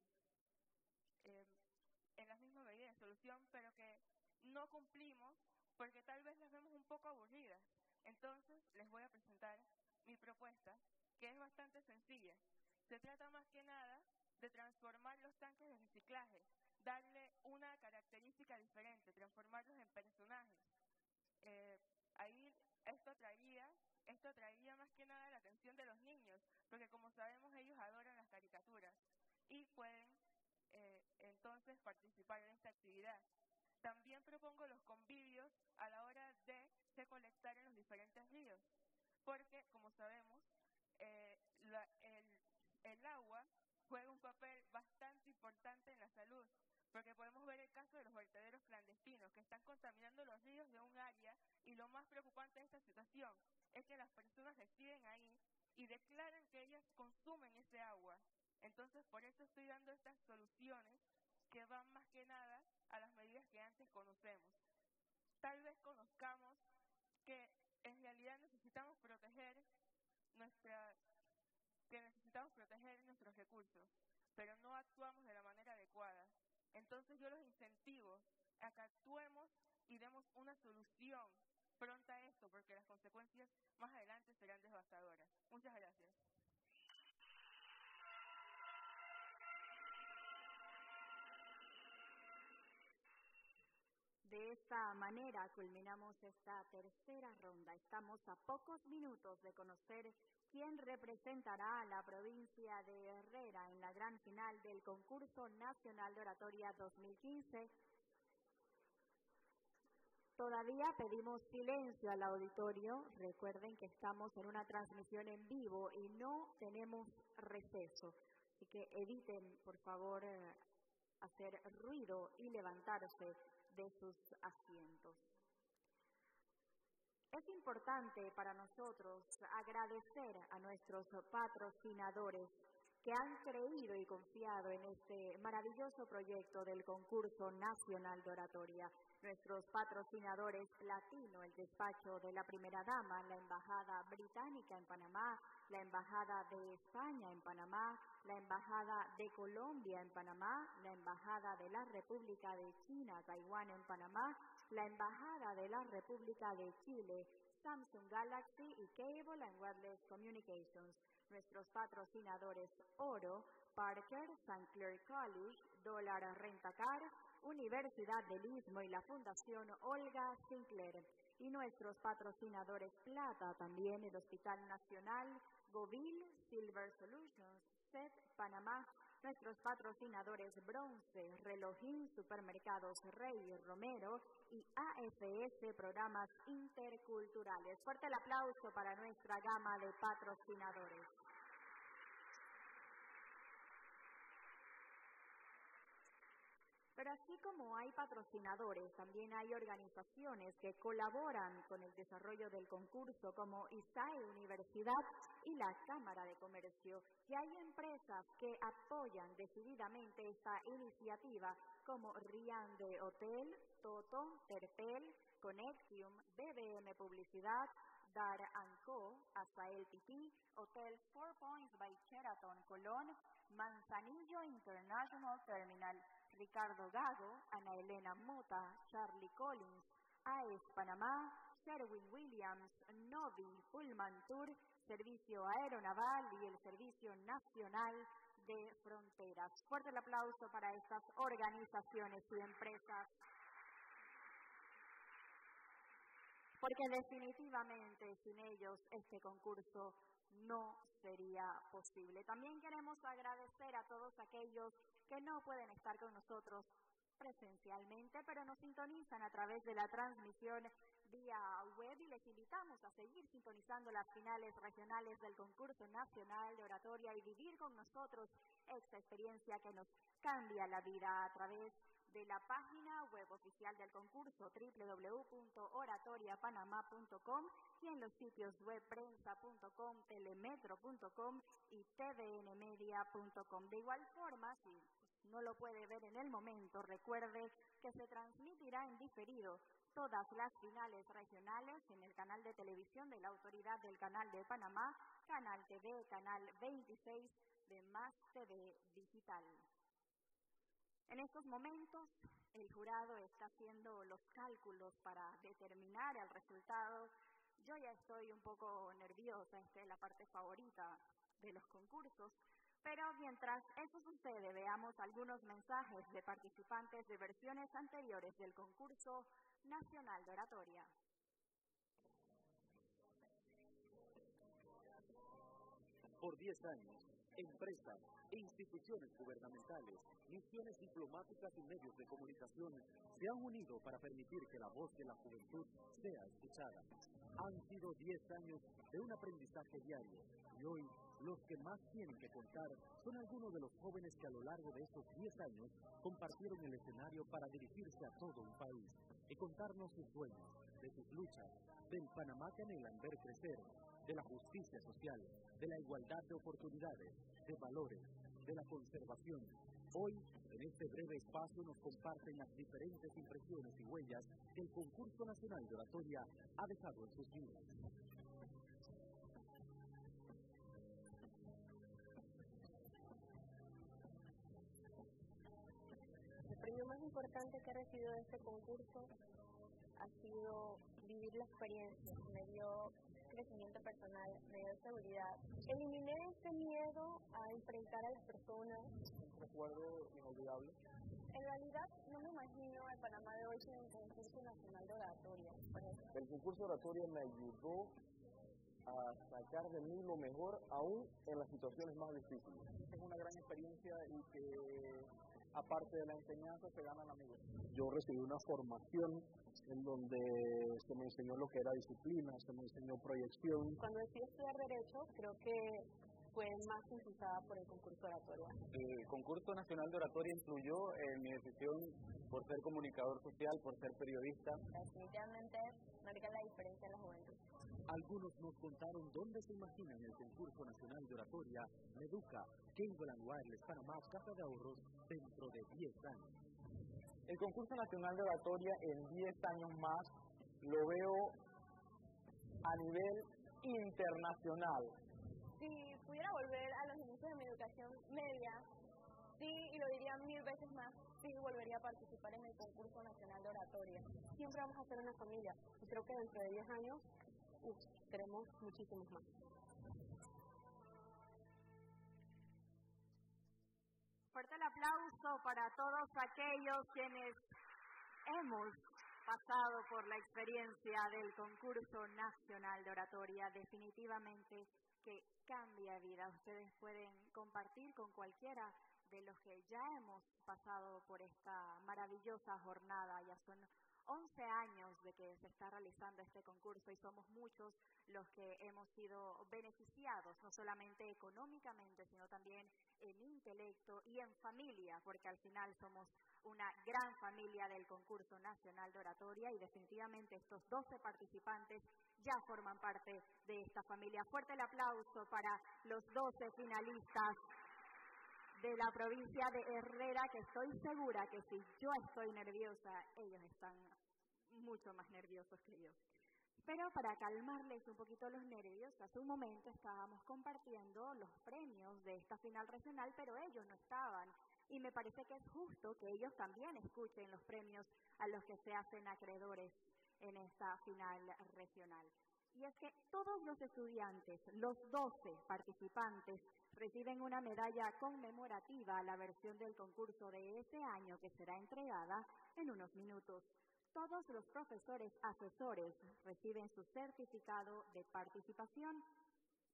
eh, en las mismas medidas de solución, pero que no cumplimos porque tal vez las vemos un poco aburridas. Entonces, les voy a presentar mi propuesta, que es bastante sencilla. Se trata más que nada de transformar los tanques de reciclaje, darle una característica diferente, transformarlos en personajes. Eh, ahí esto atraería, esto atraería más que nada la atención de los niños, porque como sabemos ellos adoran las caricaturas y pueden eh, entonces participar en esta actividad. También propongo los convivios a la hora de recolectar en los diferentes ríos, porque como sabemos eh, la, el, el agua juega un papel bastante importante en la salud, porque podemos ver el caso de los vertederos clandestinos que están contaminando los ríos de un área, y lo más preocupante de esta situación es que las personas residen ahí y declaran que ellas consumen ese agua. Entonces, por eso estoy dando estas soluciones que van más que nada a las medidas que antes conocemos. Tal vez conozcamos que en realidad necesitamos proteger nuestra, que necesitamos proteger nuestros recursos, pero no actuamos de la manera adecuada. Entonces yo los incentivo a que actuemos y demos una solución pronta a esto, porque las consecuencias más adelante serán devastadoras. Muchas gracias. De esta manera culminamos esta tercera ronda. Estamos a pocos minutos de conocer quién representará a la provincia de Herrera en la gran final del Concurso Nacional de Oratoria dos mil quince. Todavía pedimos silencio al auditorio. Recuerden que estamos en una transmisión en vivo y no tenemos receso. Así que eviten, por favor, hacer ruido y levantarse de sus asientos. Es importante para nosotros agradecer a nuestros patrocinadores que han creído y confiado en este maravilloso proyecto del Concurso Nacional de Oratoria. Nuestros patrocinadores platino, el despacho de la Primera Dama, la Embajada Británica en Panamá, la Embajada de España en Panamá, la Embajada de Colombia en Panamá, la Embajada de la República de China, Taiwán en Panamá, la Embajada de la República de Chile, Samsung Galaxy y Cable and Wireless Communications. Nuestros patrocinadores Oro, Parker, Saint Clair College, Dólar Rentacar, Universidad del Istmo y la Fundación Olga Sinclair. Y nuestros patrocinadores Plata también el Hospital Nacional, Govil, Silver Solutions, C E T Panamá. Nuestros patrocinadores Bronce, Relojín, Supermercados Rey Romero y A F S Programas Interculturales. Fuerte el aplauso para nuestra gama de patrocinadores. Pero así como hay patrocinadores, también hay organizaciones que colaboran con el desarrollo del concurso, como I S A E Universidad y la Cámara de Comercio. Y hay empresas que apoyan decididamente esta iniciativa, como Riande Hotel, Toto, Terpel, Conexium, B B M Publicidad, Dar and Co, Asael Tití, Hotel Four Points by Sheraton Colón, Manzanillo International Terminal, Ricardo Gago, Ana Elena Mota, Charlie Collins, A E S Panamá, Sherwin Williams, Novi, Pullman Tour, Servicio Aeronaval y el Servicio Nacional de Fronteras. Fuerte el aplauso para estas organizaciones y empresas, porque definitivamente sin ellos este concurso no sería posible. También queremos agradecer a todos aquellos que no pueden estar con nosotros presencialmente, pero nos sintonizan a través de la transmisión vía web y les invitamos a seguir sintonizando las finales regionales del concurso nacional de oratoria y vivir con nosotros esta experiencia que nos cambia la vida a través de la página web oficial del concurso doble u doble u doble u punto oratoria panamá punto com y en los sitios web prensa punto com, telemetro punto com y t v n media punto com. De igual forma, si no lo puede ver en el momento, recuerde que se transmitirá en diferido todas las finales regionales en el canal de televisión de la Autoridad del Canal de Panamá, Canal T V, Canal veintiséis de Más T V Digital. En estos momentos, el jurado está haciendo los cálculos para determinar el resultado. Yo ya estoy un poco nerviosa, esta es la parte favorita de los concursos, pero mientras eso sucede, veamos algunos mensajes de participantes de versiones anteriores del concurso nacional de oratoria. Por diez años, empresas, instituciones gubernamentales, misiones diplomáticas y medios de comunicación se han unido para permitir que la voz de la juventud sea escuchada. Han sido diez años de un aprendizaje diario y hoy los que más tienen que contar son algunos de los jóvenes que a lo largo de esos diez años compartieron el escenario para dirigirse a todo un país y contarnos sus sueños, de sus luchas, del Panamá que anhelan ver crecer, de la justicia social, de la igualdad de oportunidades, de valores, de la conservación. Hoy, en este breve espacio, nos comparten las diferentes impresiones y huellas que el Concurso Nacional de Oratoria ha dejado en sus vidas. El premio más importante que he recibido de este concurso ha sido vivir la experiencia. Me dio crecimiento personal, me dio seguridad. Eliminé ese miedo a enfrentar a las personas. Un recuerdo inolvidable. En realidad no me imagino al Panamá de hoy sin el concurso nacional de oratoria. El concurso de oratoria me ayudó a sacar de mí lo mejor aún en las situaciones más difíciles. Es una gran experiencia y que aparte de la enseñanza se ganan amigos. Yo recibí una formación en donde se me enseñó lo que era disciplina, se me enseñó proyección. Cuando decidí estudiar Derecho, creo que fue más impulsada por el concurso de oratoria. El concurso nacional de oratoria influyó en mi decisión por ser comunicador social, por ser periodista. Definitivamente marca la diferencia en la juventud. Algunos nos contaron dónde se imaginan el concurso nacional de oratoria Meduca, Cable and Wireless Panamá, Caja de Ahorros, dentro de diez años. El concurso nacional de oratoria en diez años más lo veo a nivel internacional. Si pudiera volver a los inicios de mi educación media, sí, y lo diría mil veces más, sí volvería a participar en el concurso nacional de oratoria. Siempre vamos a ser una familia y creo que dentro de diez años uf, seremos muchísimos más. Fuerte el aplauso para todos aquellos quienes hemos pasado por la experiencia del concurso nacional de oratoria. Definitivamente que cambia vida. Ustedes pueden compartir con cualquiera de los que ya hemos pasado por esta maravillosa jornada. Ya son once años de que se está realizando este concurso y somos muchos los que hemos sido beneficiados, no solamente económicamente, sino también en intelecto y en familia, porque al final somos una gran familia del concurso nacional de oratoria y definitivamente estos doce participantes ya forman parte de esta familia. Fuerte el aplauso para los doce finalistas de la provincia de Herrera, que estoy segura que si yo estoy nerviosa, ellos están mucho más nerviosos que yo. Pero para calmarles un poquito los nervios, hace un momento estábamos compartiendo los premios de esta final regional, pero ellos no estaban. Y me parece que es justo que ellos también escuchen los premios a los que se hacen acreedores en esta final regional. Y es que todos los estudiantes, los doce participantes, reciben una medalla conmemorativa a la versión del concurso de ese año que será entregada en unos minutos. Todos los profesores asesores reciben su certificado de participación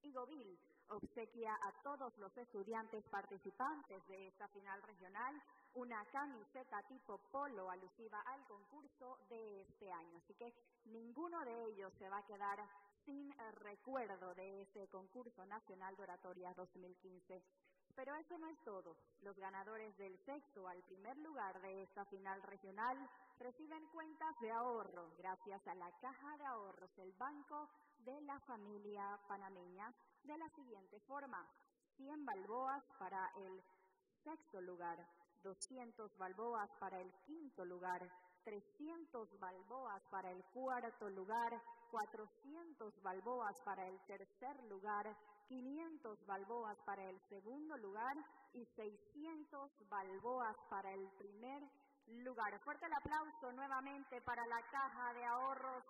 Igovil obsequia a todos los estudiantes participantes de esta final regional una camiseta tipo polo alusiva al concurso de este año. Así que ninguno de ellos se va a quedar sin eh, recuerdo de este concurso nacional de oratoria dos mil quince. Pero eso no es todo. Los ganadores del sexto al primer lugar de esta final regional reciben cuentas de ahorro gracias a la Caja de Ahorros del Banco de la Familia Panameña de la siguiente forma: cien balboas para el sexto lugar, doscientos balboas para el quinto lugar, trescientos balboas para el cuarto lugar, cuatrocientos balboas para el tercer lugar, quinientos balboas para el segundo lugar y seiscientos balboas para el primer lugar. Fuerte el aplauso nuevamente para la Caja de Ahorros,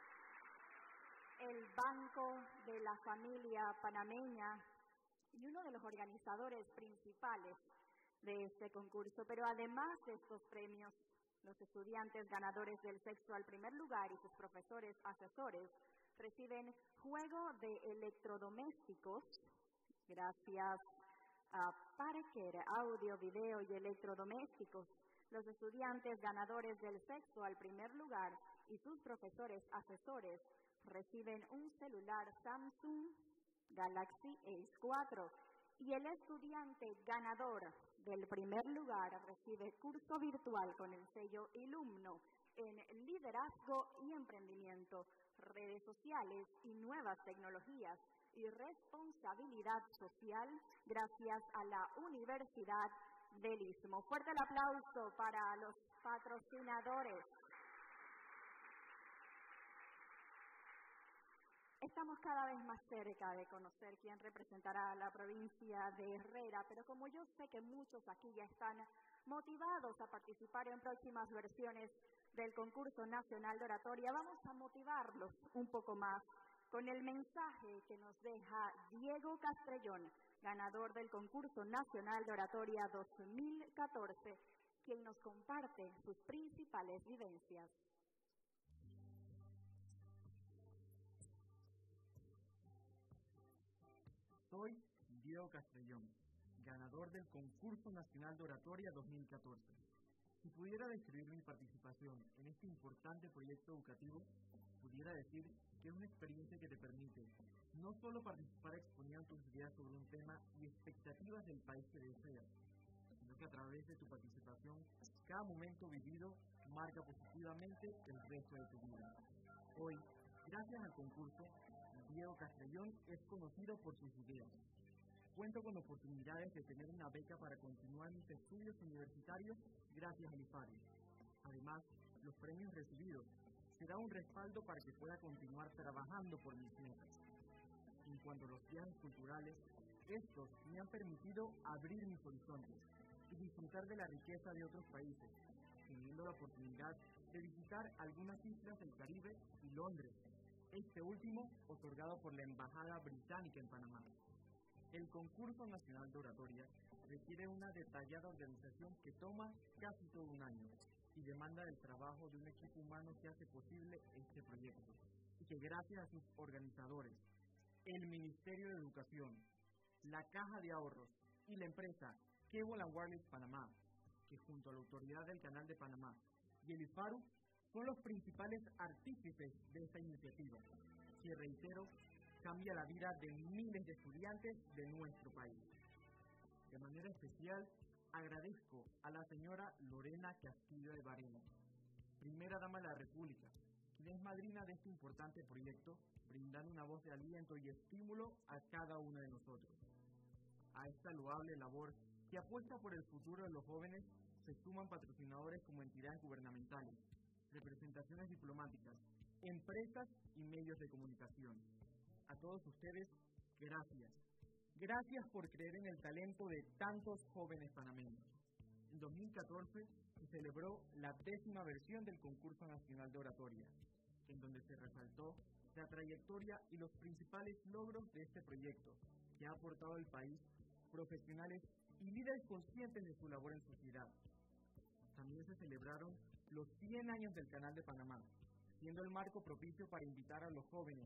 el Banco de la Familia Panameña y uno de los organizadores principales de este concurso. Pero además de estos premios, los estudiantes ganadores del sexto al primer lugar y sus profesores asesores reciben juego de electrodomésticos gracias a Parker Audio, Video y Electrodomésticos. Los estudiantes ganadores del sexto al primer lugar y sus profesores asesores reciben un celular Samsung Galaxy Ace cuatro y el estudiante ganador del primer lugar recibe curso virtual con el sello Ilumno en liderazgo y emprendimiento, redes sociales y nuevas tecnologías y responsabilidad social gracias a la Universidad del Istmo. Fuerte el aplauso para los patrocinadores. Estamos cada vez más cerca de conocer quién representará a la provincia de Herrera, pero como yo sé que muchos aquí ya están motivados a participar en próximas versiones del concurso nacional de oratoria, vamos a motivarlos un poco más con el mensaje que nos deja Diego Castrellón, ganador del concurso nacional de oratoria dos mil catorce, quien nos comparte sus principales vivencias. Soy Diego Castrellón, ganador del concurso nacional de oratoria dos mil catorce. Si pudiera describir mi participación en este importante proyecto educativo, pudiera decir que es una experiencia que te permite no solo participar exponiendo tus ideas sobre un tema y expectativas del país que deseas, sino que a través de tu participación, cada momento vivido marca positivamente el resto de tu vida. Hoy, gracias al concurso, Diego Castrellón es conocido por sus ideas. Cuento con oportunidades de tener una beca para continuar mis estudios universitarios gracias al IFARU. Además, los premios recibidos será un respaldo para que pueda continuar trabajando por mis metas. En cuanto a los viajes culturales, estos me han permitido abrir mis horizontes y disfrutar de la riqueza de otros países, teniendo la oportunidad de visitar algunas islas del Caribe y Londres, este último otorgado por la Embajada Británica en Panamá. El concurso nacional de oratoria requiere una detallada organización que toma casi todo un año y demanda el trabajo de un equipo humano que hace posible este proyecto, y que gracias a sus organizadores, el Ministerio de Educación, la Caja de Ahorros y la empresa Cable and Wireless Panamá, que junto a la Autoridad del Canal de Panamá y el IFARU son los principales artífices de esta iniciativa, que, reitero, cambia la vida de miles de estudiantes de nuestro país. De manera especial, agradezco a la señora Lorena Castillo de Barena, primera dama de la República, quien es madrina de este importante proyecto, brindando una voz de aliento y estímulo a cada uno de nosotros. A esta loable labor que apuesta por el futuro de los jóvenes se suman patrocinadores como entidades gubernamentales, representaciones diplomáticas, empresas y medios de comunicación. A todos ustedes, gracias. Gracias por creer en el talento de tantos jóvenes panameños. En dos mil catorce se celebró la décima versión del concurso nacional de oratoria, en donde se resaltó la trayectoria y los principales logros de este proyecto, que ha aportado al país profesionales y líderes conscientes de su labor en sociedad. También se celebraron los cien años del Canal de Panamá, siendo el marco propicio para invitar a los jóvenes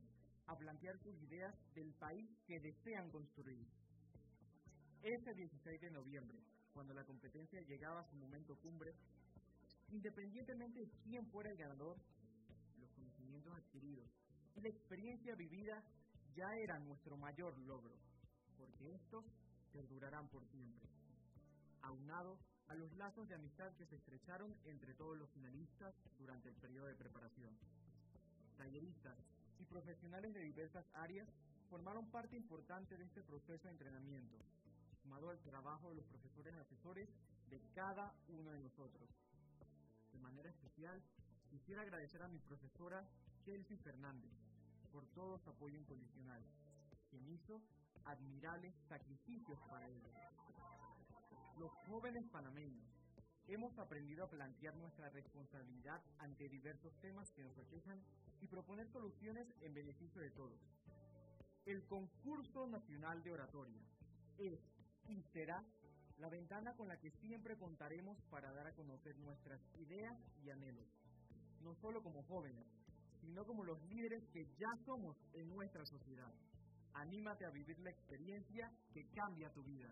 a plantear sus ideas del país que desean construir. Ese dieciséis de noviembre, cuando la competencia llegaba a su momento cumbre, independientemente de quién fuera el ganador, los conocimientos adquiridos y la experiencia vivida ya eran nuestro mayor logro, porque estos perdurarán por siempre. Aunado a los lazos de amistad que se estrecharon entre todos los finalistas durante el periodo de preparación. Talleristas y profesionales de diversas áreas formaron parte importante de este proceso de entrenamiento, sumado al trabajo de los profesores asesores de cada uno de nosotros. De manera especial, quisiera agradecer a mi profesora Chelsea Fernández por todo su apoyo incondicional, quien hizo admirables sacrificios para ellos. Los jóvenes panameños hemos aprendido a plantear nuestra responsabilidad ante diversos temas que nos aquejan y proponer soluciones en beneficio de todos. El Concurso Nacional de Oratoria es y será la ventana con la que siempre contaremos para dar a conocer nuestras ideas y anhelos, no solo como jóvenes, sino como los líderes que ya somos en nuestra sociedad. Anímate a vivir la experiencia que cambia tu vida.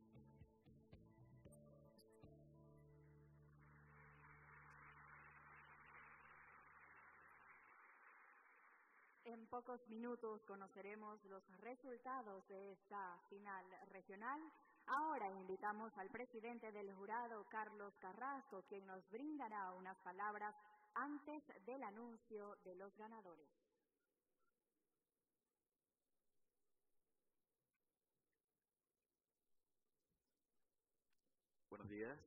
En pocos minutos conoceremos los resultados de esta final regional. Ahora invitamos al presidente del jurado, Carlos Carrasco, quien nos brindará unas palabras antes del anuncio de los ganadores. Buenos días.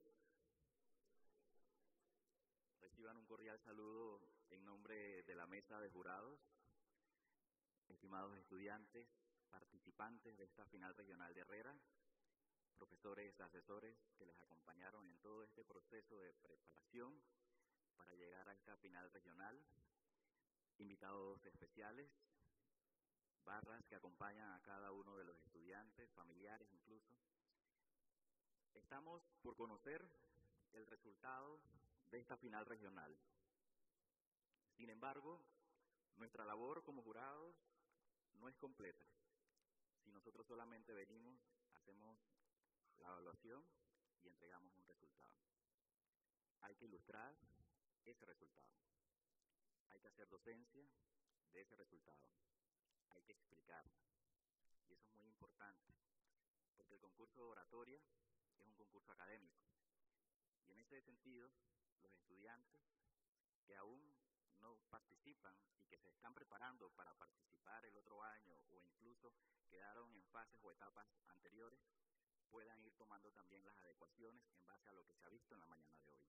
Reciban un cordial saludo en nombre de la mesa de jurados, estimados estudiantes, participantes de esta final regional de Herrera, profesores, asesores que les acompañaron en todo este proceso de preparación para llegar a esta final regional, invitados especiales, barras que acompañan a cada uno de los estudiantes, familiares incluso. Estamos por conocer el resultado de esta final regional. Sin embargo, nuestra labor como jurados no es completa. Si nosotros solamente venimos, hacemos la evaluación y entregamos un resultado. Hay que ilustrar ese resultado. Hay que hacer docencia de ese resultado. Hay que explicar. Y eso es muy importante, porque el concurso de oratoria es un concurso académico. Y en ese sentido, los estudiantes que aún no participan y que se están preparando para participar el otro año o incluso quedaron en fases o etapas anteriores, puedan ir tomando también las adecuaciones en base a lo que se ha visto en la mañana de hoy.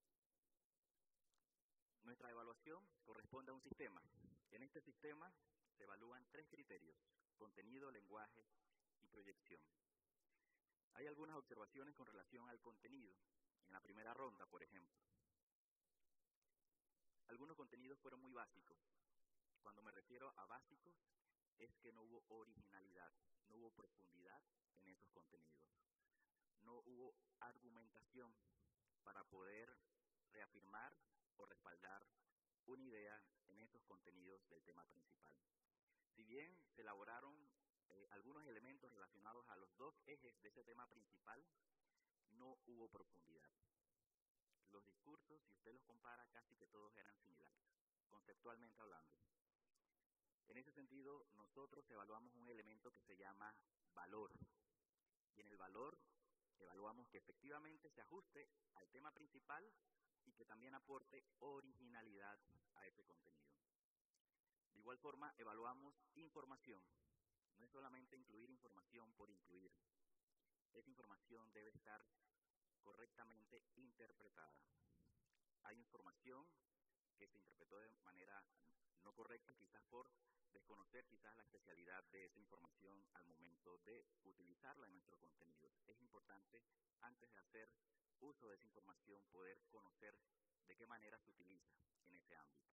Nuestra evaluación corresponde a un sistema. En este sistema se evalúan tres criterios: contenido, lenguaje y proyección. Hay algunas observaciones con relación al contenido. En la primera ronda, por ejemplo, algunos contenidos fueron muy básicos. Cuando me refiero a básicos, es que no hubo originalidad, no hubo profundidad en esos contenidos. No hubo argumentación para poder reafirmar o respaldar una idea en esos contenidos del tema principal. Si bien se elaboraron eh, algunos elementos relacionados a los dos ejes de ese tema principal, no hubo profundidad. Los discursos, si usted los compara, casi que todos eran similares, conceptualmente hablando. En ese sentido, nosotros evaluamos un elemento que se llama valor. Y en el valor evaluamos que efectivamente se ajuste al tema principal y que también aporte originalidad a ese contenido. De igual forma, evaluamos información. No es solamente incluir información por incluir. Esa información debe estar correctamente interpretada. Hay información que se interpretó de manera no correcta, quizás por desconocer quizás la especialidad de esa información al momento de utilizarla en nuestro contenido. Es importante, antes de hacer uso de esa información, poder conocer de qué manera se utiliza en ese ámbito.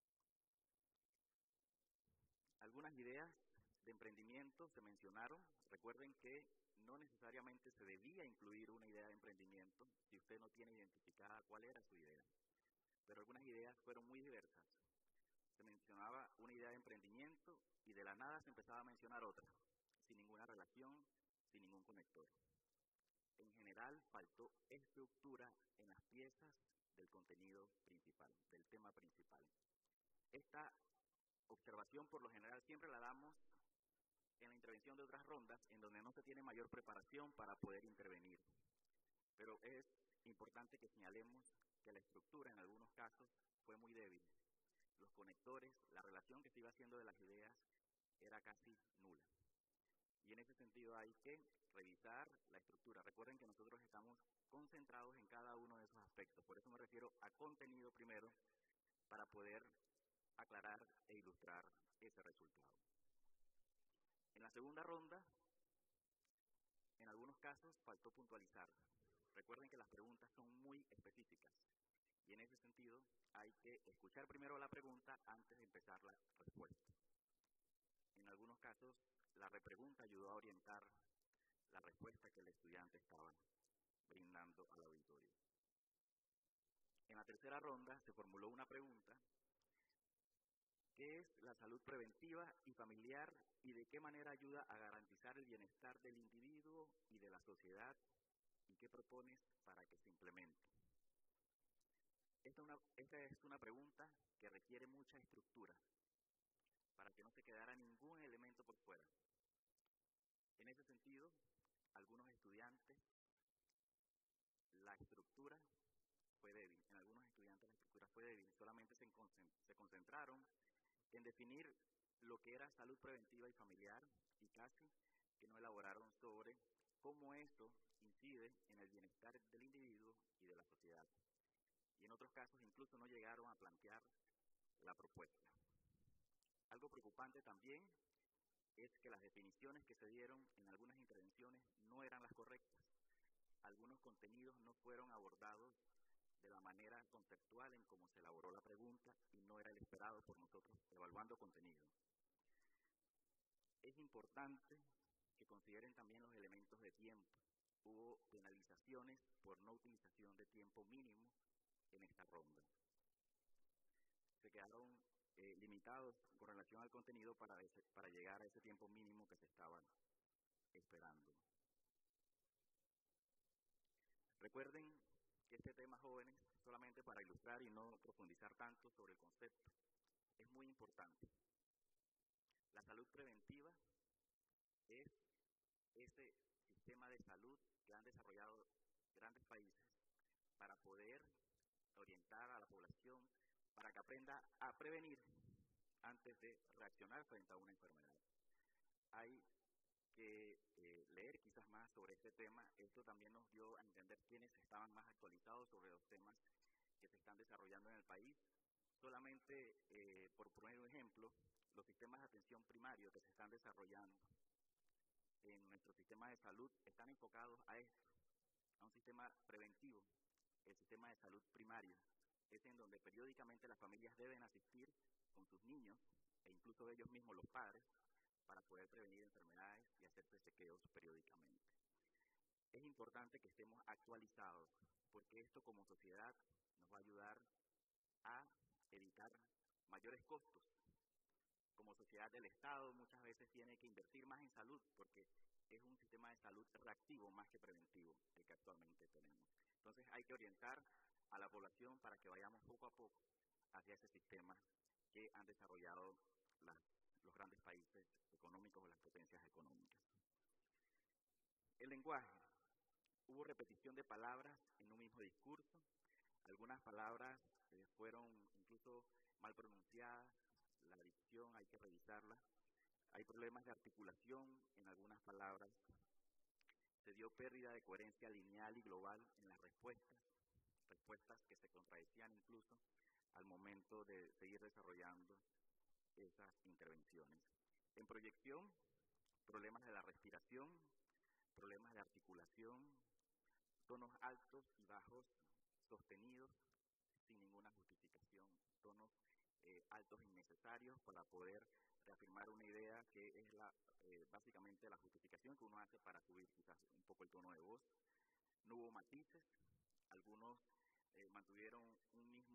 Algunas ideas de emprendimiento se mencionaron. Recuerden que no necesariamente se debía incluir una idea de emprendimiento si usted no tiene identificada cuál era su idea. Pero algunas ideas fueron muy diversas. se mencionaba una idea de emprendimiento y de la nada se empezaba a mencionar otra, sin ninguna relación, sin ningún conector. En general, faltó estructura en las piezas del contenido principal, del tema principal. Esta observación, por lo general, siempre la damos en la intervención de otras rondas, en donde no se tiene mayor preparación para poder intervenir. Pero es importante que señalemos que la estructura, en algunos casos, fue muy débil. Los conectores, la relación que se iba haciendo de las ideas, era casi nula. Y en ese sentido hay que revisar la estructura. Recuerden que nosotros estamos concentrados en cada uno de esos aspectos. Por eso me refiero a contenido primero, para poder aclarar e ilustrar ese resultado. En la segunda ronda, en algunos casos, faltó puntualizar. Recuerden que las preguntas son muy específicas. Y en ese sentido, hay que escuchar primero la pregunta antes de empezar la respuesta. En algunos casos, la repregunta ayudó a orientar la respuesta que el estudiante estaba brindando al auditorio. En la tercera ronda se formuló una pregunta: ¿qué es la salud preventiva y familiar y de qué manera ayuda a garantizar el bienestar del individuo y de la sociedad? ¿Y qué propones para que se implemente? Esta, una, esta es una pregunta que requiere mucha estructura para que no se quedara ningún elemento por fuera. En ese sentido, algunos estudiantes, la estructura fue débil. En algunos estudiantes la estructura fue débil. Solamente se, se concentraron en definir lo que era salud preventiva y familiar y casi que no elaboraron sobre cómo esto incide en el bienestar del individuo y de la sociedad. Y en otros casos incluso no llegaron a plantear la propuesta. Algo preocupante también es que las definiciones que se dieron en algunas intervenciones no eran las correctas. Algunos contenidos no fueron abordados de la manera conceptual en cómo se elaboró la pregunta y no era el esperado por nosotros evaluando contenido. Es importante que consideren también los elementos de tiempo. Hubo penalizaciones por no utilización de tiempo mínimo en esta ronda. Se quedaron eh, limitados con relación al contenido para, ese, para llegar a ese tiempo mínimo que se estaban esperando. Recuerden que este tema, jóvenes, solamente para ilustrar y no profundizar tanto sobre el concepto, es muy importante. La salud preventiva es ese sistema de salud que han desarrollado grandes países para poder orientar a la población para que aprenda a prevenir antes de reaccionar frente a una enfermedad. Hay que eh, leer quizás más sobre este tema. Esto también nos dio a entender quiénes estaban más actualizados sobre los temas que se están desarrollando en el país. Solamente, eh, por poner un ejemplo, los sistemas de atención primario que se están desarrollando en nuestro sistema de salud están enfocados a esto, a un sistema preventivo. El sistema de salud primario es en donde periódicamente las familias deben asistir con sus niños e incluso ellos mismos, los padres, para poder prevenir enfermedades y hacerse chequeos periódicamente. Es importante que estemos actualizados, porque esto como sociedad nos va a ayudar a evitar mayores costos. Como sociedad del Estado muchas veces tiene que invertir más en salud, porque es un sistema de salud reactivo más que preventivo el que actualmente tenemos. Entonces hay que orientar a la población para que vayamos poco a poco hacia ese sistema que han desarrollado las, los grandes países económicos o las potencias económicas. El lenguaje. Hubo repetición de palabras en un mismo discurso. Algunas palabras eh, fueron incluso mal pronunciadas. La dicción hay que revisarla. Hay problemas de articulación en algunas palabras. Se dio pérdida de coherencia lineal y global en las respuestas, respuestas que se contradecían incluso al momento de seguir desarrollando esas intervenciones. En proyección, problemas de la respiración, problemas de articulación, tonos altos y bajos sostenidos sin ninguna justificación, tonos eh, altos innecesarios para poder reafirmar una idea que es la, eh, básicamente la justificación que uno hace para subir quizás un poco el tono de voz. No hubo matices, algunos eh, mantuvieron un mismo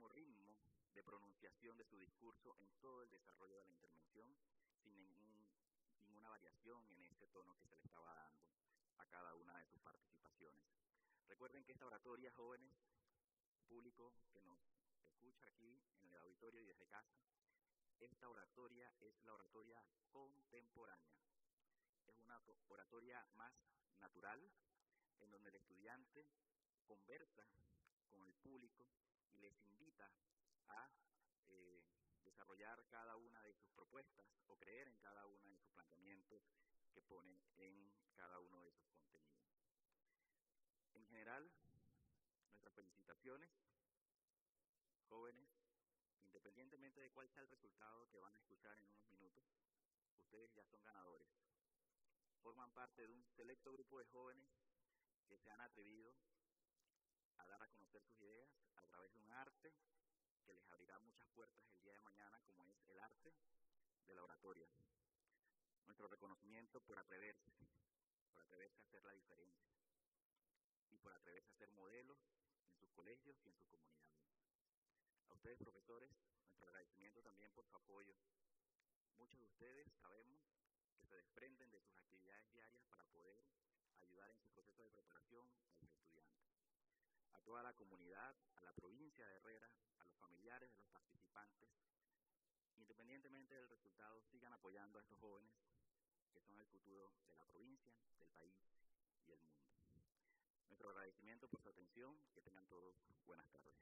mismo ritmo de pronunciación de su discurso en todo el desarrollo de la intervención, sin ningún, ninguna variación en ese tono que se le estaba dando a cada una de sus participaciones. Recuerden que esta oratoria, jóvenes, público que nos escucha aquí en el auditorio y desde casa, esta oratoria es la oratoria contemporánea. Es una oratoria más natural, en donde el estudiante conversa con el público y les invita a eh, desarrollar cada una de sus propuestas o creer en cada uno de sus planteamientos que pone en cada uno de sus contenidos. En general, nuestras felicitaciones, jóvenes, independientemente de cuál sea el resultado que van a escuchar en unos minutos, ustedes ya son ganadores. Forman parte de un selecto grupo de jóvenes que se han atrevido a dar a conocer sus ideas a través de un arte que les abrirá muchas puertas el día de mañana, como es el arte de la oratoria. Nuestro reconocimiento por atreverse, por atreverse a hacer la diferencia y por atreverse a ser modelos en sus colegios y en sus comunidades. A ustedes, profesores, nuestro agradecimiento también por su apoyo. Muchos de ustedes sabemos que se desprenden de sus actividades diarias para poder ayudar en su proceso de preparación a los estudiantes. A toda la comunidad, a la provincia de Herrera, a los familiares de los participantes, independientemente del resultado, sigan apoyando a estos jóvenes que son el futuro de la provincia, del país y el mundo. Nuestro agradecimiento por su atención. Que tengan todos buenas tardes.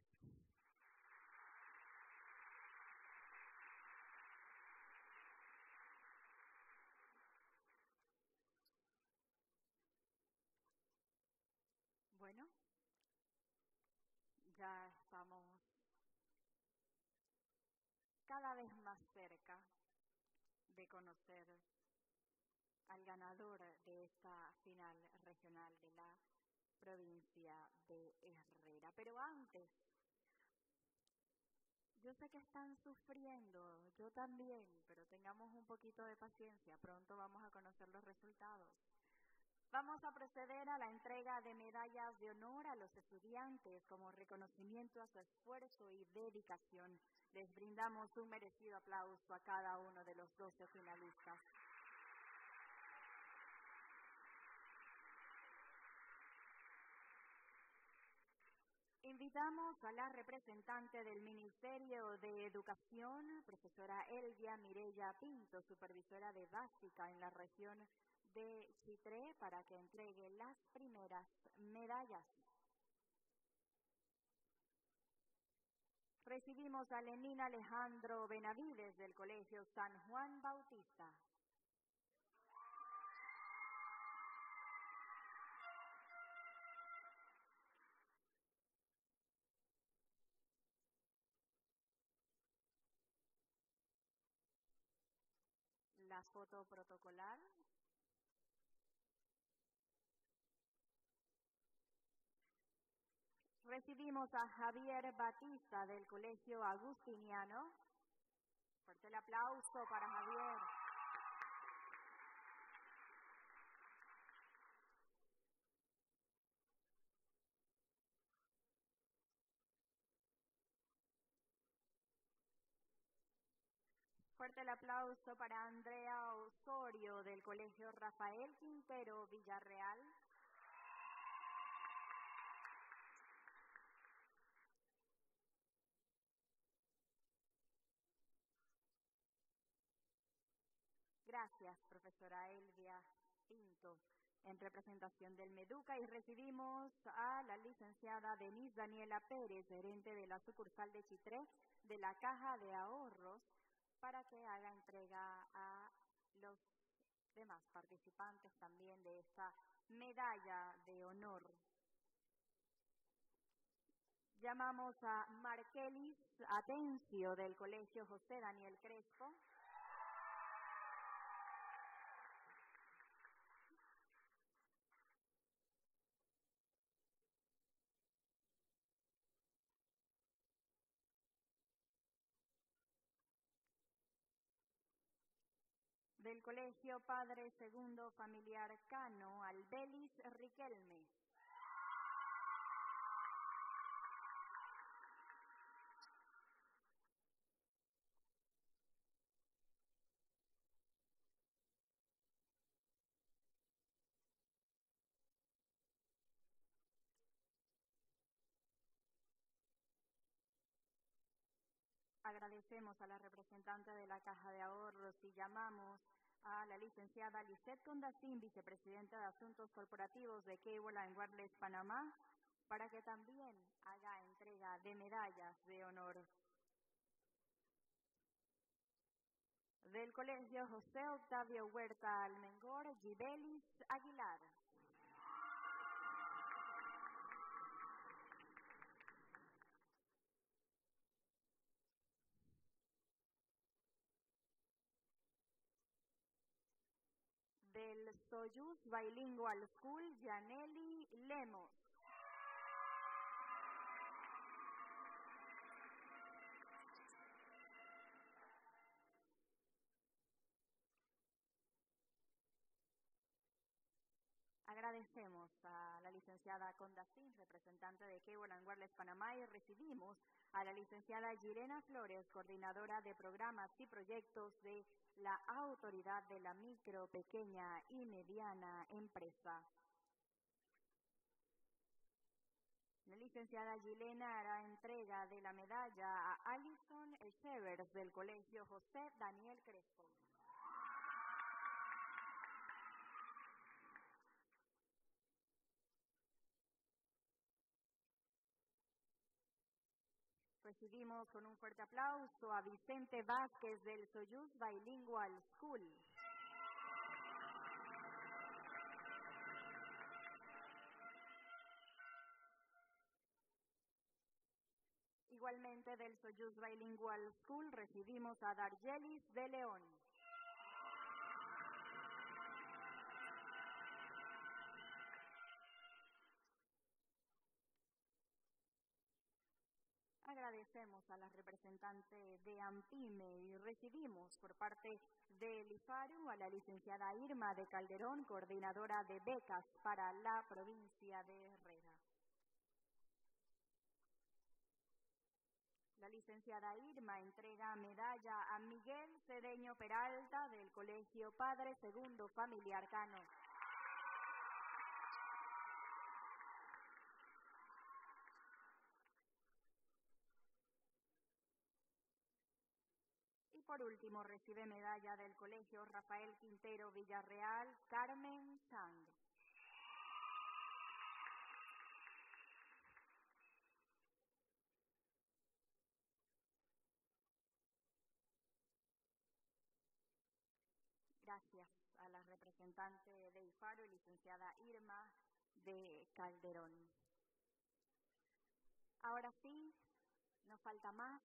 Bueno, ya estamos cada vez más cerca de conocer al ganador de esta final regional de la provincia de Herrera. Pero antes, yo sé que están sufriendo, yo también, pero tengamos un poquito de paciencia, pronto vamos a conocer los resultados. Vamos a proceder a la entrega de medallas de honor a los estudiantes como reconocimiento a su esfuerzo y dedicación. Les brindamos un merecido aplauso a cada uno de los doce finalistas. Invitamos a la representante del Ministerio de Educación, profesora Elvia Mireya Pinto, supervisora de Básica en la región de Chitré, para que entregue las primeras medallas. Recibimos a Lenín Alejandro Benavides del Colegio San Juan Bautista. La foto protocolar. Recibimos a Javier Batista del Colegio Agustiniano. Fuerte el aplauso para Javier. Fuerte el aplauso para Andrea Osorio del Colegio Rafael Quintero Villarreal. Gracias, profesora Elvia Pinto, en representación del MEDUCA. Y recibimos a la licenciada Denise Daniela Pérez, gerente de la sucursal de Chitré de la Caja de Ahorros, para que haga entrega a los demás participantes también de esta medalla de honor. Llamamos a Markelis Atencio del Colegio José Daniel Crespo. Del Colegio Padre Segundo Familiar Cano, Albelis Riquelme. Agradecemos a la representante de la Caja de Ahorros y llamamos a la licenciada Lisette Condacín, vicepresidenta de Asuntos Corporativos de Cable and Wireless Panamá, para que también haga entrega de medallas de honor. Del Colegio José Octavio Huerta Almengor, Gibelis Aguilar. Del Soyuz Bilingual School, Yaneli Lemos. Agradecemos a la licenciada Condacín, representante de Cable and Wireless Panamá, y recibimos a la licenciada Girena Flores, coordinadora de programas y proyectos de la Autoridad de la Micro, Pequeña y Mediana Empresa. La licenciada Gilena hará entrega de la medalla a Alison Echevers del Colegio José Daniel Crespo. Recibimos con un fuerte aplauso a Vicente Vázquez del Soyuz Bilingual School. Igualmente del Soyuz Bilingual School recibimos a Dargelis de León. Agradecemos a la representante de AMPIME y recibimos por parte del IFARU a la licenciada Irma de Calderón, coordinadora de becas para la provincia de Herrera. La licenciada Irma entrega medalla a Miguel Cedeño Peralta del Colegio Padre Segundo Familiar Cano. Y por último recibe medalla del Colegio Rafael Quintero Villarreal, Carmen Chang. Gracias a la representante de IFARU, licenciada Irma de Calderón. Ahora sí, no falta más.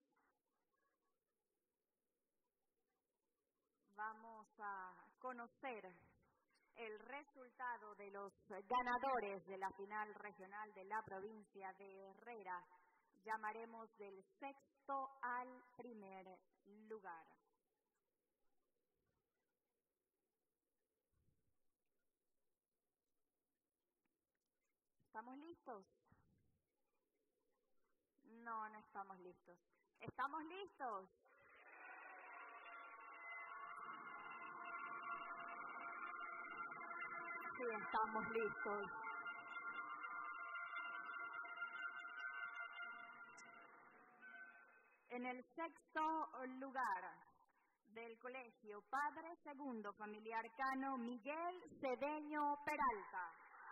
Vamos a conocer el resultado de los ganadores de la final regional de la provincia de Herrera. Llamaremos del sexto al primer lugar. ¿Estamos listos? No, no estamos listos. ¿Estamos listos? Sí, estamos listos. En el sexto lugar del Colegio Padre Segundo Familiar Cano, Miguel Cedeño Peralta.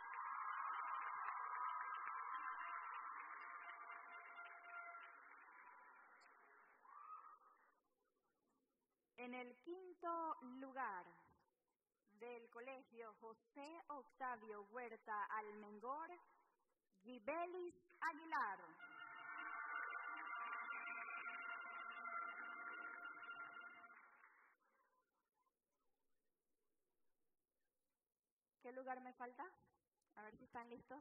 En el quinto lugar del Colegio José Octavio Huerta Almengor, Gibelis Aguilar. ¿Qué lugar me falta? A ver si están listos.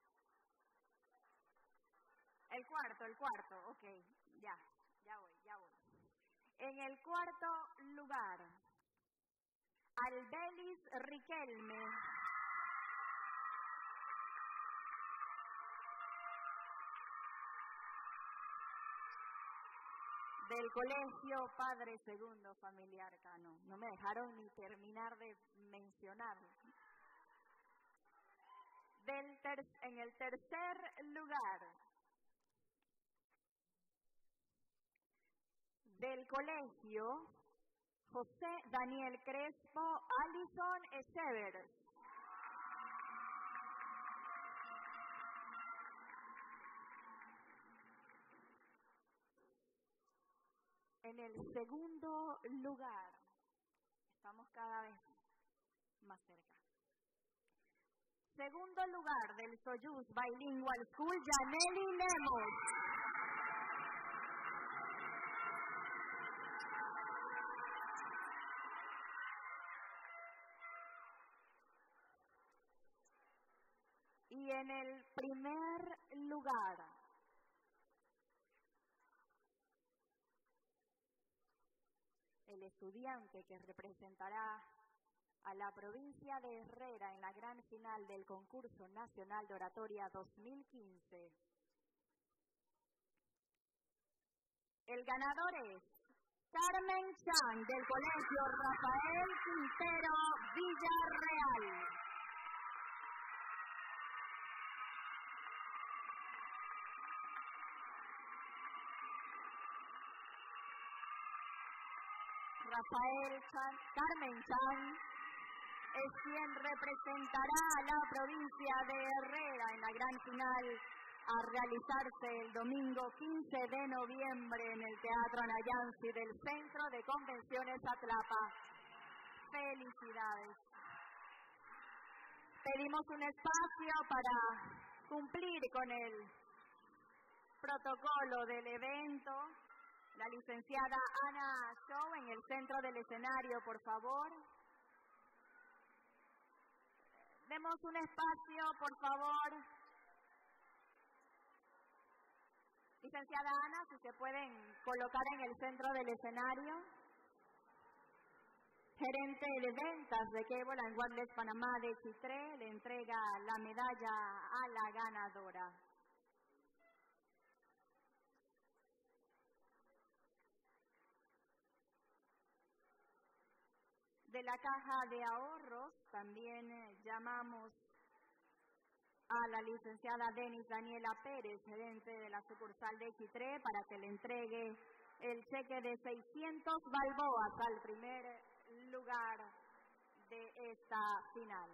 El cuarto, el cuarto, ok, ya, ya voy, ya voy. En el cuarto lugar, Albelis Riquelme. Del Colegio Padre Segundo Familiar Cano. No me dejaron ni terminar de mencionar. Del ter en el tercer lugar, del colegio José Daniel Crespo, Alison Echevers. En el segundo lugar, estamos cada vez más cerca. Segundo lugar del Soyuz Bilingual School, Yaneli Lemos. Y en el primer lugar, el estudiante que representará a la provincia de Herrera en la gran final del concurso nacional de oratoria dos mil quince. El ganador es Carmen Chan del colegio Rafael Quintero Villarreal. Rafael Chan, Carmen Chan es quien representará a la provincia de Herrera en la gran final a realizarse el domingo quince de noviembre en el Teatro Anayansi del Centro de Convenciones Atlapa. Felicidades. Pedimos un espacio para cumplir con el protocolo del evento. La licenciada Ana Show en el centro del escenario, por favor. Demos un espacio, por favor. Licenciada Ana, si se pueden colocar en el centro del escenario. Gerente de ventas de Cable and Wireless Panamá de Chitré le entrega la medalla a la ganadora. De la caja de ahorros también eh, llamamos a la licenciada Denis Daniela Pérez, gerente de la sucursal de Chitré, para que le entregue el cheque de seiscientos balboas al primer lugar de esta final.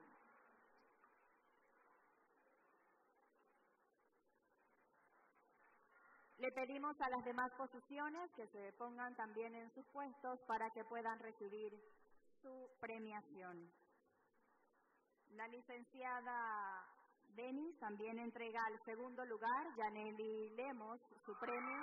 Le pedimos a las demás posiciones que se pongan también en sus puestos para que puedan recibir su premiación. La licenciada Denis también entrega al segundo lugar, Yaneli Lemos, su premio.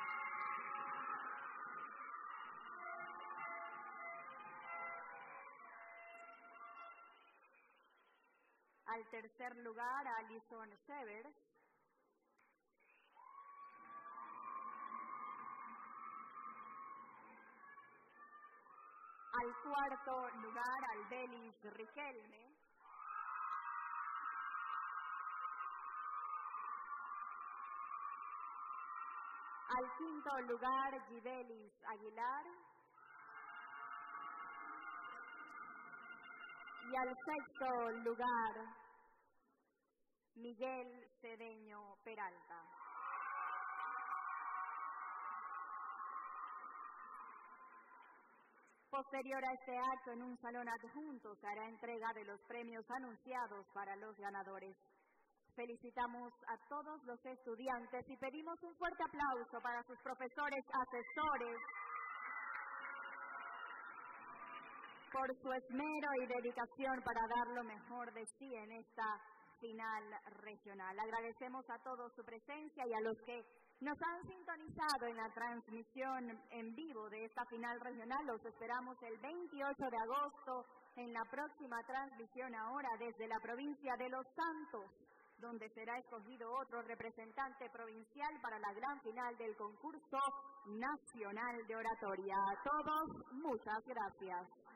Al tercer lugar, Alison Severs. Al cuarto lugar, Albelis Riquelme. Al quinto lugar, Gibelis Aguilar. Y al sexto lugar, Miguel Cedeño Peralta. Posterior a este acto, en un salón adjunto, se hará entrega de los premios anunciados para los ganadores. Felicitamos a todos los estudiantes y pedimos un fuerte aplauso para sus profesores, asesores, por su esmero y dedicación para dar lo mejor de sí en esta final regional. Agradecemos a todos su presencia y a los que nos han sintonizado en la transmisión en vivo de esta final regional. Los esperamos el veintiocho de agosto en la próxima transmisión ahora desde la provincia de Los Santos, donde será escogido otro representante provincial para la gran final del concurso nacional de oratoria. A todos, muchas gracias.